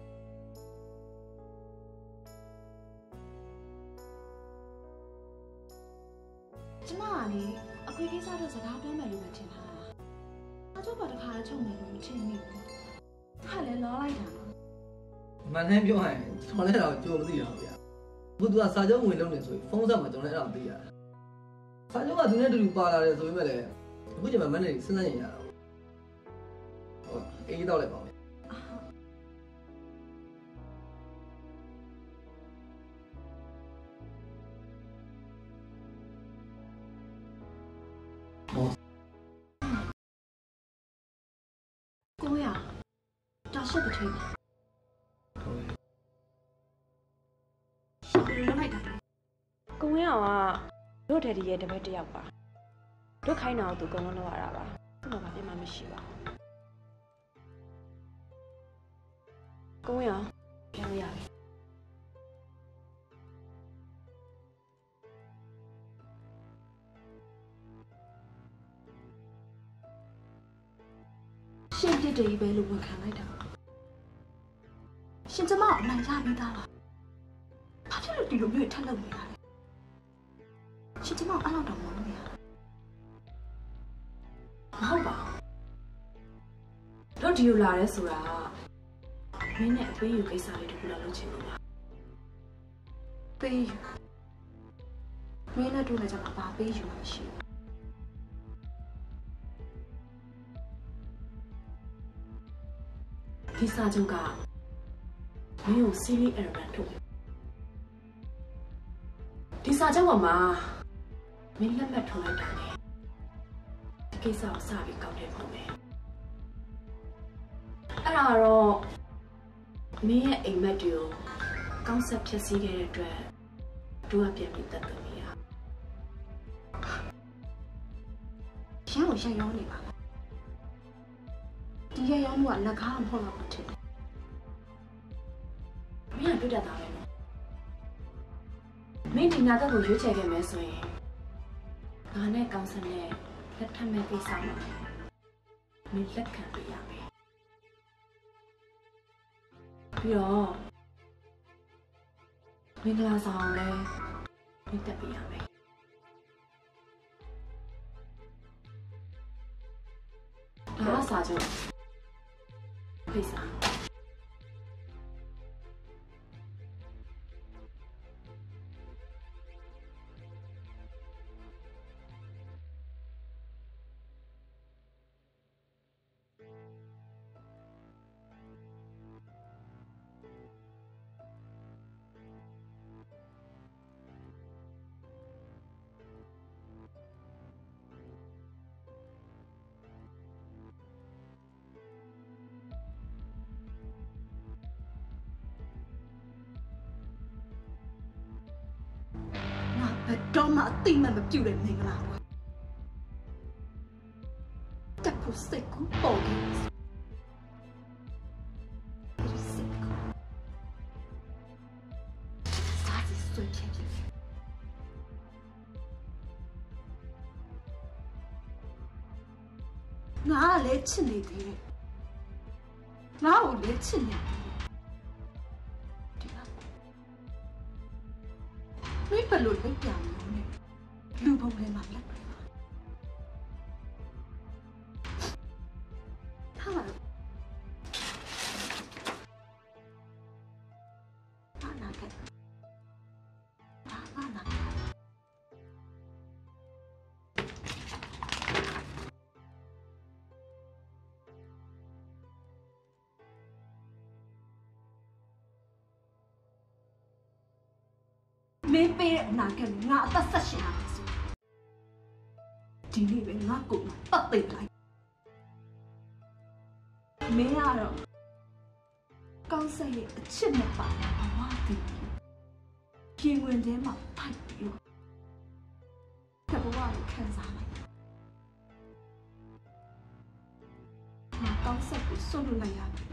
ကျမကလေအခွေကိစ္စတော့စကားပြောမယ်လို့ပဲထင်တာ။အချို့ဘာတစ်ခါချုံမယ်လို့မထင်မိဘူး။ဟာလည်းလောလိုက်တာနော်။မှန်တမ်းပြောရရင်ကျွန်တော်လည်းတော့ကြိုမသိတော့ဗျာ။အခုသူကစာချုပ်ဝင်လုပ်နေဆိုရင်ဖုန်းဆက်မှာကျွန်တော်လည်းအဲ့ဒါမသိရတာ။စာချုပ်ကသူနဲ့တူတူပါလာတယ်ဆိုပေမဲ့လည်းအခုချိန်မှာမန်နေစဉ်းစားရင်ရတာ။ဟုတ်အေးတော့လည်းပါမယ်ကိုရတာရှက်တဲ့ထဲမှာရှက်ရလိုက်တာင်းအောင်ကတို့ဒက်ဒီရဲ့တပည့်တစ်ယောက်ပါတို့ခိုင်းတာကိုသူအကုန်လုံးလုပ်ရတာပါသူ့မှာဘာပြစ်မှမရှိပါဘူးကိုင်းအောင်ပြန်လို့ရပြီရှင်ပြစ်တယ်ပဲလို့ဝန်ခံလိုက်တာရှင်ကျမအနိုင်ရပြီးသားလားဘာဖြစ်လို့ဒီလိုမျိုးထပ်လုပ်နေရလဲရှင်ကျမအဲ့လောက်တော့မလုပ်ရမဟုတ်ပါဘူးတို့ဒီလိုလာရဲဆိုတာမင်းနဲ့အပေးယူကိစ္စလေးတခုလောက်လုပ်ချင်လို့ပါပေးယူမင်းနဲ့တို့လည်းကျမဘာပေးယူမှမရှိဘူးဒီစာချုပ်ကမင်းကိုစီးရီးအရမန်ထုတ်ဒီစာချုပ်ပေါ်မှာမင်းလက်မှတ်ထိုးလိုက်တာလေဒီကိစ္စကိုစပြီးကောက်တယ်ပုံပဲအဲ့ဒါတော့မင်းရဲ့အိမ်မက်တွေကိုကောင်းဆက်ဖြည့်ဆည်းခဲ့တဲ့အတွက်တို့ကပြန်ပြီးတတ်တယ်မရရှင်းကိုရှင်းရောနေပါလားဒီရရောမှုကလက်ကားမဟုတ်တော့ဘူးထင်တယ်မင်းကတွေ့တတ်တာပဲနော်မင်းဒီနာကကိုရွေးချယ်ခဲ့မယ်ဆိုရင်ငါနဲ့ကောင်းဆက်နဲ့လက်ထပ်မဲ့ကိစ္စမှာမင်းလက်ခံပြရမယ်ပြီးတော့မင်္ဂလာဆောင်လည်းမင်းတက်ပြရမယ်ဒါကစာချုပ်ဖိတ်စာဘယ်တော့မှအသိမှမပြုတ်တဲ့မင်္ဂလာပွဲတက်ဖို့စိတ်ကိုပေါ်ခဲ့ဒီစိတ်ကိုစာစီဆွေးချင်တယ်ငါလည်းချစ်နေသေးတယ်ငါ့ကိုလည်းချစ်နေတယ်မင်းဘယ်လိုလုပ်ပြမလို့လဲလူပုံထဲမှာလက်တွေ့ပါဟာဘာနာကဲဘာဘာနာမင်းပေးတဲ့အနာကငါအသက်ဆက်ရှင်ရမယ်ဆိုဒီနေ့ပဲငါကိုယ်ပတ်သိလိုက်မင်းကတော့ကောင်းဆက်ရဲ့အချစ်နဲ့ပါဘဝတည်ပြင်ဝင်ထဲမှာဖိုက်ပြီးတော့တဘဝကိုခံစားလိုက်ငါကောင်းဆက်ကိုစွန့်လွတ်လိုက်ရတယ်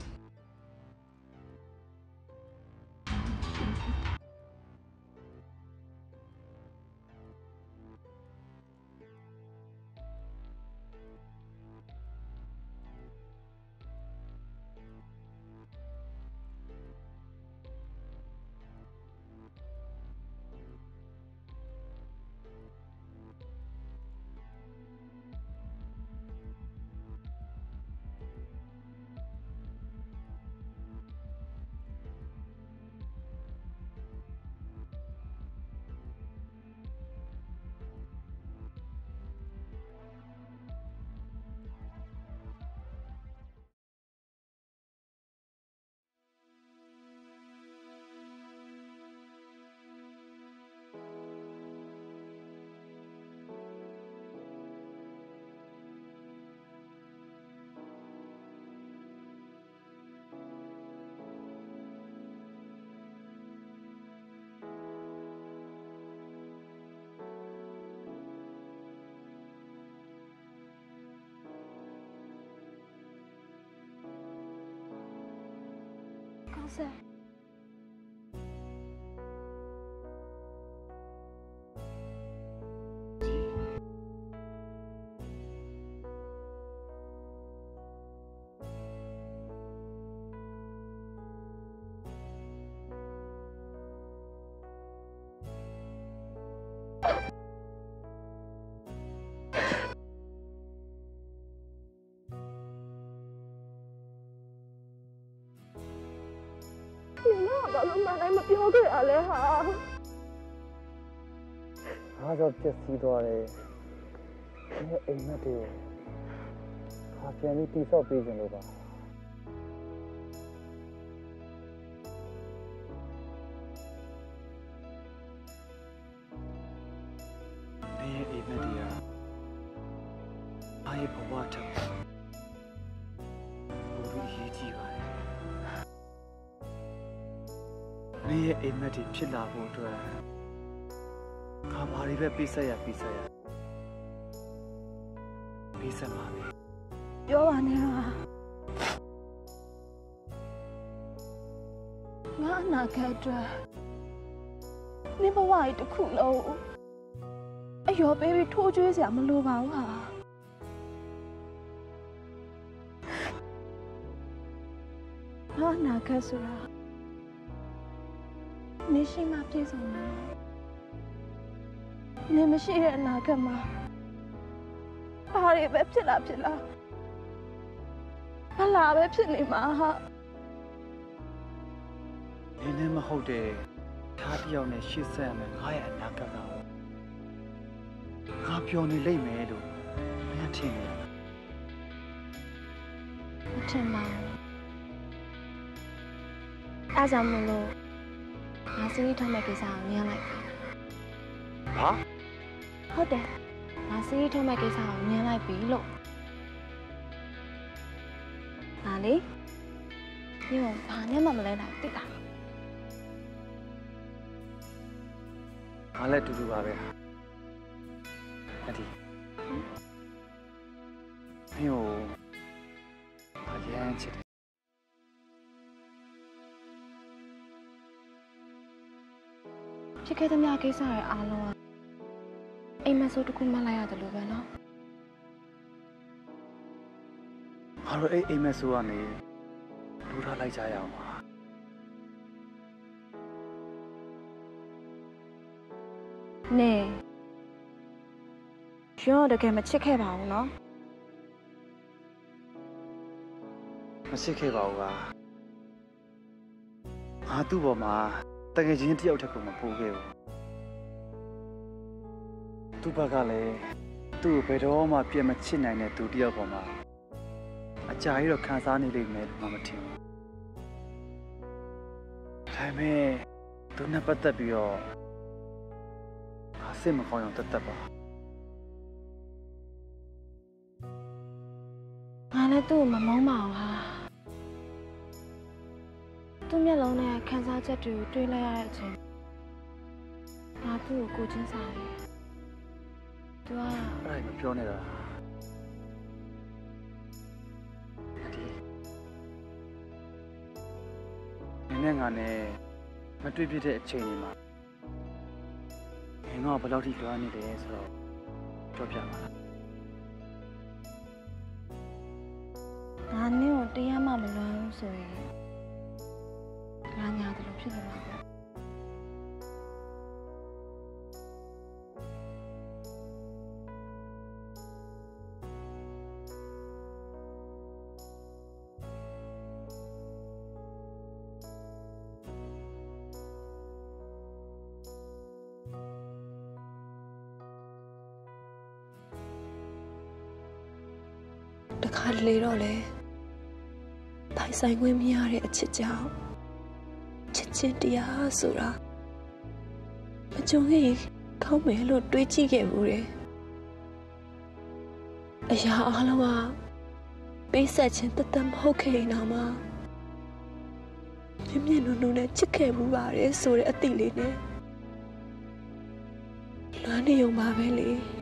ဟုတ်ဆက်ဘာလို့မနိုင်မပြောခဲ့ရလဲဟာအားတော့ပြည့်စည်သွားတယ်ဒီအိမ်မက်တွေခါပြန်ပြီးတိဆော့ပေးကြလို့ပါဒီအိမ်မက်တွေကအားရဘဝထက်ဘူရီရေးကြည့်ပါတယ်နေရဲ့အိမ်မက်တွေဖြစ်လာဖို့အတွက်ခါဘာတွေပဲပြဆက်ရပြဆက်ရပြဆက်ပါမယ်ပြောပါနဲ့ဟာငါအနာဂတ်အတွက်နေဘဝရဲ့တစ်ခုလုံးအယောပေးပြီးထိုးကျွေးစရာမလိုပါဘူးဟာငါအနာဂတ်ဆိုတာနေရှိမှပြည့်စုံတယ်နေမရှိတဲ့အနာဂတ်မှာဘာတွေပဲဖြစ်လာဖြစ်လာဘာလာပဲဖြစ်နေမှာဟာနေနဲ့မဟုတ်တဲ့သားတစ်ယောက်နဲ့ရှေ့ဆက်ရမယ်ငါရဲ့အနာဂတ်ကငါပျော်နေလိမ့်မယ်လို့မင်းထင်နေလားမထင်ပါဘူးအားကြောင့်မလို့ငါစီးရီးထုတ်မဲ့ကိစ္စကိုညှိလိုက်ပြီ။ဟာ။ဟုတ်တယ်။ငါစီးရီးထုတ်မဲ့ကိစ္စကိုညှိလိုက်ပြီလို့။ဒါလေ။ညို့ဘာနဲ့မှမလဲနိုင်သိလား။ငါလည်းတူတူပါပဲ။အဒီ။ညို့ဘာရမ်းချစ်တယ်ဖြစ်ခဲ့တဲ့များကိစ္စရဲ့အားလုံးကအိမ်မက်ဆိုးတစ်ခုမှတ်လိုက်ရတယ်လို့ပဲနော်ငါတို့အဲ့အိမ်မက်ဆိုးကနေလူထားလိုက်ကြရအောင်ပါနေရောတကယ်မချစ်ခဲ့ပါဘူးနော်မချစ်ခဲ့ပါဘူးကငါသူ့ပေါ်မှာတကယ်ချင်းတယောက်တည်းကိုမပိုးခဲ့ဘူးသူ့ဘက်ကလည်းသူ့ကိုဘယ်တော့မှပြန်မချစ်နိုင်တဲ့သူတယောက်ပေါ်မှာအကြာကြီးတော့ခံစားနေလိမ့်မယ်လို့မထင်ဘူးဒါပေမဲ့သူနဲ့ပတ်သက်ပြီးတော့အစစ်မကောင်းအောင်တတ်တတ်ပါငါလည်းသူ့ကိုမမုန်းပါဘူးဟာသူ့မျက်လုံးနဲ့ခန်းစားချက်တွေကိုတွေးလိုက်ရတဲ့အချိန်ငါသူ့ကိုကိုချင်းစားတယ်။ तू ကအဲ့ဒါမပြောနဲ့တော့ဒီနည်းနည်းငါနဲ့မတွေ့ဖြစ်တဲ့အချိန်တွေမှာငါကဘယ်လောက်ထိလွှမ်းနေလဲဆိုတော့ပြောပြပါလားငါနဲ့ကိုတရားမှမလွမ်းဘူးဆိုရင်ငါညာတယ်လို့ဖြစ်နေမှာပေါ့တခါလေတော့လေပိုင်ဆိုင်ခွင့်မရတဲ့အချစ်ကြောင့်ချစ်ချင်းတရားဆိုတာမကြုံခဲ့ကောင်းမယ်လို့တွေးကြည့်ခဲ့မှုတယ်အရာအလုံးကပေးဆက်ခြင်းတသက်မဟုတ်ခဲ့ရင်တော့မှမြင်မြင်နုံနုံနဲ့ချစ်ခဲ့မှုပါတယ်ဆိုတဲ့အသည့်လေးနဲ့လွမ်းနေုံပါပဲလေ